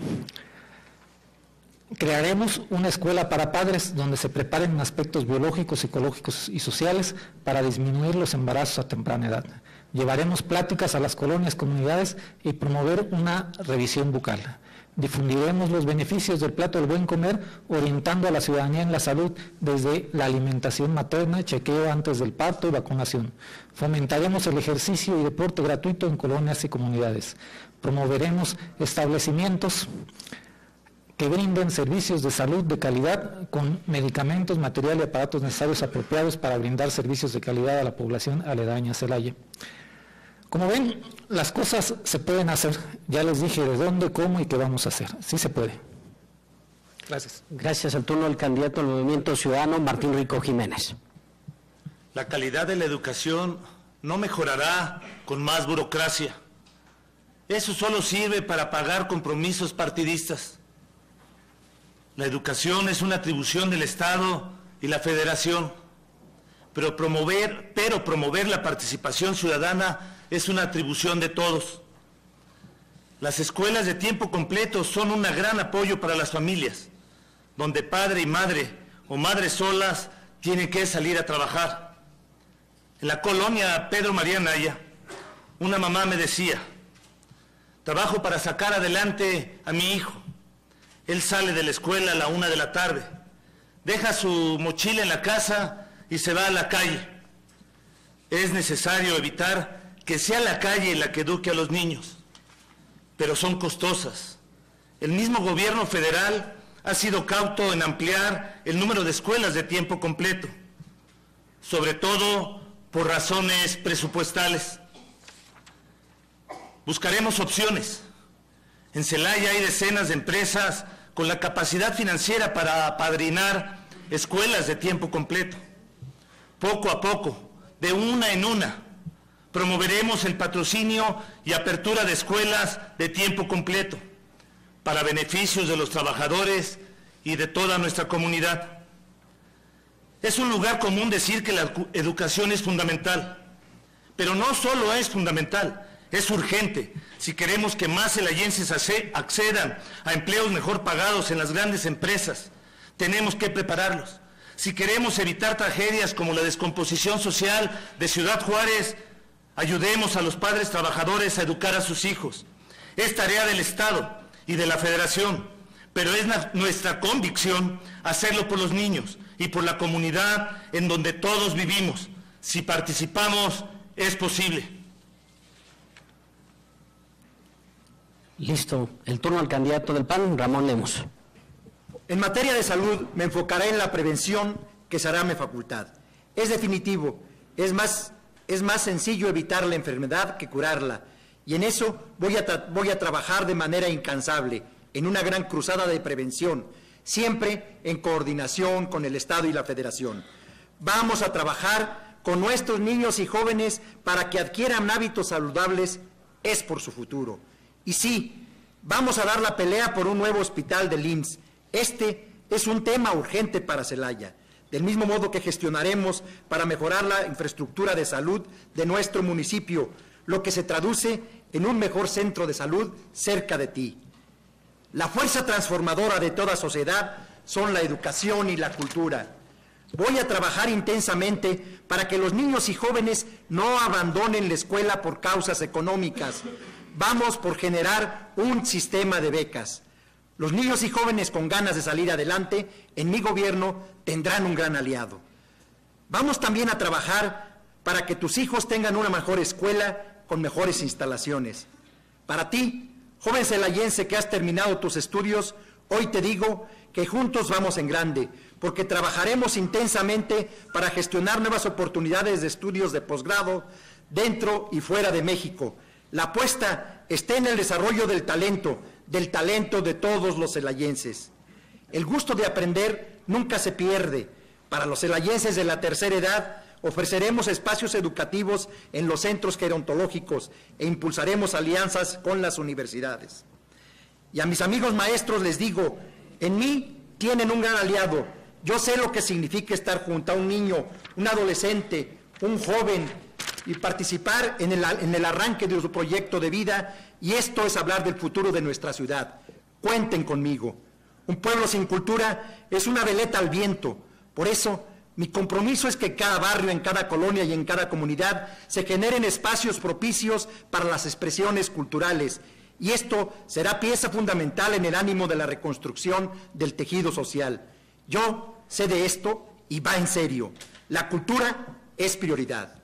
Crearemos una escuela para padres donde se preparen en aspectos biológicos, psicológicos y sociales para disminuir los embarazos a temprana edad. Llevaremos pláticas a las colonias, comunidades y promover una revisión bucal. Difundiremos los beneficios del plato del buen comer, orientando a la ciudadanía en la salud desde la alimentación materna, chequeo antes del parto y vacunación. Fomentaremos el ejercicio y deporte gratuito en colonias y comunidades. Promoveremos establecimientos que brinden servicios de salud de calidad con medicamentos, material y aparatos necesarios apropiados para brindar servicios de calidad a la población aledaña a Celaya. Como ven, las cosas se pueden hacer. Ya les dije de dónde, cómo y qué vamos a hacer. Sí se puede. Gracias. Gracias. Al turno del candidato del Movimiento Ciudadano, Martín Rico Jiménez. La calidad de la educación no mejorará con más burocracia. Eso solo sirve para pagar compromisos partidistas. La educación es una atribución del Estado y la Federación, pero promover, pero promover la participación ciudadana es una atribución de todos. Las escuelas de tiempo completo son un gran apoyo para las familias, donde padre y madre o madres solas tienen que salir a trabajar. En la colonia Pedro María Naya, una mamá me decía: trabajo para sacar adelante a mi hijo. Él sale de la escuela a la una de la tarde, deja su mochila en la casa y se va a la calle. Es necesario evitar que sea la calle la que eduque a los niños, pero son costosas. El mismo gobierno federal ha sido cauto en ampliar el número de escuelas de tiempo completo, sobre todo por razones presupuestales. Buscaremos opciones. En Celaya hay decenas de empresas con la capacidad financiera para apadrinar escuelas de tiempo completo. Poco a poco, de una en una, promoveremos el patrocinio y apertura de escuelas de tiempo completo para beneficios de los trabajadores y de toda nuestra comunidad. Es un lugar común decir que la educación es fundamental, pero no solo es fundamental, es urgente. Si queremos que más celayenses accedan a empleos mejor pagados en las grandes empresas, tenemos que prepararlos. Si queremos evitar tragedias como la descomposición social de Ciudad Juárez, ayudemos a los padres trabajadores a educar a sus hijos. Es tarea del Estado y de la Federación, pero es nuestra convicción hacerlo por los niños y por la comunidad en donde todos vivimos. Si participamos, es posible. Listo. El turno al candidato del P A N, Ramón Lemus. En materia de salud, me enfocaré en la prevención, que será mi facultad. Es definitivo, es más, es más sencillo evitar la enfermedad que curarla, y en eso voy a, voy a trabajar de manera incansable, en una gran cruzada de prevención, siempre en coordinación con el Estado y la Federación. Vamos a trabajar con nuestros niños y jóvenes para que adquieran hábitos saludables, es por su futuro. Y sí, vamos a dar la pelea por un nuevo hospital del I M S S. Este es un tema urgente para Celaya, del mismo modo que gestionaremos para mejorar la infraestructura de salud de nuestro municipio, lo que se traduce en un mejor centro de salud cerca de ti. La fuerza transformadora de toda sociedad son la educación y la cultura. Voy a trabajar intensamente para que los niños y jóvenes no abandonen la escuela por causas económicas. Vamos por generar un sistema de becas. Los niños y jóvenes con ganas de salir adelante, en mi gobierno, tendrán un gran aliado. Vamos también a trabajar para que tus hijos tengan una mejor escuela con mejores instalaciones. Para ti, joven celayense que has terminado tus estudios, hoy te digo que juntos vamos en grande, porque trabajaremos intensamente para gestionar nuevas oportunidades de estudios de posgrado dentro y fuera de México. La apuesta está en el desarrollo del talento, del talento de todos los celayenses. El gusto de aprender nunca se pierde. Para los celayenses de la tercera edad, ofreceremos espacios educativos en los centros gerontológicos e impulsaremos alianzas con las universidades. Y a mis amigos maestros les digo, en mí tienen un gran aliado. Yo sé lo que significa estar junto a un niño, un adolescente, un joven, y participar en el, en el arranque de su proyecto de vida, y esto es hablar del futuro de nuestra ciudad. Cuenten conmigo. Un pueblo sin cultura es una veleta al viento. Por eso, mi compromiso es que en cada barrio, en cada colonia y en cada comunidad se generen espacios propicios para las expresiones culturales, y esto será pieza fundamental en el ánimo de la reconstrucción del tejido social. Yo sé de esto y va en serio. La cultura es prioridad.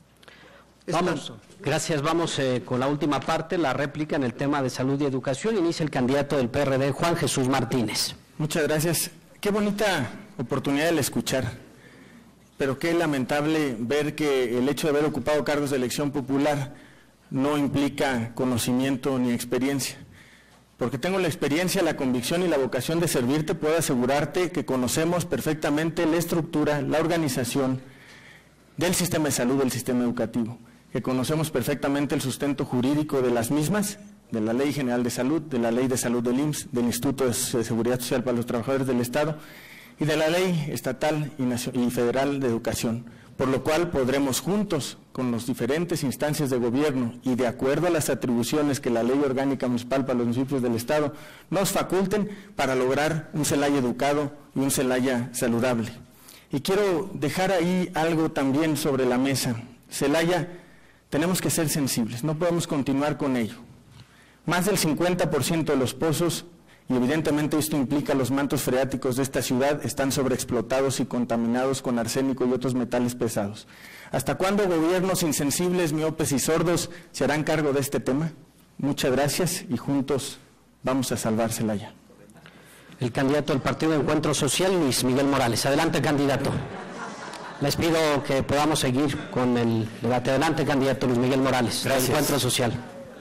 Vamos, gracias. Vamos eh, con la última parte, la réplica en el tema de salud y educación. Inicia el candidato del P R D, Juan Jesús Martínez. Muchas gracias. Qué bonita oportunidad el escuchar, pero qué lamentable ver que el hecho de haber ocupado cargos de elección popular no implica conocimiento ni experiencia. Porque tengo la experiencia, la convicción y la vocación de servirte, puedo asegurarte que conocemos perfectamente la estructura, la organización del sistema de salud, del sistema educativo, que conocemos perfectamente el sustento jurídico de las mismas de la Ley General de Salud, de la Ley de Salud del I M S S, del Instituto de Seguridad Social para los Trabajadores del Estado y de la Ley Estatal y Federal de Educación, por lo cual podremos juntos con las diferentes instancias de gobierno y de acuerdo a las atribuciones que la Ley Orgánica Municipal para los municipios del Estado nos faculten para lograr un Celaya educado y un Celaya saludable. Y quiero dejar ahí algo también sobre la mesa. Celaya, tenemos que ser sensibles, no podemos continuar con ello. Más del cincuenta por ciento de los pozos, y evidentemente esto implica los mantos freáticos de esta ciudad, están sobreexplotados y contaminados con arsénico y otros metales pesados. ¿Hasta cuándo gobiernos insensibles, miopes y sordos se harán cargo de este tema? Muchas gracias y juntos vamos a salvar Celaya. El candidato del Partido de Encuentro Social, Luis Miguel Morales. Adelante, candidato. Les pido que podamos seguir con el debate. Adelante, candidato Luis Miguel Morales, del Encuentro Social.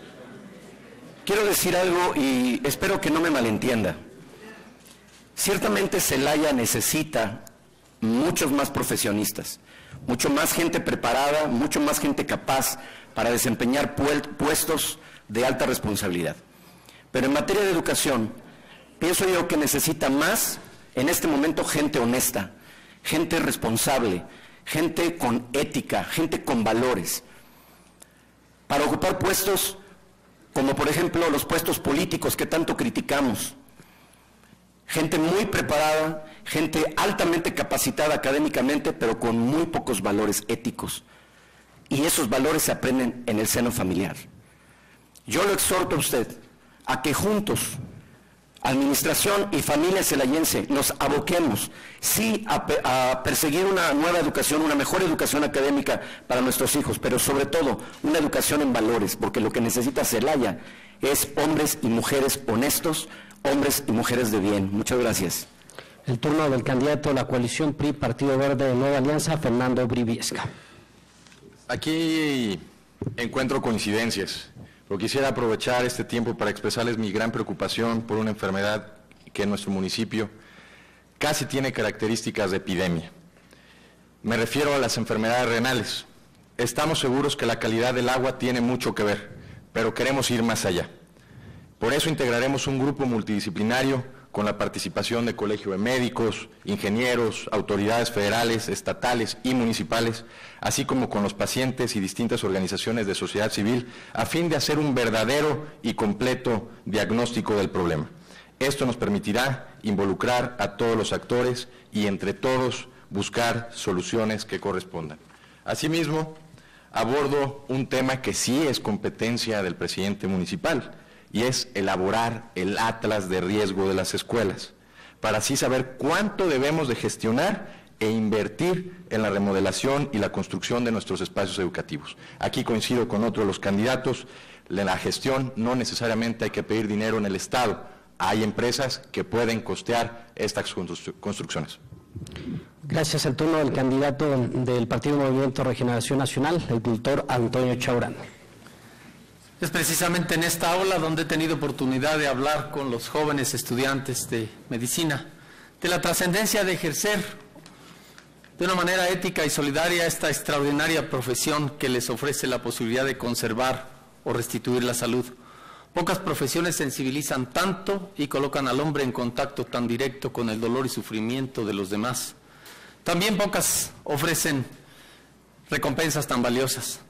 Quiero decir algo y espero que no me malentienda. Ciertamente Celaya necesita muchos más profesionistas, mucho más gente preparada, mucho más gente capaz para desempeñar puestos de alta responsabilidad. Pero en materia de educación, pienso yo que necesita más, en este momento, gente honesta, gente responsable, gente con ética, gente con valores, para ocupar puestos como por ejemplo los puestos políticos que tanto criticamos. Gente muy preparada, gente altamente capacitada académicamente, pero con muy pocos valores éticos. Y esos valores se aprenden en el seno familiar. Yo lo exhorto a usted a que juntos, administración y familia celayense, nos aboquemos, sí, a, a perseguir una nueva educación, una mejor educación académica para nuestros hijos, pero sobre todo una educación en valores, porque lo que necesita Celaya es hombres y mujeres honestos, hombres y mujeres de bien. Muchas gracias. El turno del candidato de la coalición P R I, Partido Verde de Nueva Alianza, Fernando Briviesca. Aquí encuentro coincidencias, pero quisiera aprovechar este tiempo para expresarles mi gran preocupación por una enfermedad que en nuestro municipio casi tiene características de epidemia. Me refiero a las enfermedades renales. Estamos seguros que la calidad del agua tiene mucho que ver, pero queremos ir más allá. Por eso integraremos un grupo multidisciplinario con la participación de Colegio de Médicos, ingenieros, autoridades federales, estatales y municipales, así como con los pacientes y distintas organizaciones de sociedad civil, a fin de hacer un verdadero y completo diagnóstico del problema. Esto nos permitirá involucrar a todos los actores y entre todos buscar soluciones que correspondan. Asimismo, abordo un tema que sí es competencia del presidente municipal, y es elaborar el atlas de riesgo de las escuelas, para así saber cuánto debemos de gestionar e invertir en la remodelación y la construcción de nuestros espacios educativos. Aquí coincido con otro de los candidatos, en la gestión no necesariamente hay que pedir dinero en el Estado, hay empresas que pueden costear estas constru- construcciones. Gracias. El turno del candidato del Partido Movimiento Regeneración Nacional, el doctor Antonio Chaurán. Es precisamente en esta aula donde he tenido oportunidad de hablar con los jóvenes estudiantes de medicina, de la trascendencia de ejercer de una manera ética y solidaria esta extraordinaria profesión que les ofrece la posibilidad de conservar o restituir la salud. Pocas profesiones sensibilizan tanto y colocan al hombre en contacto tan directo con el dolor y sufrimiento de los demás. También pocas ofrecen recompensas tan valiosas.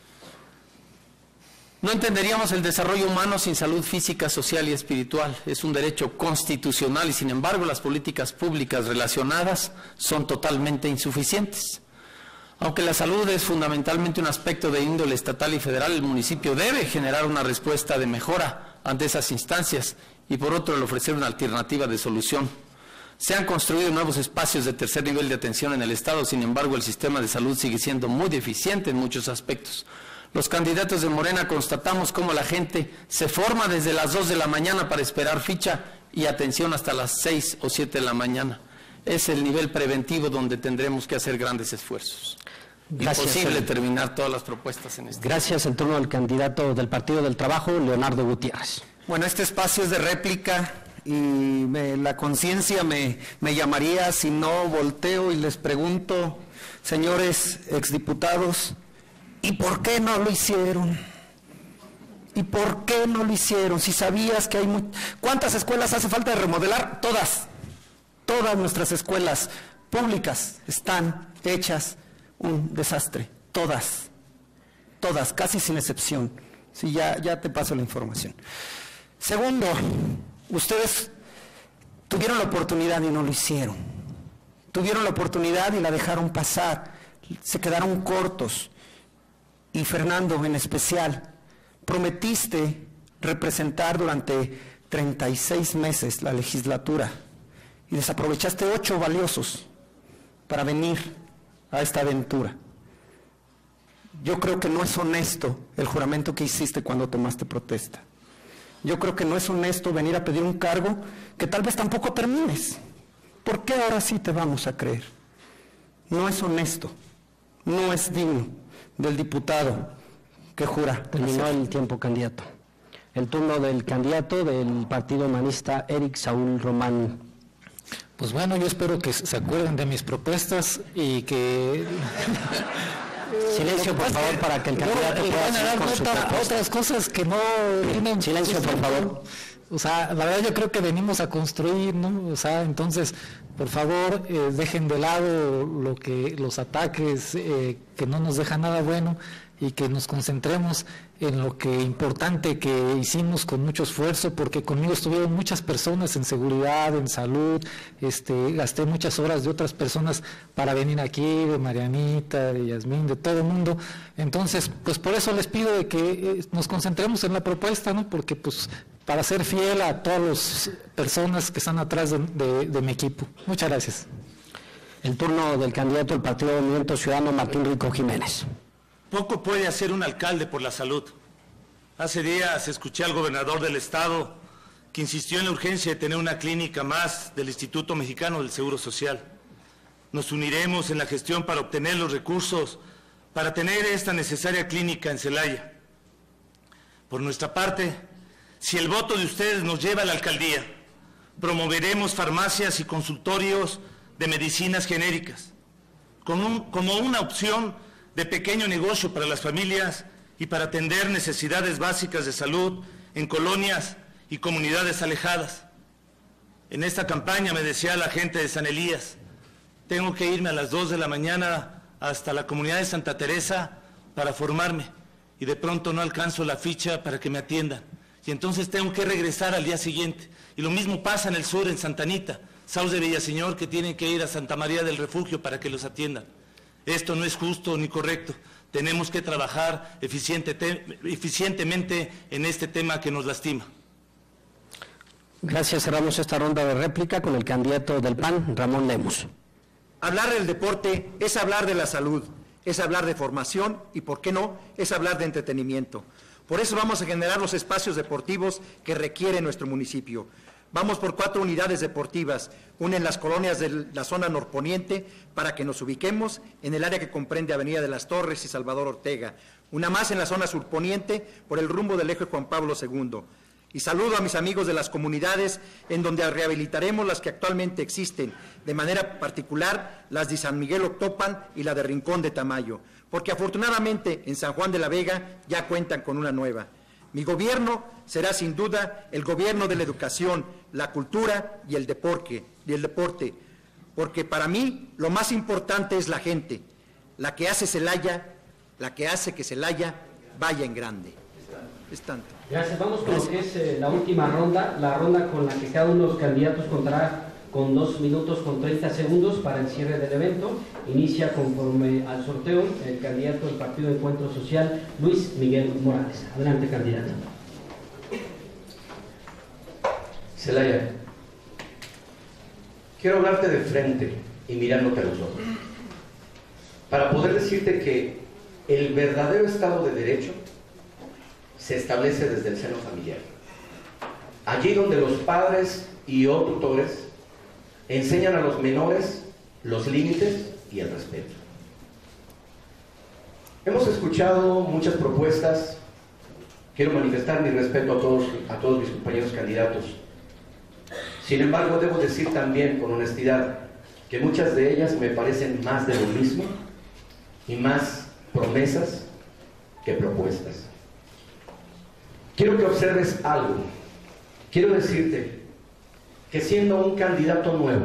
No entenderíamos el desarrollo humano sin salud física, social y espiritual. Es un derecho constitucional y, sin embargo, las políticas públicas relacionadas son totalmente insuficientes. Aunque la salud es fundamentalmente un aspecto de índole estatal y federal, el municipio debe generar una respuesta de mejora ante esas instancias y, por otro, el ofrecer una alternativa de solución. Se han construido nuevos espacios de tercer nivel de atención en el Estado, sin embargo, el sistema de salud sigue siendo muy deficiente en muchos aspectos. Los candidatos de Morena constatamos cómo la gente se forma desde las dos de la mañana para esperar ficha y atención hasta las seis o siete de la mañana. Es el nivel preventivo donde tendremos que hacer grandes esfuerzos. Gracias. Imposible terminar todas las propuestas en este. Gracias. El turno del candidato del Partido del Trabajo, Leonardo Gutiérrez. Bueno, este espacio es de réplica y me, la conciencia me, me llamaría si no volteo y les pregunto, señores exdiputados, ¿y por qué no lo hicieron? ¿Y por qué no lo hicieron? Si sabías que hay... Muy... ¿Cuántas escuelas hace falta de remodelar? Todas. Todas nuestras escuelas públicas están hechas un desastre. Todas. Todas, casi sin excepción. Sí, ya, ya te paso la información. Segundo, ustedes tuvieron la oportunidad y no lo hicieron. Tuvieron la oportunidad y la dejaron pasar. Se quedaron cortos. Y Fernando, en especial, prometiste representar durante treinta y seis meses la legislatura y desaprovechaste ocho valiosos para venir a esta aventura. Yo creo que no es honesto el juramento que hiciste cuando tomaste protesta. Yo creo que no es honesto venir a pedir un cargo que tal vez tampoco termines. ¿Por qué ahora sí te vamos a creer? No es honesto, no es digno del diputado que jura. Terminó el tiempo, candidato. El turno del candidato del Partido Humanista, Eric Saúl Román. Pues bueno, yo espero que se acuerden de mis propuestas y que... Silencio, por favor, para que el candidato pueda pueda dar con su nota propuesta. otras cosas que no tienen... Silencio, por favor. O sea, la verdad yo creo que venimos a construir, ¿no? O sea, entonces, por favor, eh, dejen de lado lo que los ataques eh, que no nos dejan nada bueno y que nos concentremos en lo que importante que hicimos con mucho esfuerzo, porque conmigo estuvieron muchas personas en seguridad, en salud, este, gasté muchas horas de otras personas para venir aquí, de Marianita, de Yasmín, de todo el mundo. Entonces, pues por eso les pido de que eh, nos concentremos en la propuesta, ¿no? Porque pues para ser fiel a todas las personas que están atrás de, de, de mi equipo. Muchas gracias. El turno del candidato del Partido Movimiento Ciudadano, Martín Rico Jiménez. Poco puede hacer un alcalde por la salud. Hace días escuché al gobernador del estado que insistió en la urgencia de tener una clínica más del Instituto Mexicano del Seguro Social. Nos uniremos en la gestión para obtener los recursos para tener esta necesaria clínica en Celaya. Por nuestra parte, si el voto de ustedes nos lleva a la alcaldía, promoveremos farmacias y consultorios de medicinas genéricas, como, un, como una opción de pequeño negocio para las familias y para atender necesidades básicas de salud en colonias y comunidades alejadas. En esta campaña me decía la gente de San Elías, tengo que irme a las dos de la mañana hasta la comunidad de Santa Teresa para formarme y de pronto no alcanzo la ficha para que me atiendan. Y entonces tengo que regresar al día siguiente. Y lo mismo pasa en el sur, en Santa Anita, Saus de Villaseñor, que tienen que ir a Santa María del Refugio para que los atiendan. Esto no es justo ni correcto. Tenemos que trabajar eficiente, eficientemente en este tema que nos lastima. Gracias. Cerramos esta ronda de réplica con el candidato del P A N, Ramón Lemus. Hablar del deporte es hablar de la salud, es hablar de formación y, ¿por qué no?, es hablar de entretenimiento. Por eso vamos a generar los espacios deportivos que requiere nuestro municipio. Vamos por cuatro unidades deportivas, una en las colonias de la zona norponiente para que nos ubiquemos en el área que comprende Avenida de las Torres y Salvador Ortega, una más en la zona surponiente por el rumbo del eje Juan Pablo segundo. Y saludo a mis amigos de las comunidades en donde rehabilitaremos las que actualmente existen, de manera particular las de San Miguel Octopan y la de Rincón de Tamayo, porque afortunadamente en San Juan de la Vega ya cuentan con una nueva. Mi gobierno será sin duda el gobierno de la educación, la cultura y el deporte, y el deporte, porque para mí lo más importante es la gente, la que hace Celaya, la que hace que Celaya vaya en grande. Es tanto. Gracias. Vamos con lo que es eh, la última ronda, la ronda con la que cada uno de los candidatos contará con dos minutos con treinta segundos para el cierre del evento. Inicia conforme al sorteo el candidato del Partido de Encuentro Social, Luis Miguel Morales. Adelante, candidato. Celaya, quiero hablarte de frente y mirándote a los ojos, para poder decirte que el verdadero Estado de Derecho se establece desde el seno familiar. Allí donde los padres y o tutores enseñan a los menores los límites y el respeto. Hemos escuchado muchas propuestas. Quiero manifestar mi respeto a todos, a todos mis compañeros candidatos. Sin embargo, debo decir también con honestidad que muchas de ellas me parecen más de lo mismo y más promesas que propuestas. quiero que observes algo. Quiero decirte que siendo un candidato nuevo,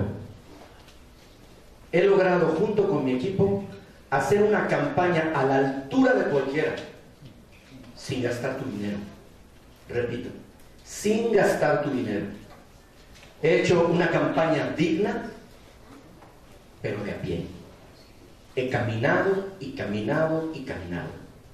he logrado junto con mi equipo hacer una campaña a la altura de cualquiera, sin gastar tu dinero. Repito, sin gastar tu dinero. He hecho una campaña digna, pero de a pie. He caminado y caminado y caminado.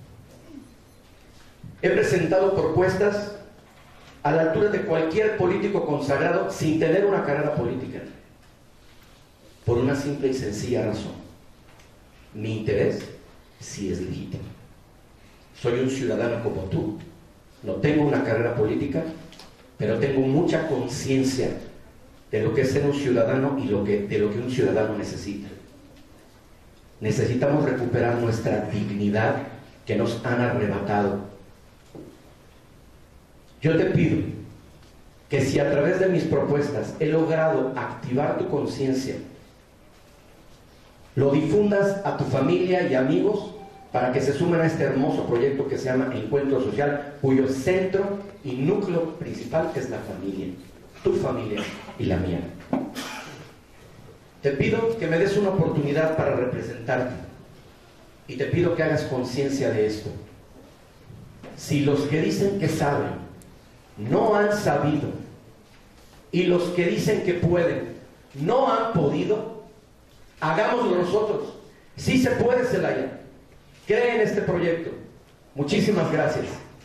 He presentado propuestas a la altura de cualquier político consagrado sin tener una carrera política. Por una simple y sencilla razón. Mi interés sí es legítimo. Soy un ciudadano como tú. No tengo una carrera política, pero tengo mucha conciencia de lo que es ser un ciudadano y lo que, de lo que un ciudadano necesita. Necesitamos recuperar nuestra dignidad que nos han arrebatado. Yo te pido que si a través de mis propuestas he logrado activar tu conciencia, lo difundas a tu familia y amigos para que se sumen a este hermoso proyecto que se llama Encuentro Social, cuyo centro y núcleo principal es la familia, tu familia y la mía. Te pido que me des una oportunidad para representarte y te pido que hagas conciencia de esto. Si los que dicen que saben no han sabido y los que dicen que pueden no han podido, hagámoslo nosotros. Sí se puede, Celaya. Cree en este proyecto. Muchísimas gracias.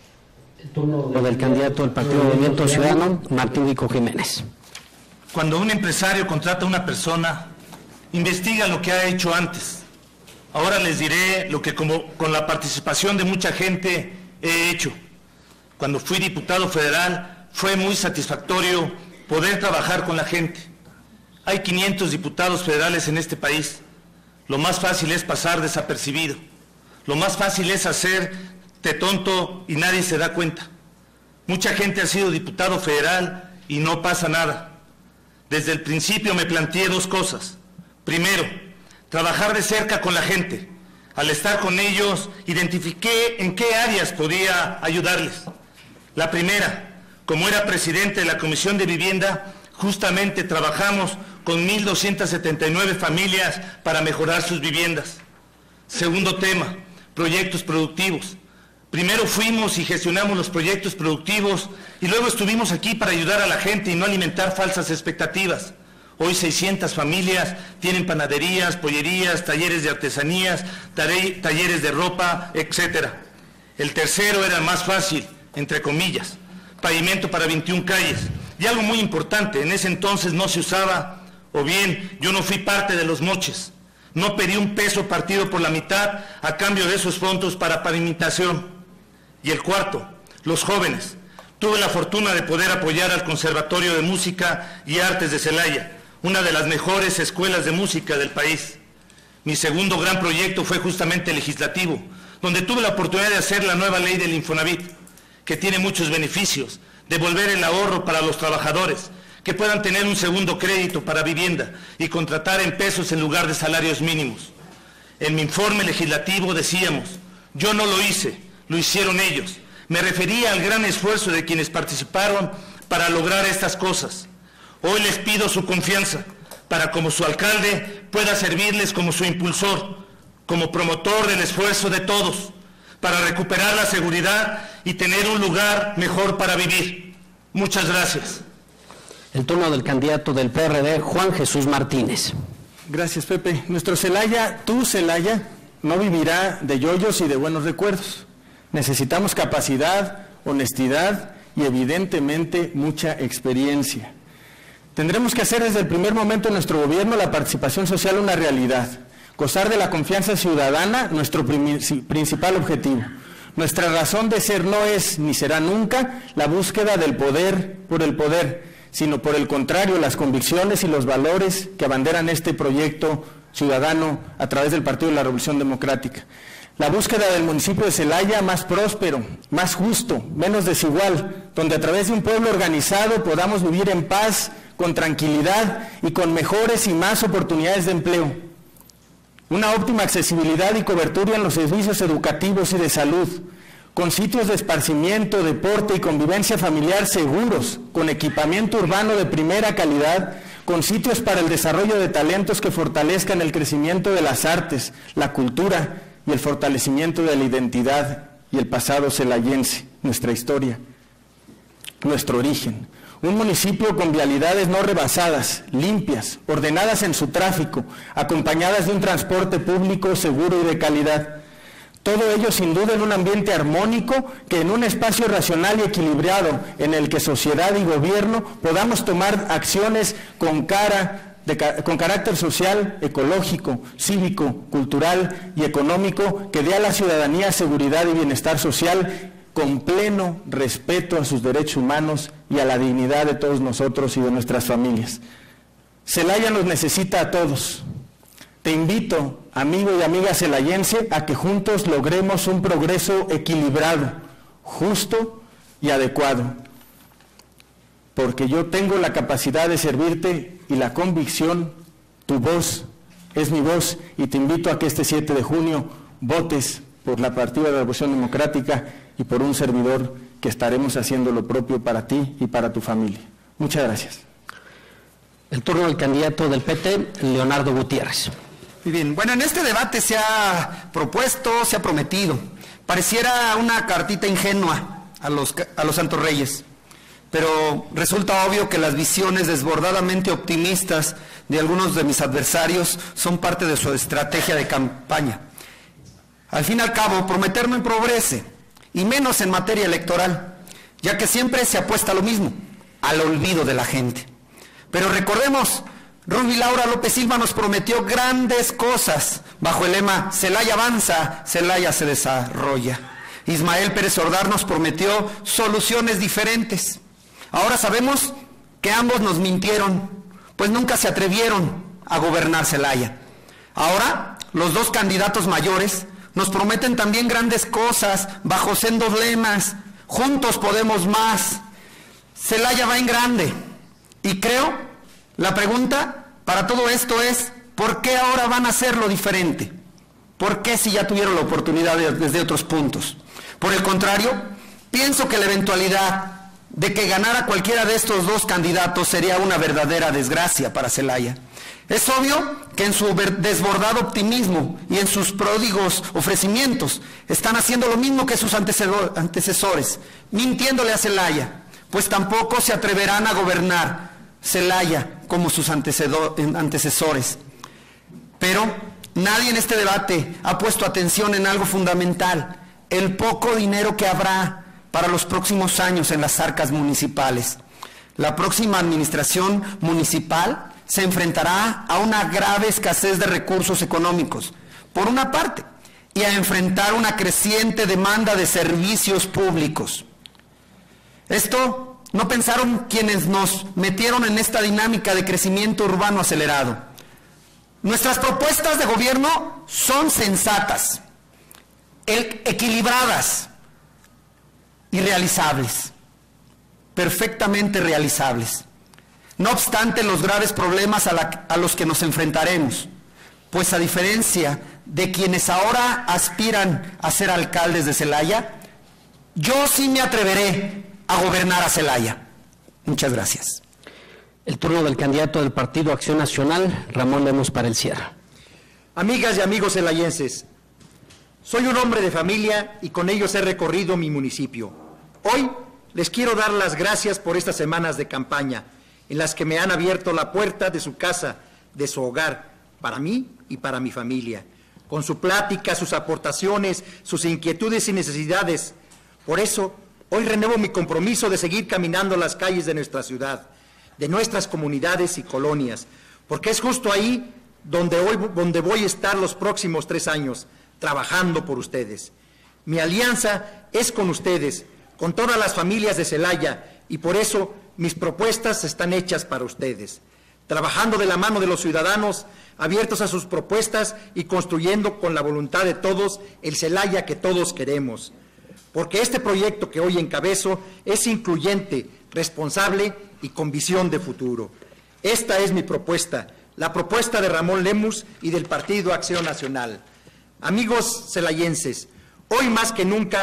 El turno del candidato del Partido Movimiento Ciudadano, Martín Rico Jiménez. Cuando un empresario contrata a una persona, investiga lo que ha hecho antes. Ahora les diré lo que como, con la participación de mucha gente he hecho. Cuando fui diputado federal, fue muy satisfactorio poder trabajar con la gente. Hay quinientos diputados federales en este país. Lo más fácil es pasar desapercibido. Lo más fácil es hacerte tonto y nadie se da cuenta. Mucha gente ha sido diputado federal y no pasa nada. Desde el principio me planteé dos cosas. Primero, trabajar de cerca con la gente. Al estar con ellos, identifiqué en qué áreas podía ayudarles. La primera, como era presidente de la Comisión de Vivienda, justamente trabajamos con mil doscientas setenta y nueve familias para mejorar sus viviendas. Segundo tema, proyectos productivos. Primero fuimos y gestionamos los proyectos productivos y luego estuvimos aquí para ayudar a la gente y no alimentar falsas expectativas. Hoy seiscientas familias tienen panaderías, pollerías, talleres de artesanías, talleres de ropa, etcétera. El tercero era más fácil, entre comillas, pavimento para veintiuna calles. Y algo muy importante, en ese entonces no se usaba, o bien yo no fui parte de los moches. No pedí un peso partido por la mitad a cambio de esos fondos para pavimentación. Y el cuarto, los jóvenes. Tuve la fortuna de poder apoyar al Conservatorio de Música y Artes de Celaya, una de las mejores escuelas de música del país. Mi segundo gran proyecto fue justamente legislativo, donde tuve la oportunidad de hacer la nueva ley del Infonavit, que tiene muchos beneficios, devolver el ahorro para los trabajadores, que puedan tener un segundo crédito para vivienda y contratar en pesos en lugar de salarios mínimos. En mi informe legislativo decíamos, yo no lo hice, lo hicieron ellos. Me refería al gran esfuerzo de quienes participaron para lograr estas cosas. Hoy les pido su confianza para, como su alcalde, pueda servirles como su impulsor, como promotor del esfuerzo de todos, para recuperar la seguridad y tener un lugar mejor para vivir. Muchas gracias. El turno del candidato del P R D, Juan Jesús Martínez. Gracias, Pepe. Nuestro Celaya, tu Celaya, no vivirá de yoyos y de buenos recuerdos. Necesitamos capacidad, honestidad y evidentemente mucha experiencia. Tendremos que hacer desde el primer momento de nuestro gobierno la participación social una realidad. Gozar de la confianza ciudadana, nuestro principal objetivo. Nuestra razón de ser no es ni será nunca la búsqueda del poder por el poder, sino por el contrario, las convicciones y los valores que abanderan este proyecto ciudadano a través del Partido de la Revolución Democrática. La búsqueda del municipio de Celaya más próspero, más justo, menos desigual, donde a través de un pueblo organizado podamos vivir en paz, con tranquilidad y con mejores y más oportunidades de empleo. Una óptima accesibilidad y cobertura en los servicios educativos y de salud, con sitios de esparcimiento, deporte y convivencia familiar seguros, con equipamiento urbano de primera calidad, con sitios para el desarrollo de talentos que fortalezcan el crecimiento de las artes, la cultura y el fortalecimiento de la identidad y el pasado celayense, nuestra historia, nuestro origen. Un municipio con vialidades no rebasadas, limpias, ordenadas en su tráfico, acompañadas de un transporte público seguro y de calidad. Todo ello sin duda en un ambiente armónico, que en un espacio racional y equilibrado en el que sociedad y gobierno podamos tomar acciones con, cara de, con carácter social, ecológico, cívico, cultural y económico, que dé a la ciudadanía seguridad y bienestar social con pleno respeto a sus derechos humanos y a la dignidad de todos nosotros y de nuestras familias. Celaya nos necesita a todos. Te invito, amigo y amiga celayense, a que juntos logremos un progreso equilibrado, justo y adecuado, porque yo tengo la capacidad de servirte y la convicción, tu voz es mi voz, y te invito a que este siete de junio votes por la Partida de la Revolución Democrática y por un servidor que estaremos haciendo lo propio para ti y para tu familia. Muchas gracias. El turno del candidato del P T, Leonardo Gutiérrez. Muy bien, bueno, en este debate se ha propuesto, se ha prometido, pareciera una cartita ingenua a los, a los santos reyes, pero resulta obvio que las visiones desbordadamente optimistas de algunos de mis adversarios son parte de su estrategia de campaña. Al fin y al cabo, prometer no empobrece, y menos en materia electoral, ya que siempre se apuesta a lo mismo, al olvido de la gente. Pero recordemos, Rubí Laura López Silva nos prometió grandes cosas bajo el lema Celaya avanza, Celaya se desarrolla. Ismael Pérez Ordaz nos prometió soluciones diferentes. Ahora sabemos que ambos nos mintieron, pues nunca se atrevieron a gobernar Celaya. Ahora, los dos candidatos mayores nos prometen también grandes cosas bajo sendos lemas. Juntos podemos más. Celaya va en grande. Y creo... La pregunta para todo esto es, ¿por qué ahora van a hacerlo diferente? ¿Por qué si ya tuvieron la oportunidad de, desde otros puntos? Por el contrario, pienso que la eventualidad de que ganara cualquiera de estos dos candidatos sería una verdadera desgracia para Celaya. Es obvio que en su desbordado optimismo y en sus pródigos ofrecimientos están haciendo lo mismo que sus antecesores, mintiéndole a Celaya, pues tampoco se atreverán a gobernar Celaya como sus antecesores. Pero nadie en este debate ha puesto atención en algo fundamental, el poco dinero que habrá para los próximos años en las arcas municipales. La próxima administración municipal se enfrentará a una grave escasez de recursos económicos, por una parte, y a enfrentar una creciente demanda de servicios públicos. Esto no pensaron quienes nos metieron en esta dinámica de crecimiento urbano acelerado. Nuestras propuestas de gobierno son sensatas, equilibradas y realizables, perfectamente realizables. No obstante los graves problemas a, la, a los que nos enfrentaremos, pues a diferencia de quienes ahora aspiran a ser alcaldes de Celaya, yo sí me atreveré a gobernar a Celaya. Muchas gracias. El turno del candidato del Partido Acción Nacional, Ramón Lemus, para el cierre. Amigas y amigos celayenses, soy un hombre de familia y con ellos he recorrido mi municipio. Hoy les quiero dar las gracias por estas semanas de campaña, en las que me han abierto la puerta de su casa, de su hogar, para mí y para mi familia, con su plática, sus aportaciones, sus inquietudes y necesidades. Por eso, hoy renuevo mi compromiso de seguir caminando las calles de nuestra ciudad, de nuestras comunidades y colonias, porque es justo ahí donde, hoy, donde voy a estar los próximos tres años, trabajando por ustedes. Mi alianza es con ustedes, con todas las familias de Celaya, y por eso mis propuestas están hechas para ustedes, trabajando de la mano de los ciudadanos, abiertos a sus propuestas y construyendo con la voluntad de todos el Celaya que todos queremos. Porque este proyecto que hoy encabezo es incluyente, responsable y con visión de futuro. Esta es mi propuesta, la propuesta de Ramón Lemus y del Partido Acción Nacional. Amigos celayenses, hoy más que nunca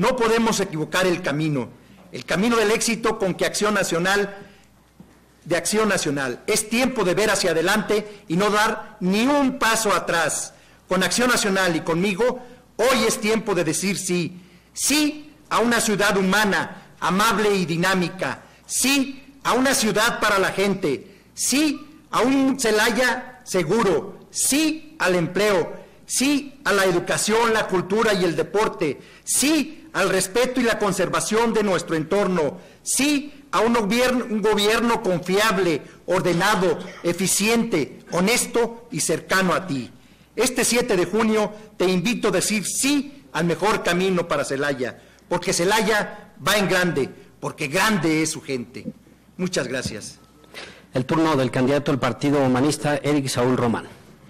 No podemos equivocar el camino, el camino del éxito con que Acción Nacional, de Acción Nacional. Es tiempo de ver hacia adelante y no dar ni un paso atrás. Con Acción Nacional y conmigo, hoy es tiempo de decir sí. Sí a una ciudad humana, amable y dinámica. Sí a una ciudad para la gente. Sí a un Celaya seguro. Sí al empleo. Sí a la educación, la cultura y el deporte. Sí al respeto y la conservación de nuestro entorno. Sí a un gobierno, un gobierno confiable, ordenado, eficiente, honesto y cercano a ti. Este siete de junio te invito a decir sí al mejor camino para Celaya, porque Celaya va en grande, porque grande es su gente. Muchas gracias. El turno del candidato del Partido Humanista, Eric Saúl Román.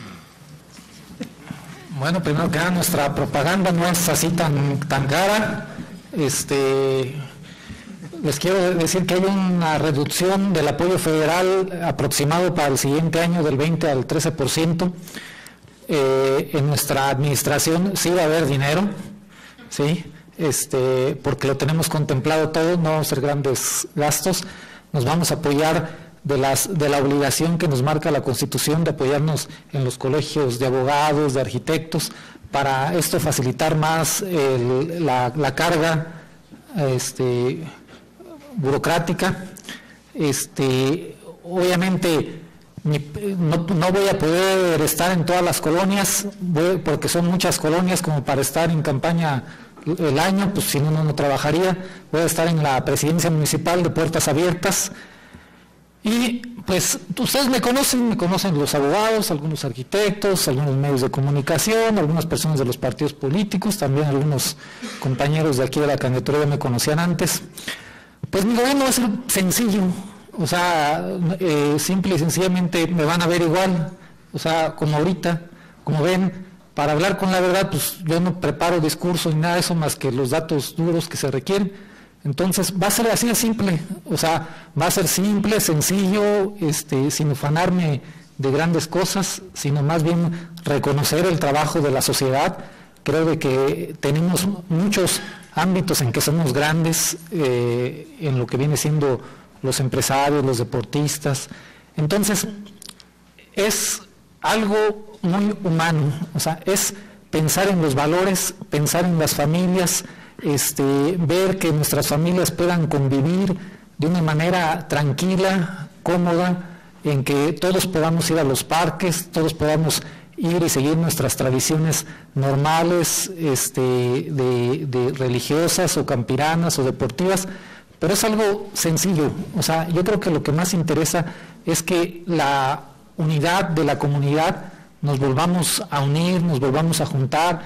Bueno, primero que nada, nuestra propaganda no es así tan, tan cara. Este, les quiero decir que hay una reducción del apoyo federal aproximado para el siguiente año del veinte al trece por ciento. Eh, en nuestra administración sí va a haber dinero, ¿sí? Este, porque lo tenemos contemplado todo, no vamos a hacer grandes gastos. Nos vamos a apoyar de, las, de la obligación que nos marca la Constitución de apoyarnos en los colegios de abogados, de arquitectos, para esto facilitar más el, la, la carga este, burocrática. Este, obviamente no, no voy a poder estar en todas las colonias, voy, porque son muchas colonias como para estar en campaña el año, pues si no, no, no trabajaría. Voy a estar en la presidencia municipal de Puertas Abiertas. Y pues ustedes me conocen, me conocen los abogados, algunos arquitectos, algunos medios de comunicación, algunas personas de los partidos políticos, también algunos compañeros de aquí de la candidatura me conocían antes. Pues mi gobierno va a ser sencillo, o sea, eh, simple y sencillamente me van a ver igual, o sea, como ahorita, como ven, para hablar con la verdad, pues yo no preparo discursos ni nada de eso más que los datos duros que se requieren. Entonces va a ser así de simple, o sea, va a ser simple, sencillo, este, sin ufanarme de grandes cosas, sino más bien reconocer el trabajo de la sociedad. Creo de que tenemos muchos ámbitos en que somos grandes, eh, en lo que viene siendo los empresarios, los deportistas. Entonces, es algo muy humano, o sea, es pensar en los valores, pensar en las familias, Este, ver que nuestras familias puedan convivir de una manera tranquila, cómoda, en que todos podamos ir a los parques, todos podamos ir y seguir nuestras tradiciones normales, este, de, de religiosas o campiranas o deportivas, pero es algo sencillo. O sea, yo creo que lo que más interesa es que la unidad de la comunidad nos volvamos a unir, nos volvamos a juntar,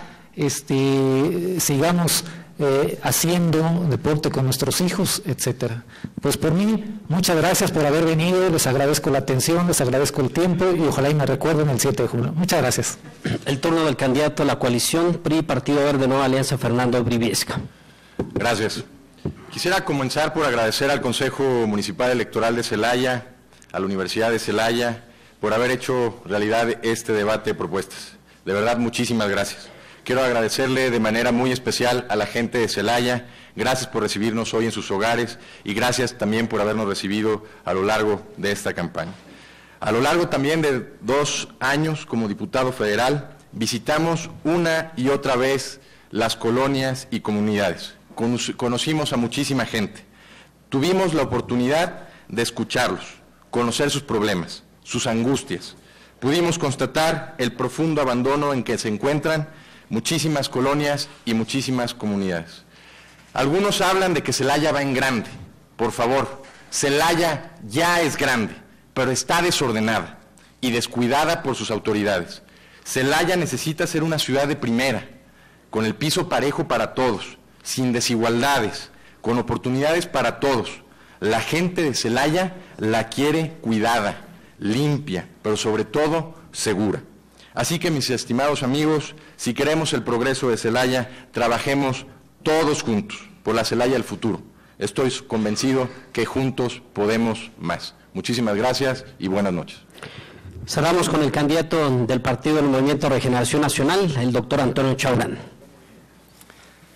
este, sigamos Eh, haciendo deporte con nuestros hijos, etcétera. Pues por mí, muchas gracias por haber venido, les agradezco la atención, les agradezco el tiempo y ojalá y me recuerden el siete de junio. Muchas gracias. El turno del candidato a la coalición P R I, Partido Verde, Nueva Alianza, Fernando Briviesca. Gracias. Quisiera comenzar por agradecer al Consejo Municipal Electoral de Celaya, a la Universidad de Celaya, por haber hecho realidad este debate de propuestas. De verdad, muchísimas gracias. Quiero agradecerle de manera muy especial a la gente de Celaya, gracias por recibirnos hoy en sus hogares y gracias también por habernos recibido a lo largo de esta campaña. A lo largo también de dos años como diputado federal, visitamos una y otra vez las colonias y comunidades. Conocimos a muchísima gente, tuvimos la oportunidad de escucharlos, conocer sus problemas, sus angustias. Pudimos constatar el profundo abandono en que se encuentran muchísimas colonias y muchísimas comunidades. Algunos hablan de que Celaya va en grande. Por favor, Celaya ya es grande, pero está desordenada y descuidada por sus autoridades. Celaya necesita ser una ciudad de primera, con el piso parejo para todos, sin desigualdades, con oportunidades para todos. La gente de Celaya la quiere cuidada, limpia, pero sobre todo segura. Así que, mis estimados amigos, si queremos el progreso de Celaya, trabajemos todos juntos por la Celaya del futuro. Estoy convencido que juntos podemos más. Muchísimas gracias y buenas noches. Cerramos con el candidato del Partido del Movimiento Regeneración Nacional, el doctor Antonio Chaurán.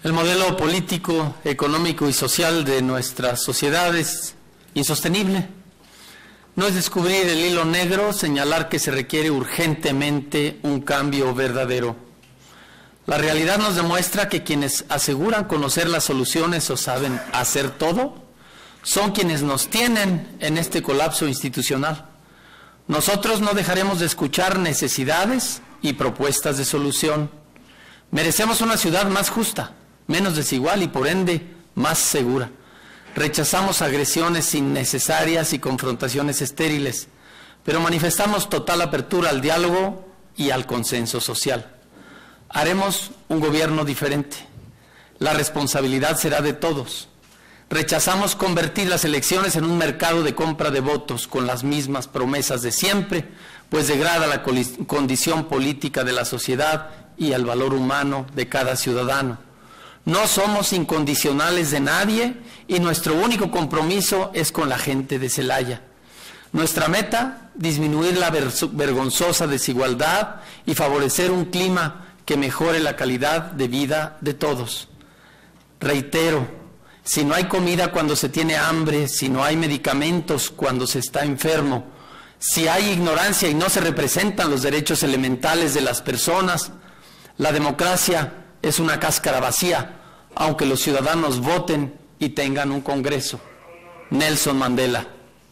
El modelo político, económico y social de nuestra sociedad es insostenible. No es descubrir el hilo negro, señalar que se requiere urgentemente un cambio verdadero. La realidad nos demuestra que quienes aseguran conocer las soluciones o saben hacer todo, son quienes nos tienen en este colapso institucional. Nosotros no dejaremos de escuchar necesidades y propuestas de solución. Merecemos una ciudad más justa, menos desigual y por ende más segura. Rechazamos agresiones innecesarias y confrontaciones estériles, pero manifestamos total apertura al diálogo y al consenso social. Haremos un gobierno diferente. La responsabilidad será de todos. Rechazamos convertir las elecciones en un mercado de compra de votos con las mismas promesas de siempre, pues degrada la condición política de la sociedad y el valor humano de cada ciudadano. No somos incondicionales de nadie y nuestro único compromiso es con la gente de Celaya. Nuestra meta, disminuir la vergonzosa desigualdad y favorecer un clima que mejore la calidad de vida de todos. Reitero, si no hay comida cuando se tiene hambre, si no hay medicamentos cuando se está enfermo, si hay ignorancia y no se representan los derechos elementales de las personas, la democracia es una cáscara vacía, aunque los ciudadanos voten y tengan un Congreso. Nelson Mandela.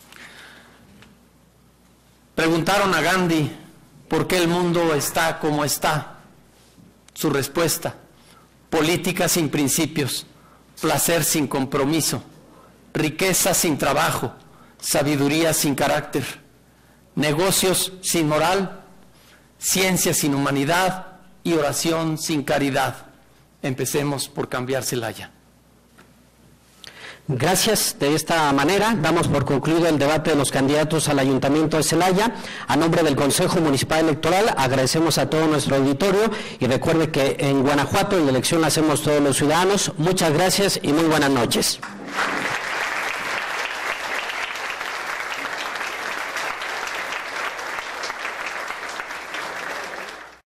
Preguntaron a Gandhi por qué el mundo está como está. Su respuesta: política sin principios, placer sin compromiso, riqueza sin trabajo, sabiduría sin carácter, negocios sin moral, ciencia sin humanidad y oración sin caridad. Empecemos por cambiar Celaya. Gracias. De esta manera damos por concluido el debate de los candidatos al Ayuntamiento de Celaya. A nombre del Consejo Municipal Electoral agradecemos a todo nuestro auditorio y recuerde que en Guanajuato la elección la hacemos todos los ciudadanos. Muchas gracias y muy buenas noches.